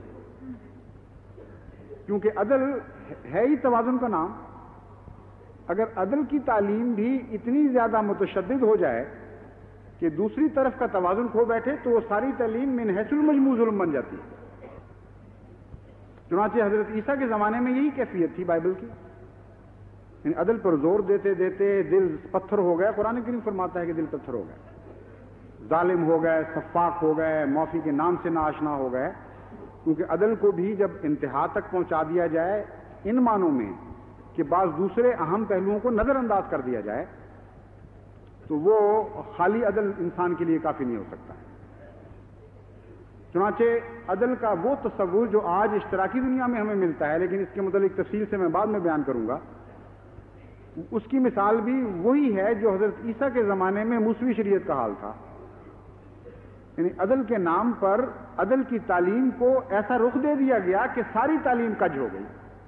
S3: کیونکہ عدل ہے ہی توازن کا نام۔ اگر عدل کی تعلیم بھی اتنی زیادہ متشدد ہو جائے کہ دوسری طرف کا توازن کھو بیٹھے تو وہ ساری تعلیم من حیث المجموع ظلم بن جاتی ہے۔ چنانچہ حضرت عیسیٰ کے زمانے میں یہی کیفیت تھی بائبل کی، یعنی عدل پر زور دیتے دیتے دل پتھر ہو گئے۔ قرآن کریم فرماتا ہے کہ دل پتھر ہو گئے، ظالم ہو گئے، سفاک ہو گئے، معافی کے نام سے ناآشنا ہو گئے، کیونکہ عدل کو بھی جب انتہا تک پہنچا دیا جائے ان معنوں میں کہ بعض دوسرے اہم پہلوؤں کو نظر انداز کر دیا جائے تو وہ خالی عدل انسان کے لیے کافی نہیں ہو سکتا ہے۔ چنانچہ عدل کا وہ تصور جو آج اشتراکی دنیا میں ہمیں ملتا ہے، لیکن اس کے متعلق تفصیل سے میں بعد میں بیان کروں گا، اس کی مثال بھی وہی ہے جو حضرت عیسیٰ کے زمانے میں موسوی شریعت کا حال تھا، یعنی عدل کے نام پر عدل کی تعلیم کو ایسا رخ دے دیا گیا کہ ساری تعلیم کج ہو گئی،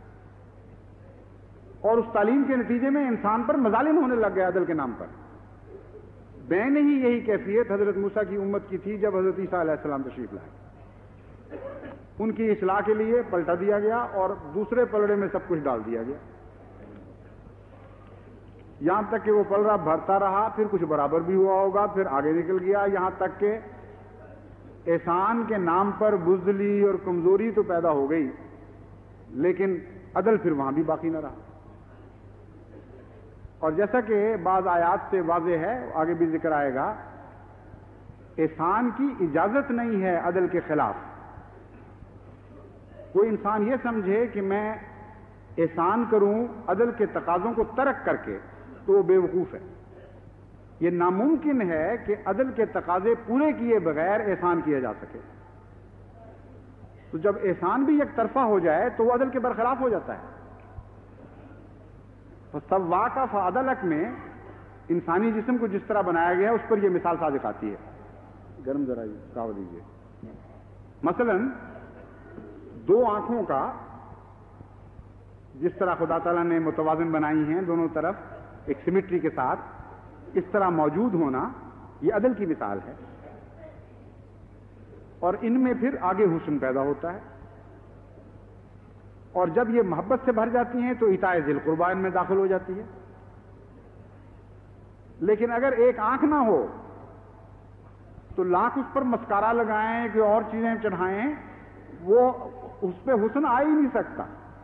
S3: اور اس تعلیم کے نتیجے میں انسان پر مظالم ہونے لگ گیا عدل کے نام پر۔ بین ہی یہی کیفیت حضرت موسیٰ کی امت کی تھی جب حضرت عیسیٰ علیہ السلام تشریف لائے۔ ان کی اصلاح کے لیے پلٹا دیا گیا اور دوسرے پلڑے میں سب کچھ ڈال دیا گیا، یہاں تک کہ وہ پلڑا بھرتا رہا، پھر کچھ برابر بھی ہوا ہوگا، پھر آگے نکل گیا، یہاں تک کہ احسان کے نام پر بزدلی اور کمزوری تو پیدا ہو گئی، لیکن عدل پھر وہاں بھی باقی نہ رہا۔ اور جیسا کہ بعض آیات سے واضح ہے، آگے بھی ذکر آئے گا، احسان کی اجازت نہیں ہے عدل کے خلاف۔ کوئی انسان یہ سمجھے کہ میں احسان کروں عدل کے تقاضوں کو ترک کر کے تو وہ بے وقوف ہے۔ یہ ناممکن ہے کہ عدل کے تقاضے پورے کیے بغیر احسان کیا جا سکے۔ تو جب احسان بھی یک طرفہ ہو جائے تو وہ عدل کے برخلاف ہو جاتا ہے۔ سواک فعدلک میں انسانی جسم کو جس طرح بنایا گیا ہے اس پر یہ مثال صادق آتی ہے۔ گرم ذرا کہا دیجیے۔ مثلا دو آنکھوں کا جس طرح خدا تعالیٰ نے متوازن بنائی ہیں دونوں طرف ایک سیمیٹری کے ساتھ، اس طرح موجود ہونا یہ عدل کی مثال ہے، اور ان میں پھر آگے حسن پیدا ہوتا ہے، اور جب یہ محبت سے بھر جاتی ہیں تو اطاع ذی القربیٰ ان میں داخل ہو جاتی ہے۔ لیکن اگر ایک آنکھ نہ ہو تو لاکھ اس پر مسکارا لگائیں کہ اور چیزیں چڑھائیں، وہ اس پہ حسن آ ہی نہیں سکتا،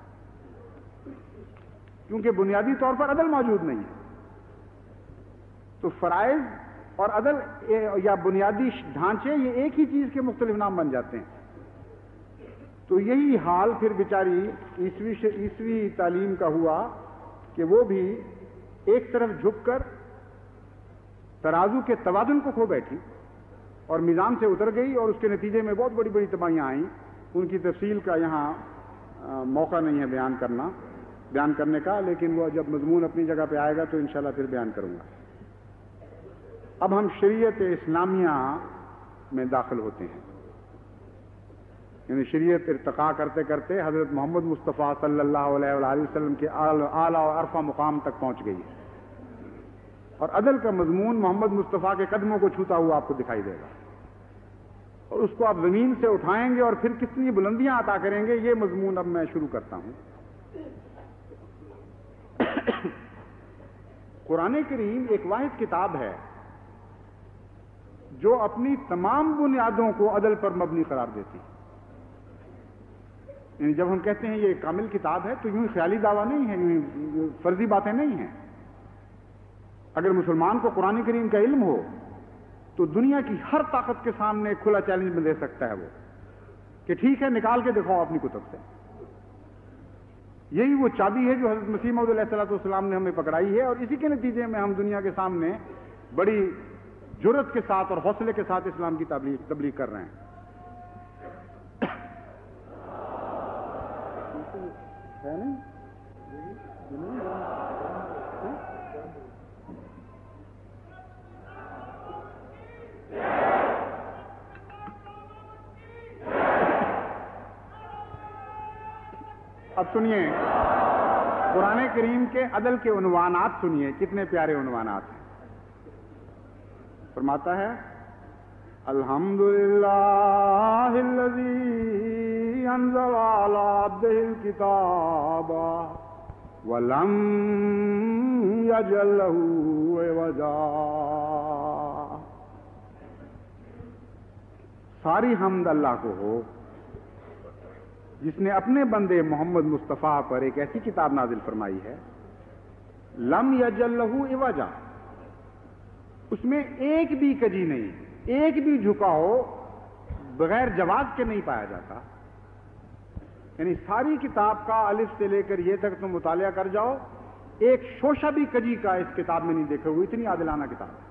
S3: کیونکہ بنیادی طور پر عدل موجود نہیں ہے۔ تو فرائض اور عدل یا بنیادی ڈھانچے یہ ایک ہی چیز کے مختلف نام بن جاتے ہیں۔ تو یہی حال پھر بیچاری عیسوی عیسوی تعلیم کا ہوا کہ وہ بھی ایک طرف جھک کر ترازو کے توازن کو کھو بیٹھی اور میزان سے اتر گئی، اور اس کے نتیجے میں بہت بڑی بڑی تباہیاں آئیں۔ ان کی تفصیل کا یہاں موقع نہیں ہے بیان کرنا بیان کرنے کا، لیکن وہ جب مضمون اپنی جگہ پہ آئے گا تو انشاءاللہ پھر بیان کروں گا۔ اب ہم شریعت اسلامیہ میں داخل ہوتے ہیں، یعنی شریعت ارتقا کرتے کرتے حضرت محمد مصطفیٰ صلی اللہ علیہ وآلہ وسلم کے اعلیٰ و عرفہ مقام تک پہنچ گئی ہے، اور عدل کا مضمون محمد مصطفیٰ کے قدموں کو چھوتا ہوا آپ کو دکھائی دے گا، اور اس کو آپ زمین سے اٹھائیں گے اور پھر کتنی بلندیاں عطا کریں گے۔ یہ مضمون اب میں شروع کرتا ہوں۔ قرآن کریم ایک واحد کتاب ہے جو اپنی تمام بنیادوں کو عدل پر مبنی قرار دیتی ہے۔ یعنی جب ہم کہتے ہیں یہ ایک کامل کتاب ہے تو یوں ہی خیالی دعویٰ نہیں ہے، یوں ہی فرضی باتیں نہیں ہیں۔ اگر مسلمان کو قرآن کریم کا علم ہو تو دنیا کی ہر طاقت کے سامنے کھلا چیلنج میں دے سکتا ہے وہ کہ ٹھیک ہے، نکال کے دکھاؤ اپنی کتب سے۔ یہی وہ چابی ہے جو حضرت مسیح موعود علیہ الصلوۃ والسلام نے ہمیں پکڑائی ہے، اور اسی کے نتیجے میں ہم دنیا کے سامنے بڑی جرأت کے ساتھ اور حوصلے کے ساتھ اسلام کی تبلیغ تبلیغ کر رہے ہیں۔ اب سنیے قرآن کریم کے عدل کے عنوانات سنیے، کتنے پیارے عنوانات ہیں. فرماتا ہے الحمدللہ الذی انزل علی عبدہ الکتاب ولم یجعل لہ عوجا. ساری حمد اللہ کو ہو جس نے اپنے بندے محمد مصطفیٰ پر ایک ایسی کتاب نازل فرمائی ہے لم یجعل لہ عوجا، اس میں ایک بھی کجی نہیں، ایک بھی جھکاؤ بغیر جواز کے نہیں پایا جاتا. یعنی ساری کتاب کا الف سے لے کر یہ تک تم مطالعہ کر جاؤ، ایک شوشہ بھی کجی کا اس کتاب میں نہیں دیکھے ہوئے، اتنی عادلانہ کتاب ہے.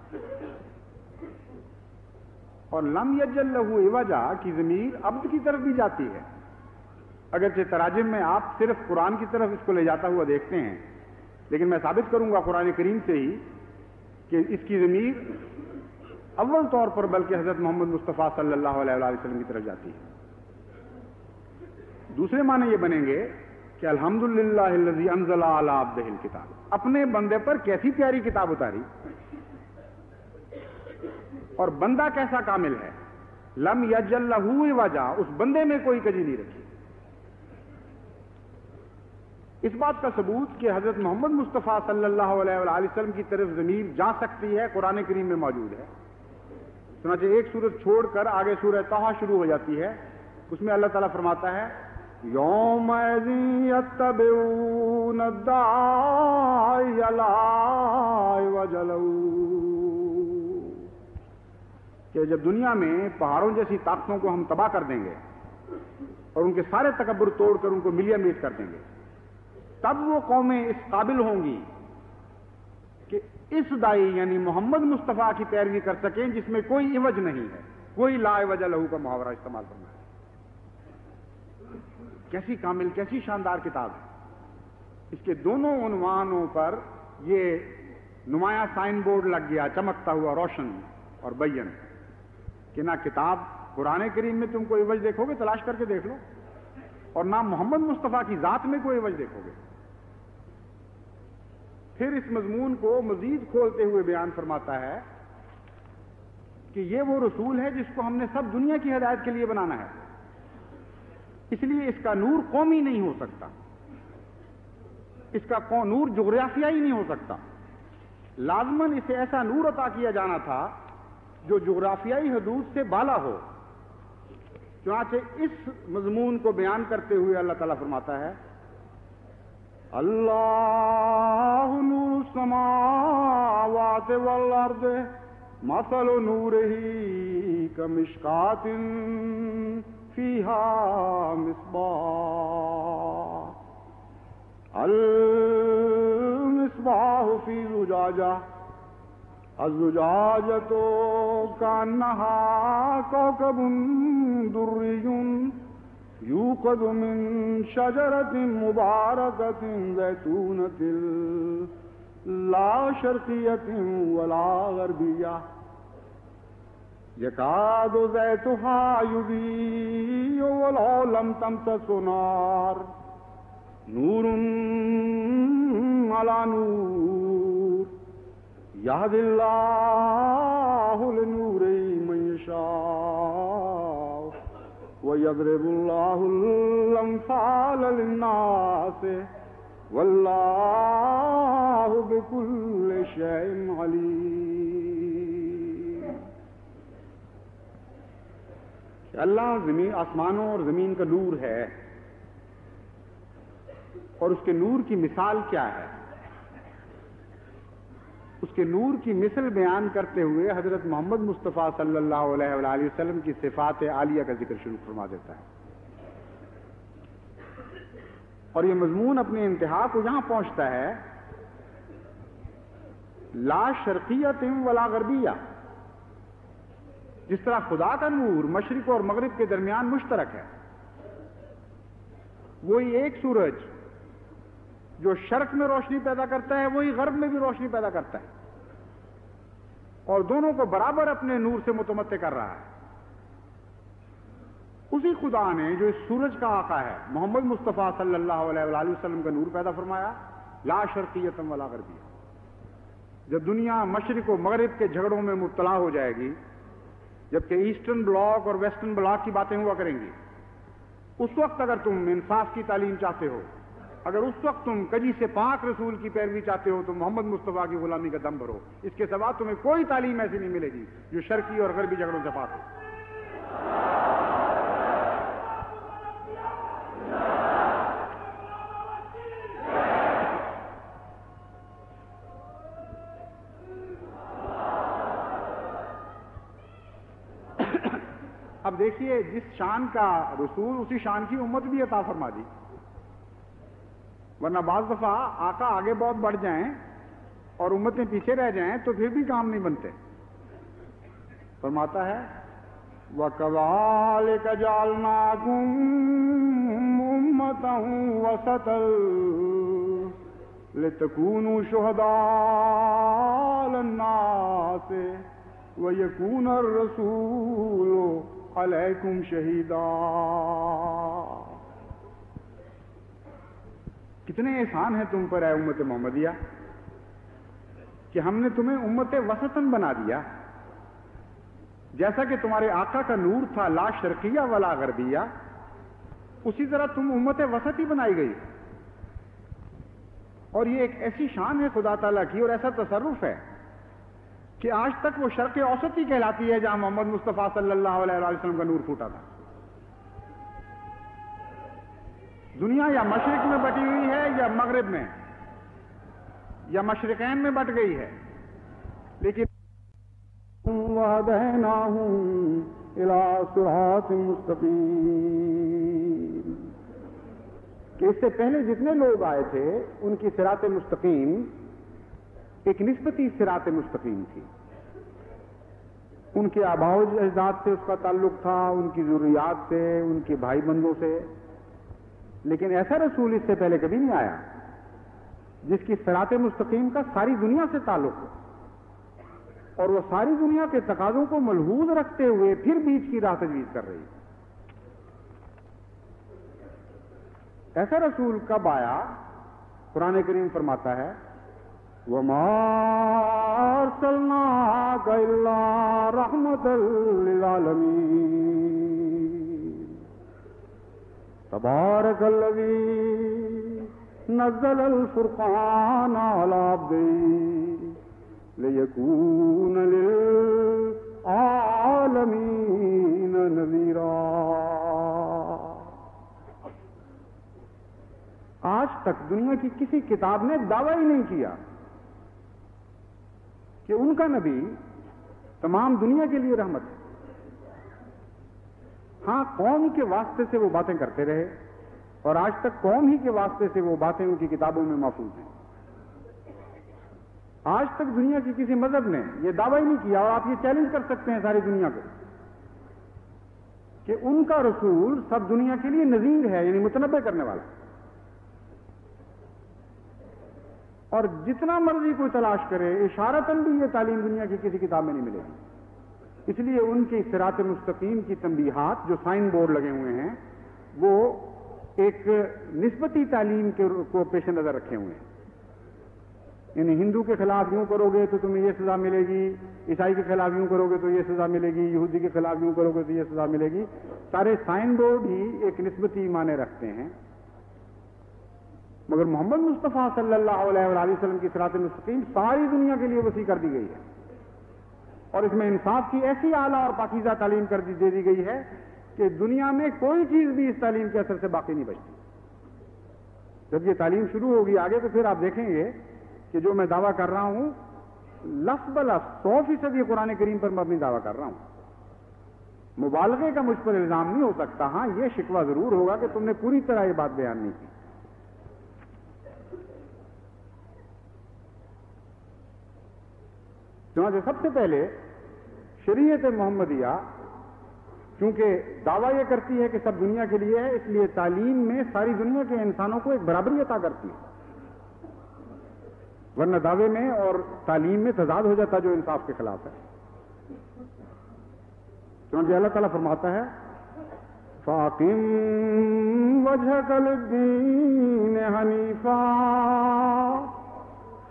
S3: اور لم یجعل لہ عوجا کی ضمیر عبد کی طرف بھی جاتی ہے، اگرچہ تراجم میں آپ صرف قرآن کی طرف اس کو لے جاتا ہوا دیکھتے ہیں، لیکن میں ثابت کروں گا قرآن کریم سے ہی کہ اس کی ضمیر اول طور پر بلکہ حضرت محمد مصطفیٰ صلی اللہ علیہ وآلہ وسلم کی طرف جاتی ہے. دوسرے معنی یہ بنیں گے کہ الحمدللہ الذی انزل علی عبدہ الکتاب، اپنے بندے پر کیسی پیاری کتاب اتاری، اور بندہ کیسا کامل ہے. لم یجعل لہ عوجا، اس بندے میں کوئی کجی نہیں رکھی. اس بات کا ثبوت کہ حضرت محمد مصطفیٰ صلی اللہ علیہ وآلہ وسلم کی طرف ضمیر جا سکتی ہے قرآن کریم میں موجود ہے. چنانچہ ایک سورت چھوڑ کر آگے سورہ طٰہٰ شروع ہو جاتی ہے، اس میں اللہ تعالیٰ فرماتا ہے یومئذ یتبعون الداعی لا عوج لہ، کہ جب دنیا میں پہاڑوں جیسی طاقتوں کو ہم تباہ کر دیں گے اور ان کے سارے تکبر توڑ کر ان کو ملیا میٹ کر دیں گے، تب وہ قومیں اس قابل ہوں گی کہ اس دائی یعنی محمد مصطفیٰ کی پیروی کر سکیں جس میں کوئی عوج نہیں ہے. کوئی لا عوج لہ کا محاورہ استعمال کرنا ہے. کیسی کامل، کیسی شاندار کتاب ہے. اس کے دونوں عنوانوں پر یہ نمایاں سائن بورڈ لگ گیا، چمکتا ہوا روشن اور بین، کہ نہ کتاب قرآن کریم میں تم کو عوج دیکھو گے، تلاش کر کے دیکھ لو، اور نہ محمد مصطفیٰ کی ذات میں کوئی عوج دیکھو گے. پھر اس مضمون کو مزید کھولتے ہوئے بیان فرماتا ہے کہ یہ وہ رسول ہے جس کو ہم نے سب دنیا کی ہدایت کے لیے بنانا ہے، اس لیے اس کا نور قومی نہیں ہو سکتا، اس کا نور جغرافیائی نہیں ہو سکتا. لازماً اسے ایسا نور عطا کیا جانا تھا جو جغرافیائی حدود سے بالا ہو. چنانچہ اس مضمون کو بیان کرتے ہوئے اللہ تعالیٰ فرماتا ہے اللہ نور السماوات والارض مثل نورہ کمشکاۃ فیہا مصباح المصباح فی زجاجہ الزجاجۃ کأنہا کوکب دری یوقد من شجرۃ مبارکۃ زیتونۃ لا شرقیۃ ولا غربیہ یکاد زیتها یضیء ولو لم تمسسہ نار نور علی نور یہدی اللہ لنورہ من یشاء وَيَضْرِبُ اللَّهُ الْأَمْثَالَ لِلنَّاسِ وَاللَّهُ بِكُلِّ شَيْءٍ عَلِيمٌ. اللہ زمین، آسمانوں اور زمین کا نور ہے، اور اس کے نور کی مثال کیا ہے؟ اس کے نور کی مثل بیان کرتے ہوئے حضرت محمد مصطفیٰ صلی اللہ علیہ وآلہ وسلم کی صفات عالیہ کا ذکر شروع فرما دیتا ہے. اور یہ مضمون اپنی انتہا کو یہاں پہنچتا ہے لا شرقیۃ ولا غربیہ. جس طرح خدا کا نور مشرق اور مغرب کے درمیان مشترک ہے، وہی ایک سورج جو شرق میں روشنی پیدا کرتا ہے وہی غرب میں بھی روشنی پیدا کرتا ہے، اور دونوں کو برابر اپنے نور سے متمتع کر رہا ہے. اسی خدا نے جو اس سورج کا آقا ہے محمد مصطفیٰ صلی اللہ علیہ وآلہ وسلم کا نور پیدا فرمایا، لا شرقیتم ولا غربیہ. جب دنیا مشرق و مغرب کے جھگڑوں میں مبتلا ہو جائے گی، جبکہ ایسٹرن بلاک اور ویسٹرن بلاک کی باتیں ہوا کریں گی، اس وقت اگر تم انصاف کی تعلیم چاہتے ہو، اگر اس وقت تم کجی سے پاک رسول کی پیروی چاہتے ہو، تو محمد مصطفیٰ کی غلامی کا دم بھرو. اس کے سوا تمہیں کوئی تعلیم ایسی نہیں ملے گی جو شرقی اور غربی جھگڑوں سے پاک ہو. اب دیکھیے، جس شان کا رسول اسی شان کی امت بھی عطا فرما دی. ورنہ بعض دفعہ آقا آگے بہت بڑھ جائیں اور امتیں پیچھے رہ جائیں تو پھر بھی کام نہیں بنتے. فرماتا ہے وَكَذَلِكَ جَعَلْنَاكُمْ أُمَّةً وَسَطًا لِتَكُونُوا شُهَدَاءَ عَلَى النَّاسِ وَيَكُونَ الرَّسُولُ عَلَيْكُمْ شَهِيدًا. کتنے احسان ہیں تم پر اے امت محمدیہ کہ ہم نے تمہیں امت وسطن بنا دیا. جیسا کہ تمہارے آقا کا نور تھا لا شرقیہ ولا غربیہ، اسی طرح تم امت وسط ہی بنائی گئی. اور یہ ایک ایسی شان ہے خدا تعالیٰ کی اور ایسا تصرف ہے کہ آج تک وہ شرق اوسط ہی کہلاتی ہے جہاں محمد مصطفیٰ صلی اللہ علیہ وسلم کا نور پھوٹا تھا. دنیا یا مشرق میں بٹی ہوئی ہے یا مغرب میں یا مشرقین میں بٹ گئی ہے، لیکن وَهَدَيْنَاهُمْ إِلَىٰ صِرَاطٍ مُسْتَقِيمٍ کہ اس سے پہلے جتنے لوگ آئے تھے ان کی صراط مستقیم ایک نسبتی صراط مستقیم تھی. ان کے آباء و اجداد سے اس کا تعلق تھا، ان کی ذریات سے، ان کے بھائی بندوں سے. لیکن ایسا رسول اس سے پہلے کبھی نہیں آیا جس کی صراط مستقیم کا ساری دنیا سے تعلق ہو اور وہ ساری دنیا کے تقاضوں کو ملحوظ رکھتے ہوئے پھر بیچ کی راہ تجویز کر رہی. ایسا رسول کب آیا؟ قرآن کریم فرماتا ہے وَمَا أَرْسَلْنَاكَ إِلَّا رَحْمَةً لِّلْعَالَمِينَ تبارک الذی نزل الفرقان علی عبدہ لیکون للعالمین نذیرا. آج تک دنیا کی کسی کتاب نے دعویٰ ہی نہیں کیا کہ ان کا نبی تمام دنیا کے لیے رحمت ہے. ہاں، قوم کے واسطے سے وہ باتیں کرتے رہے اور آج تک قوم ہی کے واسطے سے وہ باتیں ان کی کتابوں میں محفوظ ہیں. آج تک دنیا کے کسی مذہب نے یہ دعویٰ ہی نہیں کیا، اور آپ یہ چیلنج کر سکتے ہیں ساری دنیا کو کہ ان کا رسول سب دنیا کے لیے نذیر ہے، یعنی متنبع کرنے والا. اور جتنا مرضی کوئی تلاش کرے اشارتاً بھی یہ تعلیم دنیا کی کسی کتاب میں نہیں ملے گی. اس لیے ان کی صراط مستقیم کی تنبیہات جو سائن بورڈ لگے ہوئے ہیں وہ ایک نسبتی تعلیم کو پیش نظر رکھے ہوئے ہیں. یعنی ہندو کے خلاف یوں کرو گے تو تمہیں یہ سزا ملے گی، عیسائی کے خلاف یوں کرو گے تو یہ سزا ملے گی، یہودی کے خلاف یوں کرو گے تو یہ سزا ملے گی. سارے سائن بورڈ ہی ایک نسبتی معنی رکھتے ہیں. مگر محمد مصطفیٰ صلی اللہ علیہ وآلہ وسلم کی صراط مستقیم ساری دنیا کے لیے وسیع کر دی گئی ہے اور اس میں انصاف کی ایسی اعلیٰ اور پاکیزہ تعلیم کر دی دے دی گئی ہے کہ دنیا میں کوئی چیز بھی اس تعلیم کے اثر سے باقی نہیں بچتی. جب یہ تعلیم شروع ہوگی آگے تو پھر آپ دیکھیں گے کہ جو میں دعویٰ کر رہا ہوں لفظ بلفظ سو فیصد یہ قرآن کریم پر مبنی دعویٰ کر رہا ہوں. مبالغے کا مجھ پر الزام نہیں ہو سکتا. ہاں، یہ شکوہ ضرور ہوگا کہ تم نے پوری طرح یہ بات بیان نہیں کی. چنانچہ سب سے پہلے شریعت محمدیہ چونکہ دعویٰ یہ کرتی ہے کہ سب دنیا کے لیے ہے، اس لیے تعلیم میں ساری دنیا کے انسانوں کو ایک برابری عطا کرتی ہے. ورنہ دعوے میں اور تعلیم میں تضاد ہو جاتا جو انصاف کے خلاف ہے. چنانچہ اللہ تعالیٰ فرماتا ہے فَأَقِمْ وَجْهَكَ لِلدِّينِ حَنِيفًا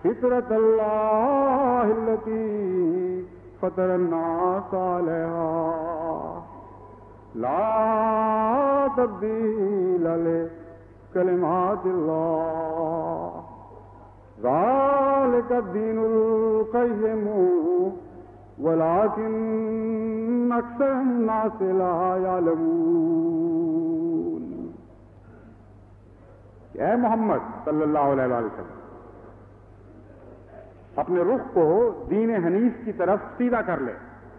S3: فطرت اللہ التی فطر الناس علیہا لا تبدیل لکلمات اللہ ذالک الدین القیم ولكن اکثر الناس لا یعلمون. اے محمد صلی اللہ علیہ وسلم اپنے رخ کو دین حنیف کی طرف سیدھا کر لے.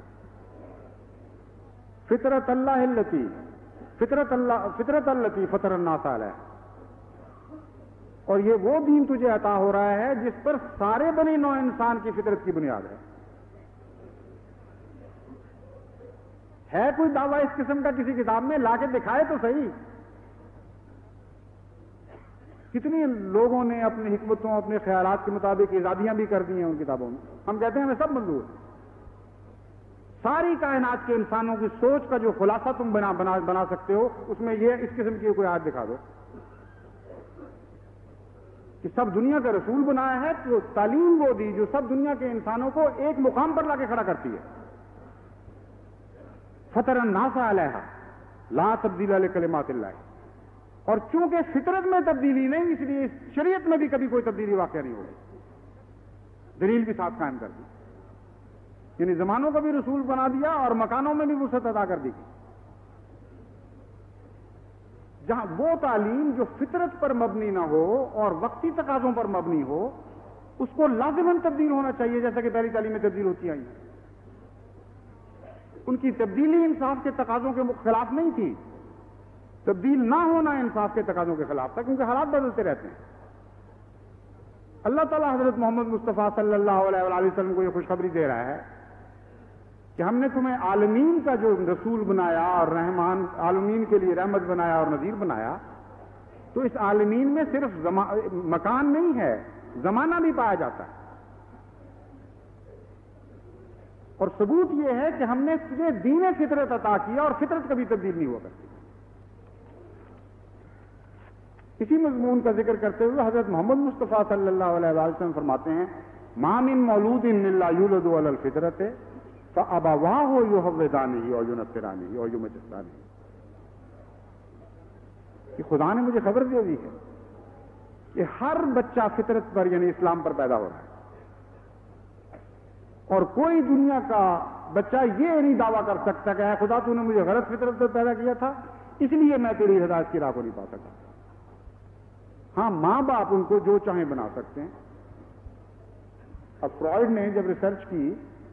S3: فطرت اللہ التی فطرت اللہ فطرت التی فطر الناس علیہ، اور یہ وہ دین تجھے عطا ہو رہا ہے جس پر سارے بنی نوع انسان کی فطرت کی بنیاد ہے. ہے کوئی دعویٰ اس قسم کا کسی کتاب میں؟ لا کے دکھائے تو صحیح. کتنی لوگوں نے اپنی حکمتوں اپنے خیالات کے مطابق ایجادیاں بھی کر دی ہیں ان کتابوں میں. ہم کہتے ہیں ہمیں سب منظور ہے. ساری کائنات کے انسانوں کی سوچ کا جو خلاصہ تم بنا بنا بنا سکتے ہو اس میں یہ اس قسم کی کوئی آیت دکھا دو کہ سب دنیا کا رسول بنایا ہے. تو تعلیم وہ دی جو سب دنیا کے انسانوں کو ایک مقام پر لا کے کھڑا کرتی ہے. فطر الناس علیہا لا تبدیل لکلمات اللہ، اور چونکہ فطرت میں تبدیلی نہیں اس لیے شریعت میں بھی کبھی کوئی تبدیلی واقع نہیں ہوگی. دلیل بھی ساتھ قائم کر دی، یعنی زمانوں کا بھی رسول بنا دیا اور مکانوں میں بھی وسعت عطا کر دی. جہاں وہ تعلیم جو فطرت پر مبنی نہ ہو اور وقتی تقاضوں پر مبنی ہو اس کو لازماً تبدیل ہونا چاہیے، جیسا کہ پہلی تعلیم میں تبدیل ہوتی آئی. ان کی تبدیلی انصاف کے تقاضوں کے خلاف نہیں تھی، تبدیل نہ ہونا انصاف کے تقاضوں کے خلاف تھا، کیونکہ حالات بدلتے رہتے ہیں. اللہ تعالیٰ حضرت محمد مصطفیٰ صلی اللہ علیہ وآلہ وسلم کو یہ خوشخبری دے رہا ہے کہ ہم نے تمہیں عالمین کا جو رسول بنایا اور رحمان عالمین کے لیے رحمت بنایا اور نذیر بنایا، تو اس عالمین میں صرف مکان نہیں ہے، زمانہ بھی پایا جاتا ہے. اور ثبوت یہ ہے کہ ہم نے تجھے دین فطرت عطا کیا اور فطرت کبھی تبدیل نہیں ہوا کرتی. اسی مضمون کا ذکر کرتے ہوئے حضرت محمد مصطفیٰ صلی اللہ علیہ وسلم فرماتے ہیں ما من مولود الا یولد علی الفطرۃ فابواہ یحودانہ او ینصرانہ او یمجسانہ. کہ خدا نے مجھے خبر دے دی ہے کہ ہر بچہ فطرت پر یعنی اسلام پر پیدا ہو رہا ہے، اور کوئی دنیا کا بچہ یہ نہیں دعویٰ کر سکتا کہ اے خدا تو نے مجھے غلط فطرت پر پیدا کیا تھا اس لیے میں تیری ہدایت کی راہ کو نہیں پا سکا. ہاں ماں باپ ان کو جو چاہیں بنا سکتے ہیں. اب فرائڈ نے جب ریسرچ کی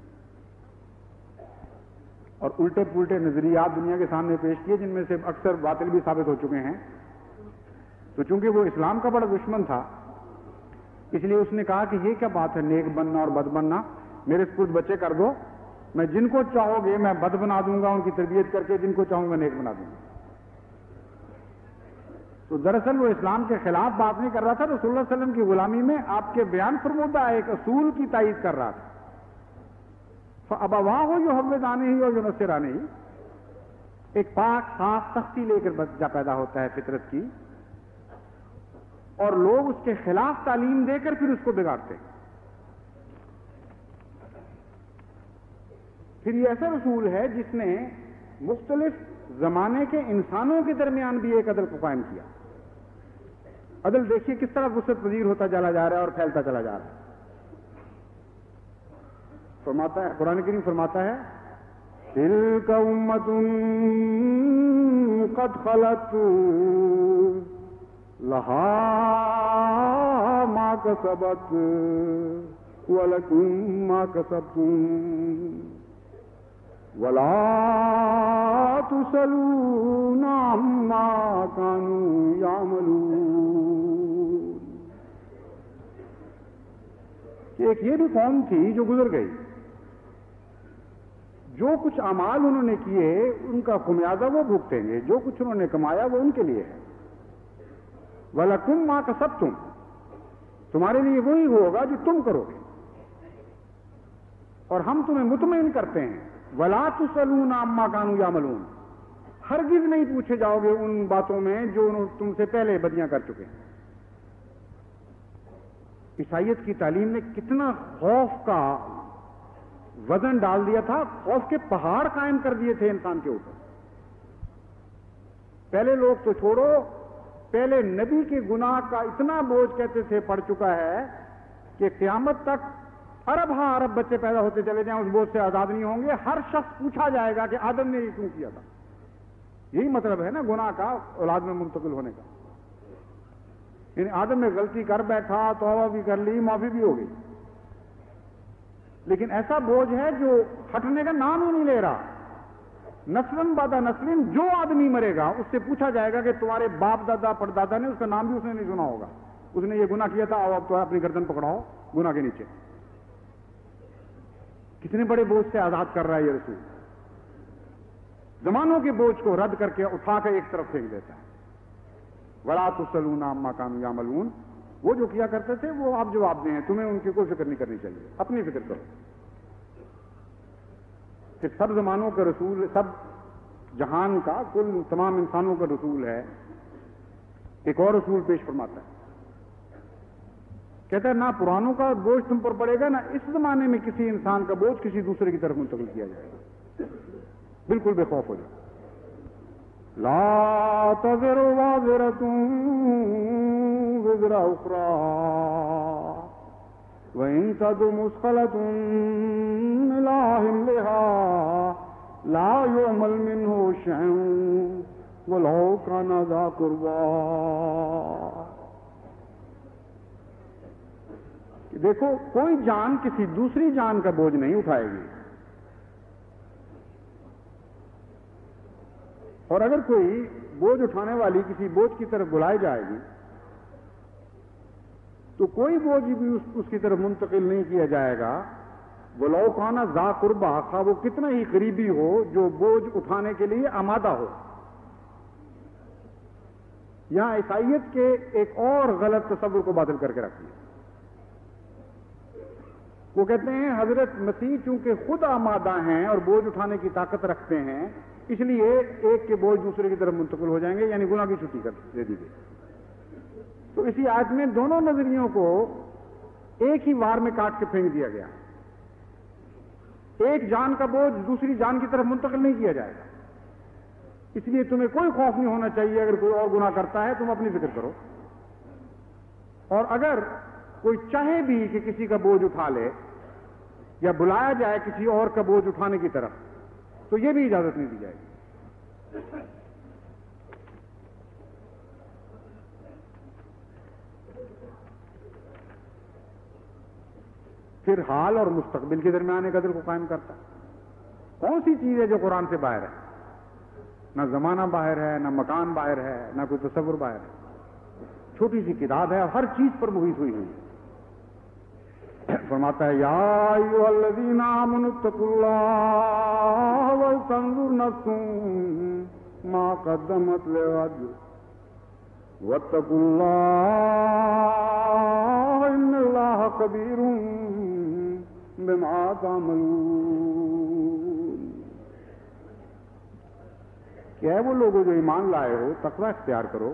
S3: اور الٹے پلٹے نظریات دنیا کے سامنے پیش کیے جن میں سے اکثر باطل بھی ثابت ہو چکے ہیں، تو چونکہ وہ اسلام کا بڑا دشمن تھا اس لیے اس نے کہا کہ یہ کیا بات ہے نیک بننا اور بد بننا، میرے سپرد بچے کر دو، میں جن کو چاہو گے میں بد بنا دوں گا ان کی تربیت کر کے، جن کو چاہوں گا نیک بنا دوں گا. تو دراصل وہ اسلام کے خلاف بات نہیں کر رہا تھا، رسول اللہ صلی اللہ علیہ وسلم کی غلامی میں آپ کے بیان فرمودہ ایک اصول کی تائید کر رہا تھا. فابواہ یحودانہ او ینصرانہ، ایک پاک صاف سختی لے کر بچہ پیدا ہوتا ہے فطرت کی، اور لوگ اس کے خلاف تعلیم دے کر پھر اس کو بگاڑتے ہیں. پھر یہ ایسا رسول ہے جس نے مختلف زمانے کے انسانوں کے درمیان بھی ایک عدل کو قائم کیا. عدل دیکھیے کس طرح وسعت پذیر ہوتا چلا جا رہا ہے اور پھیلتا چلا جا رہا ہے. فرماتا ہے قرآن کریم فرماتا ہے تلک امۃ قد خلت لہا ما کسبت ولکم ما کسبتم ولا تسألون عما كانوا يعملون. ایک یہ بھی قوم تھی جو گزر گئی، جو کچھ اعمال انہوں نے کیے ان کا خمیازہ وہ بھگتیں گے، جو کچھ انہوں نے کمایا وہ ان کے لیے ہے. وَلَكُمْ مَا كَسَبْتُمْ، تمہارے لیے وہی ہوگا جو تم کرو گے، اور ہم تمہیں مطمئن کرتے ہیں وَلَا تُسْأَلُونَ عَمَّا كَانُوا يَعْمَلُونَ، ہرگز نہیں پوچھے جاؤ گے ان باتوں میں جو انہوں تم سے پہلے بدیاں کر چکے ہیں. عیسائیت کی تعلیم نے کتنا خوف کا وزن ڈال دیا تھا، خوف کے پہاڑ قائم کر دیے تھے انسان کے اوپر. پہلے لوگ تو چھوڑو، پہلے نبی کے گناہ کا اتنا بوجھ کہتے تھے پڑ چکا ہے کہ قیامت تک ارب ہاں ارب بچے پیدا ہوتے چلے جائیں، اس بوجھ سے آزاد نہیں ہوں گے. ہر شخص پوچھا جائے گا کہ آدم نے یہ کیوں کیا تھا. یہی مطلب ہے نا گناہ کا اولاد میں منتقل ہونے کا. یعنی آدم نے غلطی کر بیٹھا، توبہ بھی کر لی، معافی بھی ہو گئی، لیکن ایسا بوجھ ہے جو ہٹنے کا نام ہی نہیں لے رہا. نسلن بعد نسلن جو آدمی مرے گا اس سے پوچھا جائے گا کہ تمہارے باپ دادا پردادا نے، اس کا نام بھی اس نے نہیں سنا ہوگا، اس نے یہ گناہ کیا تھا، آؤ اب تو اپنی گردن پکڑاؤ گناہ کے نیچے. کتنے بڑے بوجھ سے آزاد کر رہا ہے یہ رسول. زمانوں کے بوجھ کو رد کر کے اٹھا کے ایک طرف پھینک دیتا ہے. وَلَا تُسْأَلُونَ عَمَّا كَانُوا يَعْمَلُونَ. وہ جو کیا کرتے تھے وہ آپ جواب دیں، تمہیں ان کی کوئی فکر نہیں کرنی چاہیے، اپنی فکر کرو. کہ سب زمانوں کا رسول، سب جہان کا، کل تمام انسانوں کا رسول ہے. ایک اور رسول پیش فرماتا ہے، کہتا ہے نہ پرانوں کا بوجھ تم پر پڑے گا، نہ اس زمانے میں کسی انسان کا بوجھ کسی دوسرے کی طرف منتقل کیا جائے گا. بالکل بے خوف ہو جائے. لا تزر وازرة وزر أخرى وإن تدع مثقلة إلى حملها لا يعمل منه شيء ولو كان ذا قربى. دیکھو کوئی جان کسی دوسری جان کا بوجھ نہیں اٹھائے گی، اور اگر کوئی بوجھ اٹھانے والی کسی بوجھ کی طرف بلائی جائے گی تو کوئی بوجھ بھی اس, اس کی طرف منتقل نہیں کیا جائے گا. وَلَوْ كَانَ ذَا قُرْبَىٰ، خواہ وہ کتنا ہی قریبی ہو جو بوجھ اٹھانے کے لیے آمادہ ہو. یہاں عیسائیت کے ایک اور غلط تصور کو باطل کر کے رکھ دیا. وہ کہتے ہیں حضرت مسیح چونکہ خود آمادہ ہیں اور بوجھ اٹھانے کی طاقت رکھتے ہیں، اس لیے ایک کے بوجھ دوسرے کی طرف منتقل ہو جائیں گے، یعنی گناہ کی چھٹی کر دے دی گئی. تو اسی آیت میں دونوں نظریوں کو ایک ہی وار میں کاٹ کے پھینک دیا گیا. ایک جان کا بوجھ دوسری جان کی طرف منتقل نہیں کیا جائے گا. اس لیے تمہیں کوئی خوف نہیں ہونا چاہیے اگر کوئی اور گناہ کرتا ہے، تم اپنی فکر کرو. اور اگر کوئی چاہے بھی کہ کسی کا بوجھ اٹھا لے یا بلایا جائے کسی اور کا بوجھ اٹھانے کی طرف، تو یہ بھی اجازت نہیں دی جائے گی. پھر حال اور مستقبل کے درمیان ایک عدل کو قائم کرتا ہے. کون سی چیز ہے جو قرآن سے باہر ہے؟ نہ زمانہ باہر ہے، نہ مکان باہر ہے، نہ کوئی تصور باہر ہے. چھوٹی سی کتاب ہے اور ہر چیز پر محیط ہوئی ہوئی. فرماتا ہے یا ایھا الذین آمنوا اتقوا اللہ ولتنظر نفس ما قدمت لغد واتقوا اللہ ان اللہ خبیر بما تعملون. کیا ہے وہ لوگ جو ایمان لائے ہو، تقوی اختیار کرو.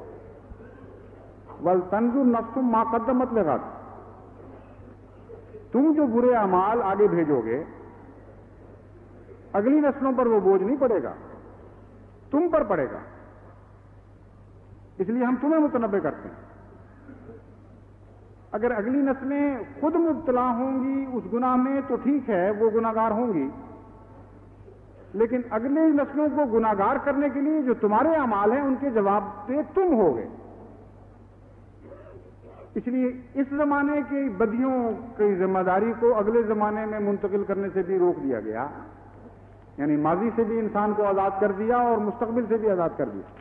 S3: ولتنظر نفس ما قدمت لغد، تم جو برے اعمال آگے بھیجو گے اگلی نسلوں پر وہ بوجھ نہیں پڑے گا، تم پر پڑے گا. اس لیے ہم تمہیں متنبع کرتے ہیں. اگر اگلی نسلیں خود مبتلا ہوں گی اس گناہ میں تو ٹھیک ہے، وہ گناہگار ہوں گی، لیکن اگلی نسلوں کو گناہگار کرنے کے لیے جو تمہارے اعمال ہیں ان کے جواب دہ تم ہوگے. اس لیے اس زمانے کی بدیوں کی ذمہ داری کو اگلے زمانے میں منتقل کرنے سے بھی روک دیا گیا. یعنی ماضی سے بھی انسان کو آزاد کر دیا اور مستقبل سے بھی آزاد کر دیا.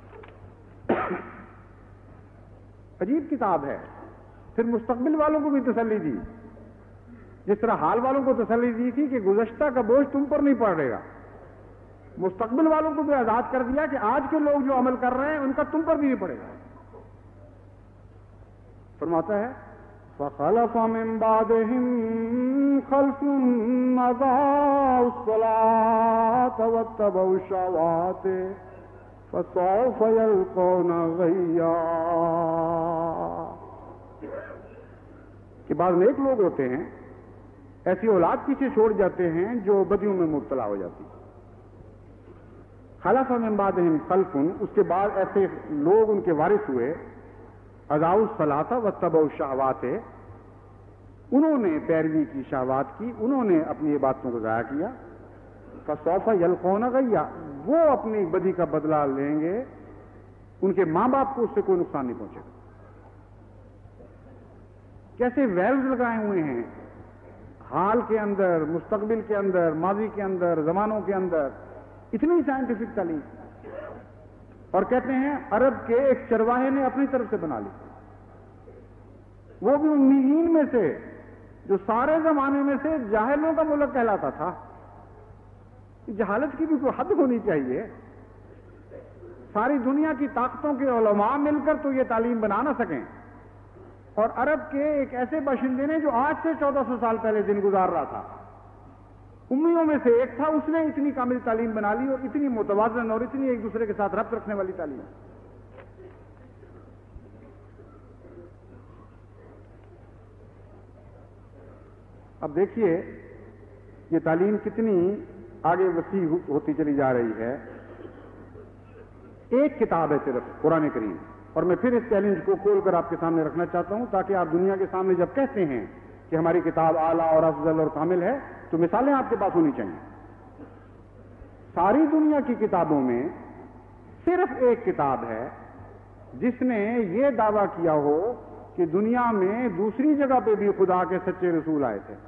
S3: عجیب کتاب ہے. پھر مستقبل والوں کو بھی تسلی دی، جس طرح حال والوں کو تسلی دی تھی کہ گزشتہ کا بوجھ تم پر نہیں پڑے گا. مستقبل والوں کو بھی آزاد کر دیا کہ آج کے لوگ جو عمل کر رہے ہیں ان کا تم پر بھی نہیں پڑے گا. فرماتا ہے فَخَلَفَ مِن بَعْدِهِمْ خَلْفٌ أَضَاعُوا الصَّلَاةَ وَاتَّبَعُوا الشَّهَوَاتِ فَسَوْفَ يَلْقَوْنَ غَيًّا. بعض نیک لوگ ہوتے ہیں ایسی اولاد پیچھے چھوڑ جاتے ہیں جو بدیوں میں مبتلا ہو جاتی. خلف من بعدہم خلف، اس کے بعد ایسے لوگ ان کے وارث ہوئے، اضاعوا الصلاۃ واتبعوا الشہوات، انہوں نے پیروی کی شہوات کی، انہوں نے اپنی عبادتوں کو ضائع کیا. فسوف یلقون غیا، وہ اپنی بدی کا بدلہ لیں گے، ان کے ماں باپ کو اس سے کوئی نقصان نہیں پہنچے گا. کیسے ویلز لگائے ہوئے ہیں حال کے اندر، مستقبل کے اندر، ماضی کے اندر، زمانوں کے اندر، اتنی سائنٹیفک تعلیم. اور کہتے ہیں عرب کے ایک چرواہے نے اپنی طرف سے بنا لی، وہ بھی امیین میں سے جو سارے زمانے میں سے جاہلوں کا ملک کہلاتا تھا. جہالت کی بھی کوئی حد ہونی چاہیے. ساری دنیا کی طاقتوں کے علماء مل کر تو یہ تعلیم بنا نہ سکیں، اور عرب کے ایک ایسے باشندے نے جو آج سے چودہ سو سال پہلے دن گزار رہا تھا، امیوں میں سے ایک تھا، اس نے اتنی کامل تعلیم بنا لی، اور اتنی متوازن اور اتنی ایک دوسرے کے ساتھ ربط رکھنے والی تعلیم. اب دیکھیے یہ تعلیم کتنی آگے وسیع ہوتی چلی جا رہی ہے. ایک کتاب ہے صرف قرآن کریم، اور میں پھر اس چیلنج کو کھول کر آپ کے سامنے رکھنا چاہتا ہوں تاکہ آپ دنیا کے سامنے جب کہتے ہیں کہ ہماری کتاب اعلیٰ اور افضل اور کامل ہے تو مثالیں آپ کے پاس ہونی چاہیے. ساری دنیا کی کتابوں میں صرف ایک کتاب ہے جس نے یہ دعویٰ کیا ہو کہ دنیا میں دوسری جگہ پہ بھی خدا کے سچے رسول آئے تھے،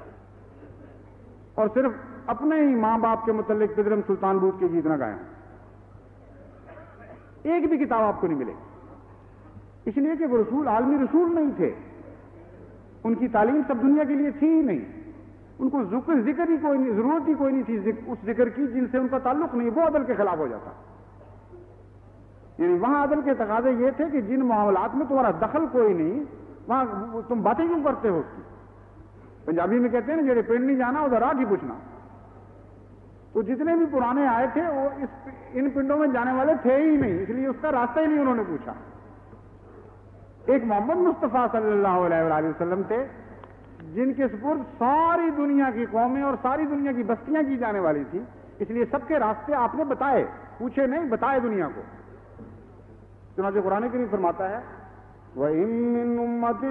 S3: اور صرف اپنے ہی ماں باپ کے متعلق پدرم سلطان بود کے گیت نہ گائے ہیں. ایک بھی کتاب آپ کو نہیں ملے، اس لیے کہ وہ رسول عالمی رسول نہیں تھے، ان کی تعلیم سب دنیا کے لیے تھی ہی نہیں، ان کو ذکر ذکر ہی کوئی نہیں، ضرورت ہی کوئی نہیں تھی اس ذکر کی جن سے ان کا تعلق نہیں، وہ عدل کے خلاف ہو جاتا. یعنی وہاں عدل کے تقاضے یہ تھے کہ جن معاملات میں تمہارا دخل کوئی نہیں وہاں تم باتیں کیوں کرتے ہو. اس کی پنجابی میں کہتے ہیں نا جڑے پنڈ نہیں جانا ادھر آ کے پوچھنا. تو جتنے بھی پرانے آئے تھے وہ اس ان پنڈوں میں جانے والے تھے ہی نہیں، اس لیے اس کا راستہ ہی نہیں انہوں نے پوچھا. ایک محمد مصطفیٰ صلی اللہ علیہ وآلہ وسلم تھے جن کے سپرد ساری دنیا کی قومیں اور ساری دنیا کی بستیاں کی جانے والی تھی، اس لیے سب کے راستے آپ نے بتائے، پوچھے نہیں، بتائے دنیا کو. چنانچہ قرآن کریم فرماتا ہے وَإِن مِّنْ أُمَّةٍ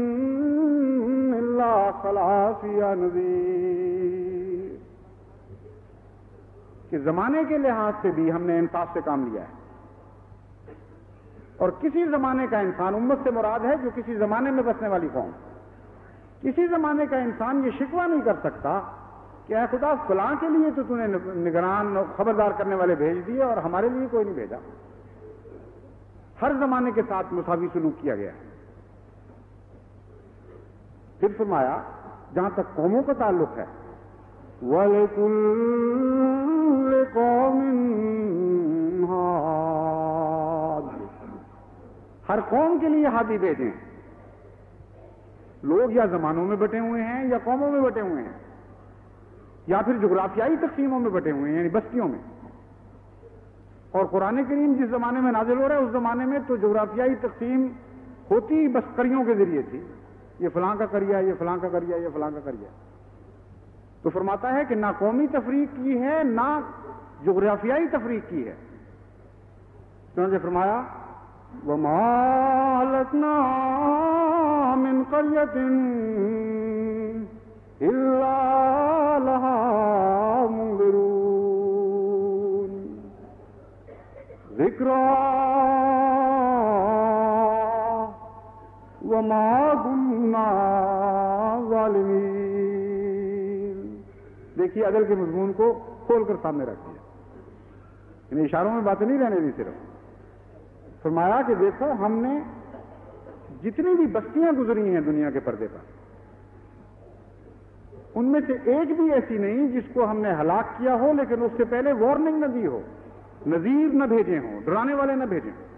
S3: إِلَّا خَلَا فِيهَا نَذِيرٌ، کہ زمانے کے لحاظ سے بھی ہم نے انصاف سے کام لیا ہے. اور کسی زمانے کا انسان، امت سے مراد ہے جو کسی زمانے میں بسنے والی قوم، کسی زمانے کا انسان یہ شکوہ نہیں کر سکتا کہ اے خدا فلاں کے لیے تو تو نے نگران خبردار کرنے والے بھیج دیے اور ہمارے لیے کوئی نہیں بھیجا. ہر زمانے کے ساتھ مساوی سلوک کیا گیا. پھر فرمایا جہاں تک قوموں کا تعلق ہے وَلِكُلِّ قَوْمٍ ہَادٍ، ہر قوم کے لیے ہادی بھیجیں. لوگ یا زمانوں میں بٹے ہوئے ہیں یا قوموں میں بٹے ہوئے ہیں یا پھر جغرافیائی تقسیموں میں بٹے ہوئے ہیں یعنی بستیوں میں. اور قرآن کریم جس زمانے میں نازل ہو رہا ہے اس زمانے میں تو جغرافیائی تقسیم ہوتی بس قریوں کے ذریعے تھی، یہ فلاں کا قریہ، یہ فلاں کا قریہ، یہ فلاں کا قریہ. تو فرماتا ہے کہ نہ قومی تفریق کی ہے نہ جغرافیائی تفریق کی ہے. چنانچہ فرمایا وَمَا أَهْلَكْنَا مِنْ قَرْيَةٍ إِلَّا لَهَا مُنذِرُونَ ذِكْرَىٰ وَمَا كُنَّا ظَالِمِينَ. دیکھیے عدل کے مضمون کو کھول کر سامنے رکھ دیا، ان اشاروں میں باتیں نہیں رہنے دی. صرف فرمایا کہ دیکھو ہم نے جتنی بھی بستیاں گزری ہیں دنیا کے پردے پر، ان میں سے ایک بھی ایسی نہیں جس کو ہم نے ہلاک کیا ہو لیکن اس سے پہلے وارننگ نہ دی ہو، نذیر نہ بھیجے ہوں، ڈرانے والے نہ بھیجے ہوں.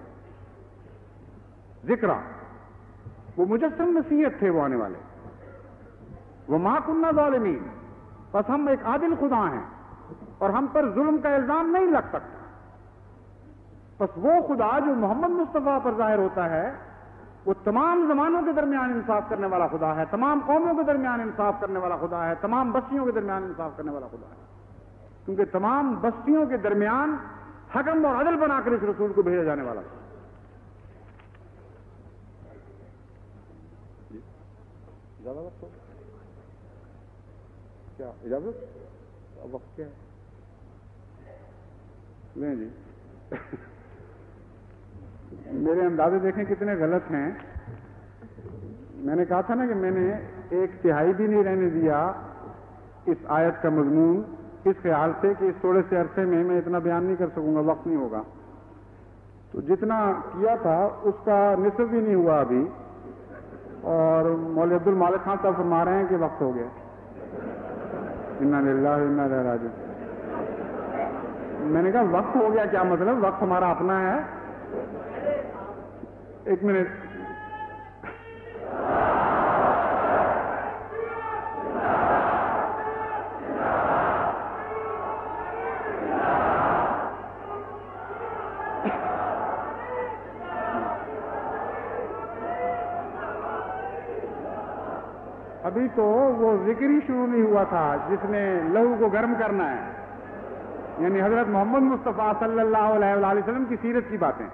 S3: ذکر، وہ مجسم نصیحت تھے وہ آنے والے. وَمَا كُنَّا ظَالِمِينَ، بس ہم ایک عادل خدا ہیں اور ہم پر ظلم کا الزام نہیں لگ سکتا. بس وہ خدا جو محمد مصطفیٰ پر ظاہر ہوتا ہے وہ تمام زمانوں کے درمیان انصاف کرنے والا خدا ہے، تمام قوموں کے درمیان انصاف کرنے والا خدا ہے، تمام بستیوں کے درمیان انصاف کرنے والا خدا ہے، کیونکہ تمام بستیوں کے درمیان حکم اور عدل بنا کر اس رسول کو بھیجا جانے والا تھا۔ زیادہ وقت ہو کیا اجازت؟ وقت کیا ہے؟ لیں جی میرے اندازے دیکھیں کتنے غلط ہیں۔ میں نے کہا تھا نا کہ میں نے ایک تہائی بھی نہیں رہنے دیا اس آیت کا مضمون، اس خیال سے کہ اس تھوڑے سے عرصے میں میں اتنا بیان نہیں کر سکوں گا، وقت نہیں ہوگا، تو جتنا کیا تھا اس کا نصف بھی نہیں ہوا ابھی، اور مولوی عبد المالک خان صاحب فرما رہے ہیں کہ وقت ہو گیا۔ انا للہ و انا الیہ راجعون۔ میں نے کہا وقت ہو گیا کیا مطلب؟ وقت ہمارا اپنا ہے۔ ایک منٹ، ابھی تو وہ ذکر ہی شروع نہیں ہوا تھا جس نے لہو کو گرم کرنا ہے، یعنی حضرت محمد مصطفیٰ صلی اللہ علیہ وآلہ وسلم کی سیرت کی باتیں،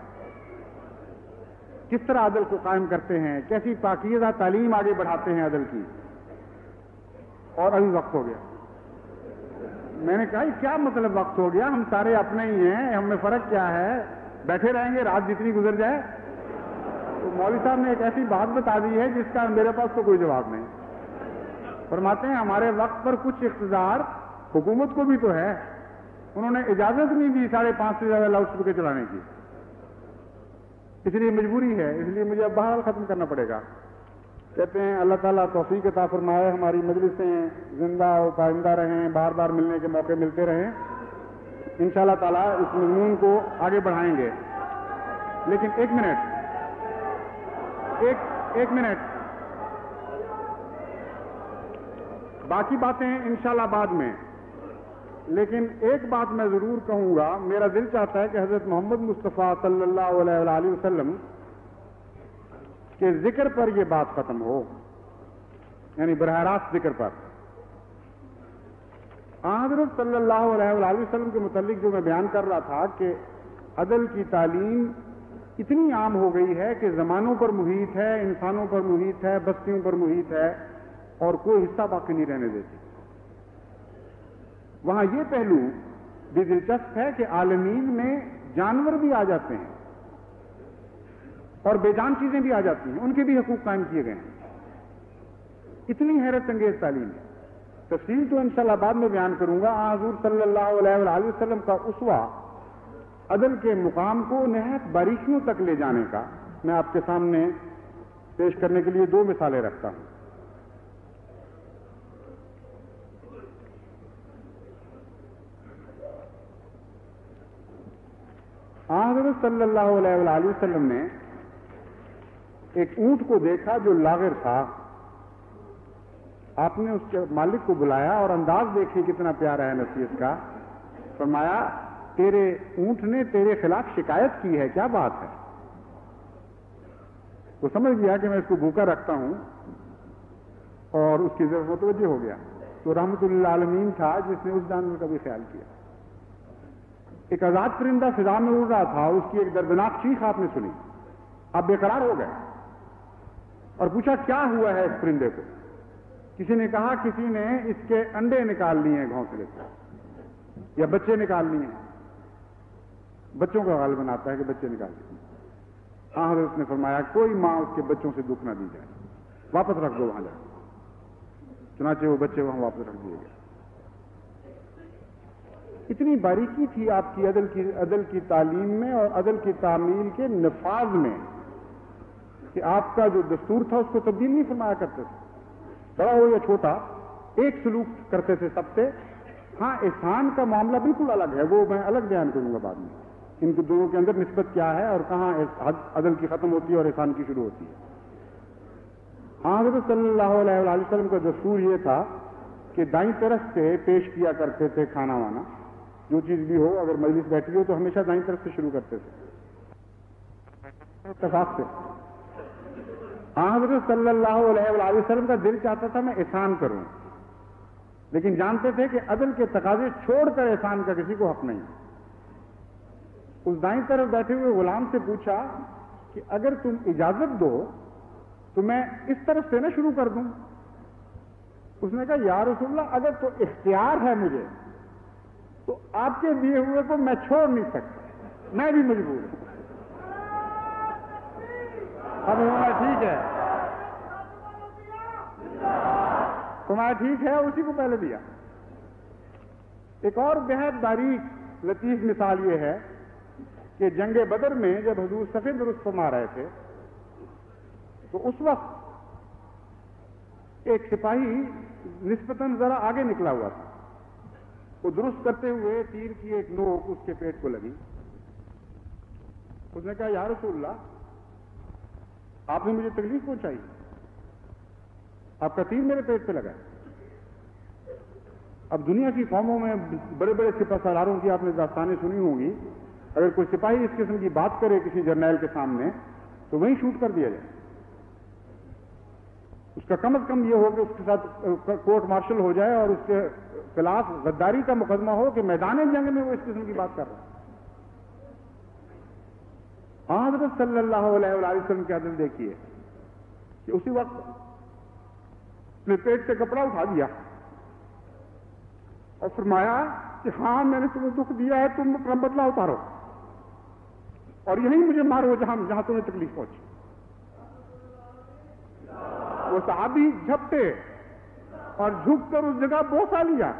S3: کس طرح عدل کو قائم کرتے ہیں، کیسی پاکیزہ تعلیم آگے بڑھاتے ہیں عدل کی، اور ابھی وقت ہو گیا۔ میں نے کہا کیا مطلب وقت ہو گیا؟ ہم سارے اپنے ہی ہیں، ہم میں فرق کیا ہے؟ بیٹھے رہیں گے رات جتنی گزر جائے؟ تو مولوی صاحب نے ایک ایسی بات بتا دی ہے جس کا میرے پاس تو کوئی جواب نہیں۔ فرماتے ہیں ہمارے وقت پر کچھ اقتدار حکومت کو بھی تو ہے، انہوں نے اجازت نہیں دی ساڑھے پانچ سے زیادہ لاؤڈ اسپیکر چلانے کی، اس لیے مجبوری ہے، اس لیے مجھے اب بہرحال ختم کرنا پڑے گا۔ کہتے ہیں اللہ تعالیٰ توفیق عطا فرمائے، ہماری مجلسیں زندہ و پائندہ رہیں، بار بار ملنے کے موقع ملتے رہیں، انشاءاللہ تعالیٰ اس مضمون کو آگے بڑھائیں گے۔ لیکن ایک منٹ ایک ایک منٹ باقی باتیں انشاءاللہ بعد میں، لیکن ایک بات میں ضرور کہوں گا، میرا دل چاہتا ہے کہ حضرت محمد مصطفیٰ صلی اللہ علیہ وآلہ وسلم کے ذکر پر یہ بات ختم ہو، یعنی براہ راست ذکر پر۔ حضرت صلی اللہ علیہ وآلہ وسلم کے متعلق جو میں بیان کر رہا تھا کہ عدل کی تعلیم اتنی عام ہو گئی ہے کہ زمانوں پر محیط ہے، انسانوں پر محیط ہے، بستیوں پر محیط ہے، اور کوئی حصہ باقی نہیں رہنے دیتی۔ وہاں یہ پہلو بھی دلچسپ ہے کہ عالمین میں جانور بھی آ جاتے ہیں اور بے جان چیزیں بھی آ جاتی ہیں، ان کے بھی حقوق قائم کیے گئے ہیں۔ اتنی حیرت انگیز تعلیم ہے، تفصیل تو انشاءاللہ بعد میں بیان کروں گا۔ حضور صلی اللہ علیہ وآلہ وسلم کا اسوہ عدل کے مقام کو نہایت باریکیوں تک لے جانے کا میں آپ کے سامنے پیش کرنے کے لیے دو مثالیں رکھتا ہوں۔ حضرت صلی اللہ علیہ وآلہ وسلم نے ایک اونٹ کو دیکھا جو لاغر تھا، آپ نے اس کے مالک کو بلایا اور انداز دیکھیں کتنا پیارا ہے نصیحت کا، فرمایا تیرے اونٹ نے تیرے خلاف شکایت کی ہے، کیا بات ہے؟ وہ سمجھ گیا کہ میں اس کو بھوکا رکھتا ہوں اور اس کی ضرورت متوجہ ہو گیا، تو رحمت للعالمین تھا جس نے اس جانور کا بھی خیال کیا۔ ایک آزاد پرندہ فضا میں اڑ رہا تھا، اس کی ایک دردناک چیخ آپ نے سنی، آپ بے قرار ہو گئے اور پوچھا کیا ہوا ہے اس پرندے کو؟ کسی نے کہا کسی نے اس کے انڈے نکال لیے ہیں گھونسلے سے، یا بچے نکال لیے ہیں، بچوں کا غالباً آتا ہے کہ بچے نکال لیے۔ ہاں حضرت نے فرمایا کوئی ماں اس کے بچوں سے دکھ نہ دی جائے، واپس رکھ دو وہاں جا کے۔ چنانچہ وہ بچے وہاں واپس رکھ دیے گئے۔ اتنی باریکی تھی آپ کی عدل کی عدل کی تعلیم میں اور عدل کی تعمیل کے نفاذ میں کہ آپ کا جو دستور تھا اس کو تبدیل نہیں فرمایا کرتے تھے، بڑا ہو یا چھوٹا ایک سلوک کرتے تھے سب سے۔ ہاں احسان کا معاملہ بالکل الگ ہے، وہ میں الگ بیان کروں گا بعد میں، ان کے دونوں کے اندر نسبت کیا ہے اور کہاں عدل کی ختم ہوتی ہے اور احسان کی شروع ہوتی ہے۔ ہاں حضرت صلی اللہ علیہ وآلہ وسلم کا دستور یہ تھا کہ دائیں طرف سے پیش کیا کرتے تھے کھانا وانا، جو چیز بھی ہو، اگر مجلس بیٹھی ہو تو ہمیشہ دائیں طرف سے شروع کرتے تھے اتفاق سے۔ حضرت صلی اللہ علیہ وآلہ وسلم کا دل چاہتا تھا میں احسان کروں، لیکن جانتے تھے کہ عدل کے تقاضے چھوڑ کر احسان کا کسی کو حق نہیں۔ اس دائیں طرف بیٹھے ہوئے غلام سے پوچھا کہ اگر تم اجازت دو تو میں اس طرف سے نہ شروع کر دوں۔ اس نے کہا یا رسول اللہ اگر تو اختیار ہے مجھے تو آپ کے دیے ہوئے کو میں چھوڑ نہیں سکتا، میں بھی مجبور ہوں۔ اب ہمارا ٹھیک ہے، تمہارا ٹھیک ہے، اسی کو پہلے دیا۔ ایک اور بہت باریک لطیف مثال یہ ہے کہ جنگ بدر میں جب حضور صفے درست فرما رہے تھے تو اس وقت ایک سپاہی نسبتاً ذرا آگے نکلا ہوا تھا، وہ درست کرتے ہوئے تیر کی ایک نوک اس کے پیٹ کو لگی۔ اس نے کہا یا رسول اللہ آپ نے مجھے تکلیف پہنچائی، آپ کا تیر میرے پیٹ پہ لگا ہے۔ اب دنیا کی قوموں میں بڑے بڑے سپہ سالاروں کی آپ نے داستانیں سنی ہوں گی، اگر کوئی سپاہی اس قسم کی بات کرے کسی جرنیل کے سامنے تو وہیں شوٹ کر دیا جائے۔ اس کا کم از کم یہ ہو کہ اس کے ساتھ کورٹ مارشل ہو جائے اور اس کے خلاف غداری کا مقدمہ ہو کہ میدان جنگ میں وہ اس قسم کی بات کر رہا ہے۔ حضرت صلی اللہ علیہ وآلہ وسلم کی عدل دیکھیے کہ اسی وقت اپنے پیٹ سے کپڑا اٹھا دیا اور فرمایا کہ ہاں میں نے تمہیں دکھ دیا ہے، تم اپنا بدلہ اتارو اور یہیں مجھے مارو جہاں جہاں تمہیں تکلیف پہنچی۔ وہ صحابی جھپٹے اور جھک کر اس جگہ بوسہ لیا۔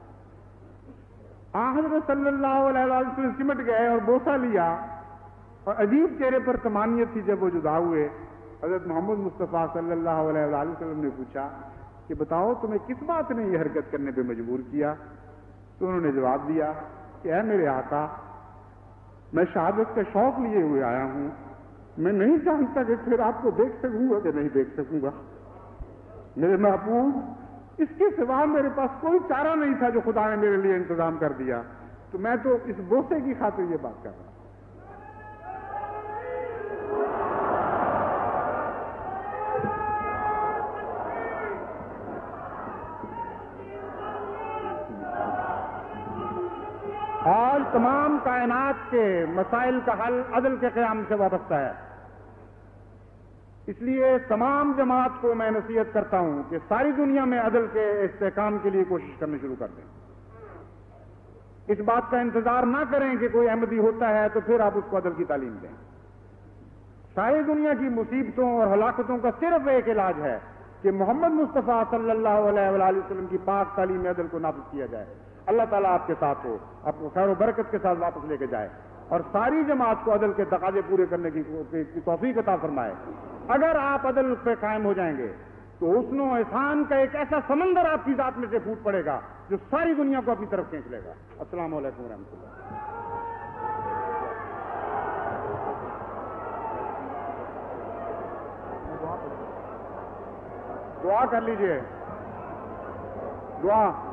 S3: حضرت صلی اللہ علیہ وسلم سمٹ گئے اور بوسہ لیا، اور عجیب چہرے پر تمانیت تھی۔ جب وہ جدا ہوئے حضرت محمد مصطفیٰ صلی اللہ علیہ وسلم نے پوچھا کہ بتاؤ تمہیں کس بات نے یہ حرکت کرنے پہ مجبور کیا؟ تو انہوں نے جواب دیا کہ اے میرے آقا، میں شہادت کا شوق لیے ہوئے آیا ہوں، میں نہیں جانتا کہ پھر آپ کو دیکھ سکوں گا کہ نہیں دیکھ سکوں گا۔ میرے محبوب، اس کے سوا میرے پاس کوئی چارہ نہیں تھا جو خدا نے میرے لیے انتظام کر دیا، تو میں تو اس بوسے کی خاطر یہ بات کر رہا ہوں۔ اور تمام کائنات کے مسائل کا حل عدل کے قیام سے وابستہ ہے۔ اس لیے تمام جماعت کو میں نصیحت کرتا ہوں کہ ساری دنیا میں عدل کے استحکام کے لیے کوشش کرنا شروع کر دیں۔ اس بات کا انتظار نہ کریں کہ کوئی احمدی ہوتا ہے تو پھر آپ اس کو عدل کی تعلیم دیں۔ ساری دنیا کی مصیبتوں اور ہلاکتوں کا صرف ایک علاج ہے کہ محمد مصطفیٰ صلی اللہ علیہ وآلہ وسلم کی پاک تعلیم عدل کو نافذ کیا جائے۔ اللہ تعالیٰ آپ کے ساتھ ہو، آپ کو خیر و برکت کے ساتھ واپس لے کے جائے اور ساری جماعت کو عدل کے تقاضے پورے کرنے کی توفیق عطا فرمائے۔ اگر آپ عدل پہ قائم ہو جائیں گے تو حسن و احسان کا ایک ایسا سمندر آپ کی ذات میں سے پھوٹ پڑے گا جو ساری دنیا کو اپنی طرف کھینچ لے گا۔ السلام علیکم ورحمۃ اللہ۔ دعا کر لیجئے، دعا۔